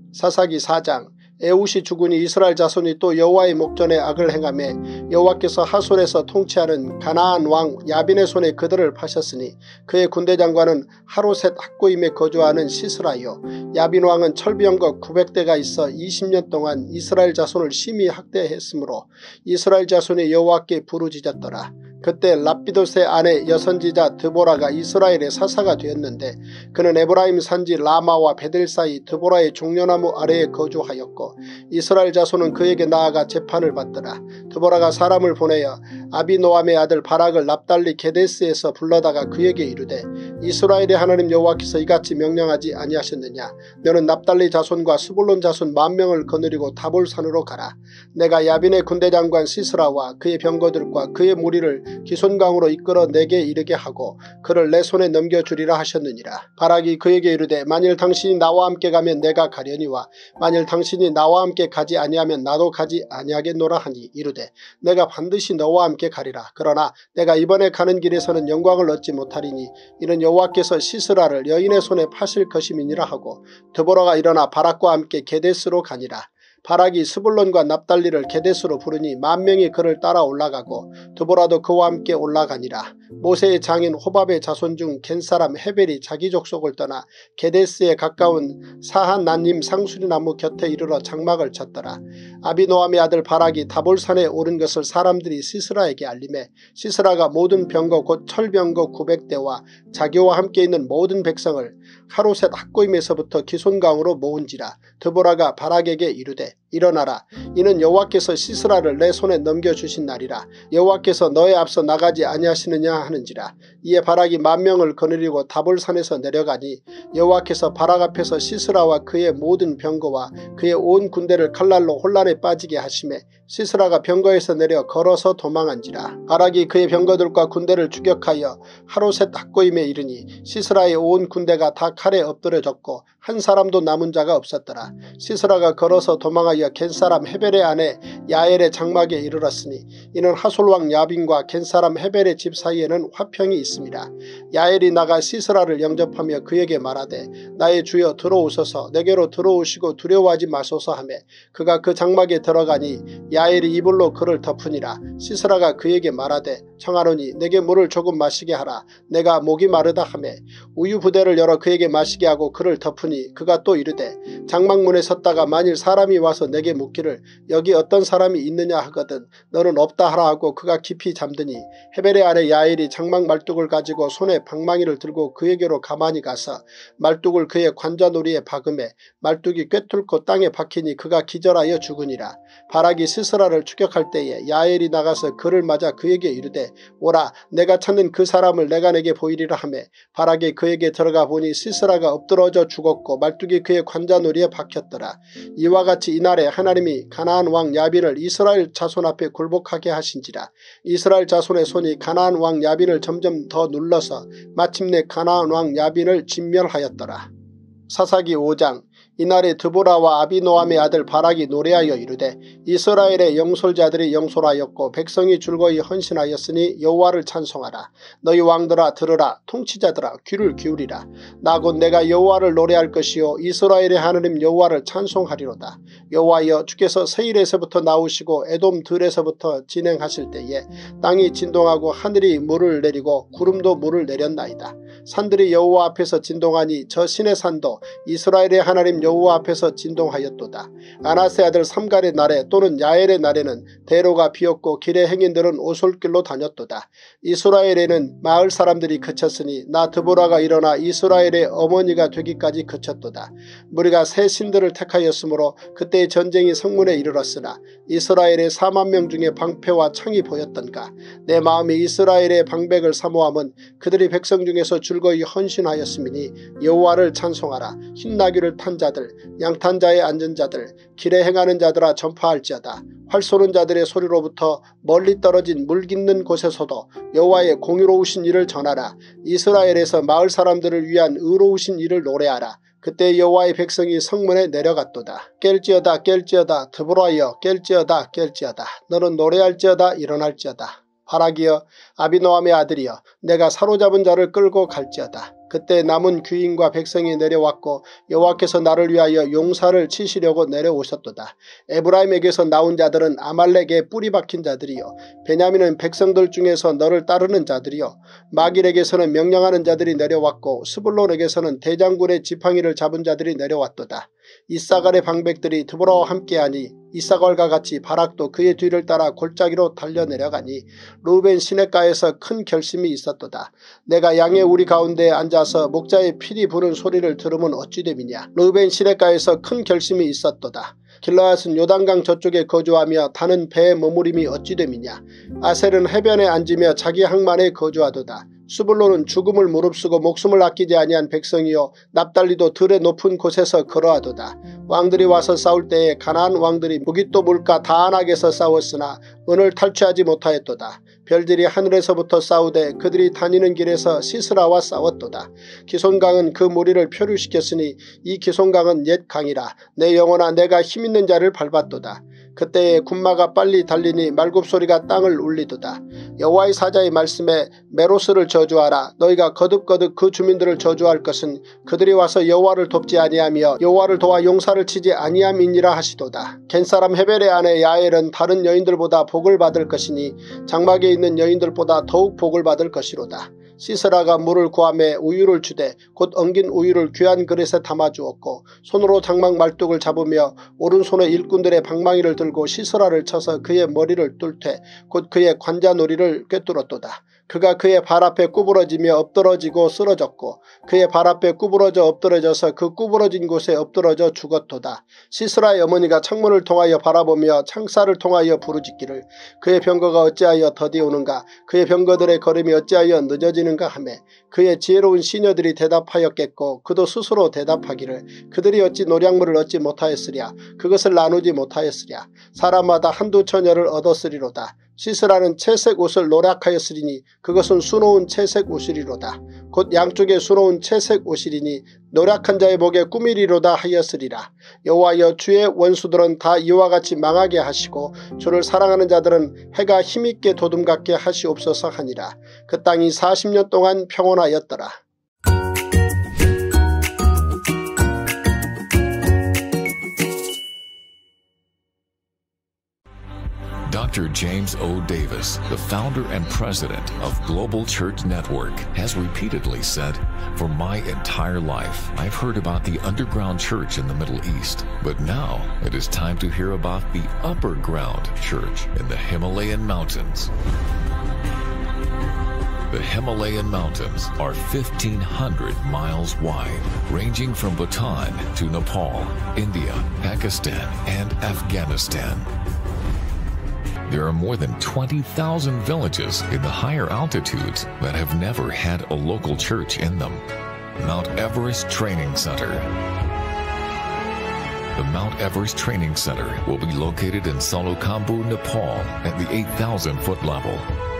사사기 사 장. 에훗이 죽으니 이스라엘 자손이 또 여호와의 목전에 악을 행하며 여호와께서 하솔에서 통치하는 가나안 왕 야빈의 손에 그들을 파셨으니 그의 군대장관은 하로셋 학고임에 거주하는 시스라요. 야빈 왕은 철병거 구백 대가 있어 이십 년 동안 이스라엘 자손을 심히 학대했으므로 이스라엘 자손이 여호와께 부르짖었더라. 그때 랍비도스의 아내 여선지자 드보라가 이스라엘의 사사가 되었는데 그는 에브라임 산지 라마와 베델 사이 드보라의 종려나무 아래에 거주하였고 이스라엘 자손은 그에게 나아가 재판을 받더라. 드보라가 사람을 보내어 아비노암의 아들 바락을 납달리 게데스에서 불러다가 그에게 이르되 이스라엘의 하나님 여호와께서 이같이 명령하지 아니하셨느냐. 너는 납달리 자손과 스불론 자손 만 명을 거느리고 다볼산으로 가라. 내가 야빈의 군대장관 시스라와 그의 병거들과 그의 무리를 기손강으로 이끌어 내게 이르게 하고 그를 내 손에 넘겨주리라 하셨느니라. 바락이 그에게 이르되 만일 당신이 나와 함께 가면 내가 가려니와 만일 당신이 나와 함께 가지 아니하면 나도 가지 아니하겠노라 하니 이르되 내가 반드시 너와 함께 가리라. 그러나 내가 이번에 가는 길에서는 영광을 얻지 못하리니 이는 여호와께서 시스라를 여인의 손에 파실 것임이니라 하고 드보라가 일어나 바락과 함께 게데스로 가니라. 바락이 스불론과 납달리를 게데스로 부르니 만 명이 그를 따라 올라가고 드보라도 그와 함께 올라가니라. 모세의 장인 호밥의 자손 중 겐사람 헤벨이 자기 족속을 떠나 게데스에 가까운 사한나님 상수리나무 곁에 이르러 장막을 쳤더라. 아비노암의 아들 바락이 다볼산에 오른 것을 사람들이 시스라에게 알림해 시스라가 모든 병거 곧 철병거 구백 대와 자기와 함께 있는 모든 백성을 하로셋 학고임에서부터 기손강으로 모은지라. 드보라가 바락에게 이르되 일어나라. 이는 여호와께서 시스라를 내 손에 넘겨주신 날이라. 여호와께서 너의 앞서 나가지 아니하시느냐 하는지라. 이에 바락이 만 명을 거느리고 다볼산에서 내려가니 여호와께서 바락 앞에서 시스라와 그의 모든 병거와 그의 온 군대를 칼날로 혼란에 빠지게 하시매 시스라가 병거에서 내려 걸어서 도망한지라. 바락이 그의 병거들과 군대를 추격하여 하로셋 학고임에 이르니 시스라의 온 군대가 다 칼에 엎드려졌고 한 사람도 남은 자가 없었더라. 시스라가 걸어서 도망하여 겐사람 헤벨의 아내 야엘의 장막에 이르렀으니 이는 하솔왕 야빈과 겐사람 헤벨의 집 사이에는 화평이 있습니다. 야엘이 나가 시스라를 영접하며 그에게 말하되 나의 주여 들어오소서. 내게로 들어오시고 두려워하지 마소서 하며 그가 그 장막에 들어가니 야엘이 이불로 그를 덮으니라. 시스라가 그에게 말하되 청하노니 내게 물을 조금 마시게 하라. 내가 목이 마르다 하며 우유 부대를 열어 그에게 마시게 하고 그를 덮으니 그가 또 이르되 장막문에 섰다가 만일 사람이 와서 내게 묻기를 여기 어떤 사람이 있느냐 하거든 너는 없다 하라 하고 그가 깊이 잠드니 헤벨의 아내 야엘이 장막 말뚝을 가지고 손에 방망이를 들고 그에게로 가만히 가서 말뚝을 그의 관자놀이에 박음해 말뚝이 꿰뚫고 땅에 박히니 그가 기절하여 죽으니라. 바락이 시스라를 추격할 때에 야엘이 나가서 그를 맞아 그에게 이르되 오라 내가 찾는 그 사람을 내가 내게 보이리라 하며 바락이 그에게 들어가 보니 시스라가 엎드러져 죽었고 말뚝이 그의 관자놀이에 박혔더라. 이와 같이 이날에 이날에 하나님이 가나안 왕 야빈을 이스라엘 자손 앞에 굴복하게 하신지라. 이스라엘 자손의 손이 가나안 왕 야빈을 점점 더 눌러서 마침내 가나안 왕 야빈을 진멸하였더라. 사사기 오 장. 이날에 드보라와 아비노함의 아들 바락이 노래하여 이르되 이스라엘의 영솔자들이 영솔하였고 백성이 줄거이 헌신하였으니 여호와를 찬송하라. 너희 왕들아 들으라. 통치자들아 귀를 기울이라. 나 곧 내가 여호와를 노래할 것이요 이스라엘의 하나님 여호와를 찬송하리로다. 여호와여 주께서 세일에서부터 나오시고 에돔 들에서부터 진행하실 때에 땅이 진동하고 하늘이 물을 내리고 구름도 물을 내렸나이다. 산들이 여호와 앞에서 진동하니 저 신의 산도 이스라엘의 하나님 여호와 앞에서 진동하였도다. 아나세 아들 삼갈의 날에 또는 야엘의 날에는 대로가 비었고 길의 행인들은 오솔길로 다녔도다. 이스라엘에는 마을 사람들이 그쳤으니 나 드보라가 일어나 이스라엘의 어머니가 되기까지 그쳤도다. 무리가 새 신들을 택하였으므로 그때의 전쟁이 성문에 이르렀으나 이스라엘의 사만 명 중에 방패와 창이 보였던가. 내 마음이 이스라엘의 방백을 사모함은 그들이 백성 중에서 줄거이 헌신하였음이니 여호와를 찬송하라. 흰나귀를 탄 자들 양탄자에 앉은 자들 길에 행하는 자들아 전파할지어다. 활 쏘는 자들의 소리로부터 멀리 떨어진 물 깃는 곳에서도 여호와의 공의로우신 일을 전하라. 이스라엘에서 마을 사람들을 위한 의로우신 일을 노래하라. 그때 여호와의 백성이 성문에 내려갔도다. 깰지어다 깰지어다 드보라여 깰지어다 깰지어다 너는 노래할지어다 일어날지어다. 바락이여 아비노함의 아들이여 내가 사로잡은 자를 끌고 갈지어다. 그때 남은 귀인과 백성이 내려왔고 여호와께서 나를 위하여 용사를 치시려고 내려오셨도다. 에브라임에게서 나온 자들은 아말렉에 뿌리 박힌 자들이요 베냐민은 백성들 중에서 너를 따르는 자들이요 마길에게서는 명령하는 자들이 내려왔고 스불론에게서는 대장군의 지팡이를 잡은 자들이 내려왔도다. 이사갈의 방백들이 드보라와 함께하니 이사갈과 같이 바락도 그의 뒤를 따라 골짜기로 달려내려가니 루벤 시냇가에서 큰 결심이 있었도다. 내가 양의 우리 가운데에 앉아서 목자의 피리 부는 소리를 들으면 어찌 됨이냐. 루벤 시냇가에서 큰 결심이 있었도다. 길르앗은 요단강 저쪽에 거주하며 다는 배에 머무림이 어찌 됨이냐. 아셀은 해변에 앉으며 자기 항만에 거주하도다. 수불론은 죽음을 무릅쓰고 목숨을 아끼지 아니한 백성이요 납달리도 들의 높은 곳에서 걸어하도다. 왕들이 와서 싸울 때에 가나안 왕들이 무깃도 물가 다안악에서 싸웠으나 은을 탈취하지 못하였도다. 별들이 하늘에서부터 싸우되 그들이 다니는 길에서 시스라와 싸웠도다. 기손강은 그 무리를 표류시켰으니 이 기손강은 옛 강이라. 내 영혼아 내가 힘있는 자를 밟았도다. 그때에 군마가 빨리 달리니 말굽소리가 땅을 울리도다. 여호와의 사자의 말씀에 메로스를 저주하라. 너희가 거듭거듭 그 주민들을 저주할 것은 그들이 와서 여호와를 돕지 아니하며 여호와를 도와 용사를 치지 아니함이니라 하시도다. 겐사람 헤벨의 아내 야엘은 다른 여인들보다 복을 받을 것이니 장막에 있는 여인들보다 더욱 복을 받을 것이로다. 시스라가 물을 구하며 우유를 주되 곧 엉긴 우유를 귀한 그릇에 담아주었고 손으로 장막 말뚝을 잡으며 오른손에 일꾼들의 방망이를 들고 시스라를 쳐서 그의 머리를 뚫되 곧 그의 관자놀이를 꿰뚫었도다. 그가 그의 발 앞에 구부러지며 엎드러지고 쓰러졌고 그의 발 앞에 구부러져 엎드러져서 그 구부러진 곳에 엎드러져 죽었도다. 시스라의 어머니가 창문을 통하여 바라보며 창살을 통하여 부르짖기를 그의 병거가 어찌하여 더디오는가 그의 병거들의 걸음이 어찌하여 늦어지는가 하매 그의 지혜로운 시녀들이 대답하였겠고 그도 스스로 대답하기를 그들이 어찌 노량물을 얻지 못하였으랴 그것을 나누지 못하였으랴 사람마다 한두 처녀를 얻었으리로다. 시스라는 채색 옷을 노략하였으리니 그것은 수놓은 채색 옷이리로다. 곧 양쪽에 수놓은 채색 옷이리니 노략한 자의 목에 꾸미리로다 하였으리라. 여호와여 주의 원수들은 다 이와 같이 망하게 하시고 주를 사랑하는 자들은 해가 힘있게 도둠같게 하시옵소서 하니라. 그 땅이 사십 년 동안 평온하였더라. Doctor James O. Davis, the founder and president of Global Church Network, has repeatedly said, "For my entire life, I've heard about the underground church in the Middle East, but now it is time to hear about the upper ground church in the Himalayan mountains." The Himalayan mountains are fifteen hundred miles wide, ranging from Bhutan to Nepal, India, Pakistan, and Afghanistan. There are more than twenty thousand villages in the higher altitudes that have never had a local church in them. Mount Everest Training Center. The Mount Everest Training Center will be located in Salokhambu, Nepal at the eight thousand foot level.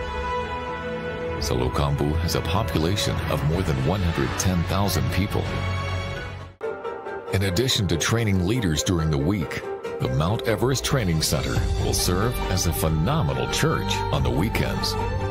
Salokhambu has a population of more than one hundred ten thousand people. In addition to training leaders during the week, the Mount Everest Training Center will serve as a phenomenal church on the weekends.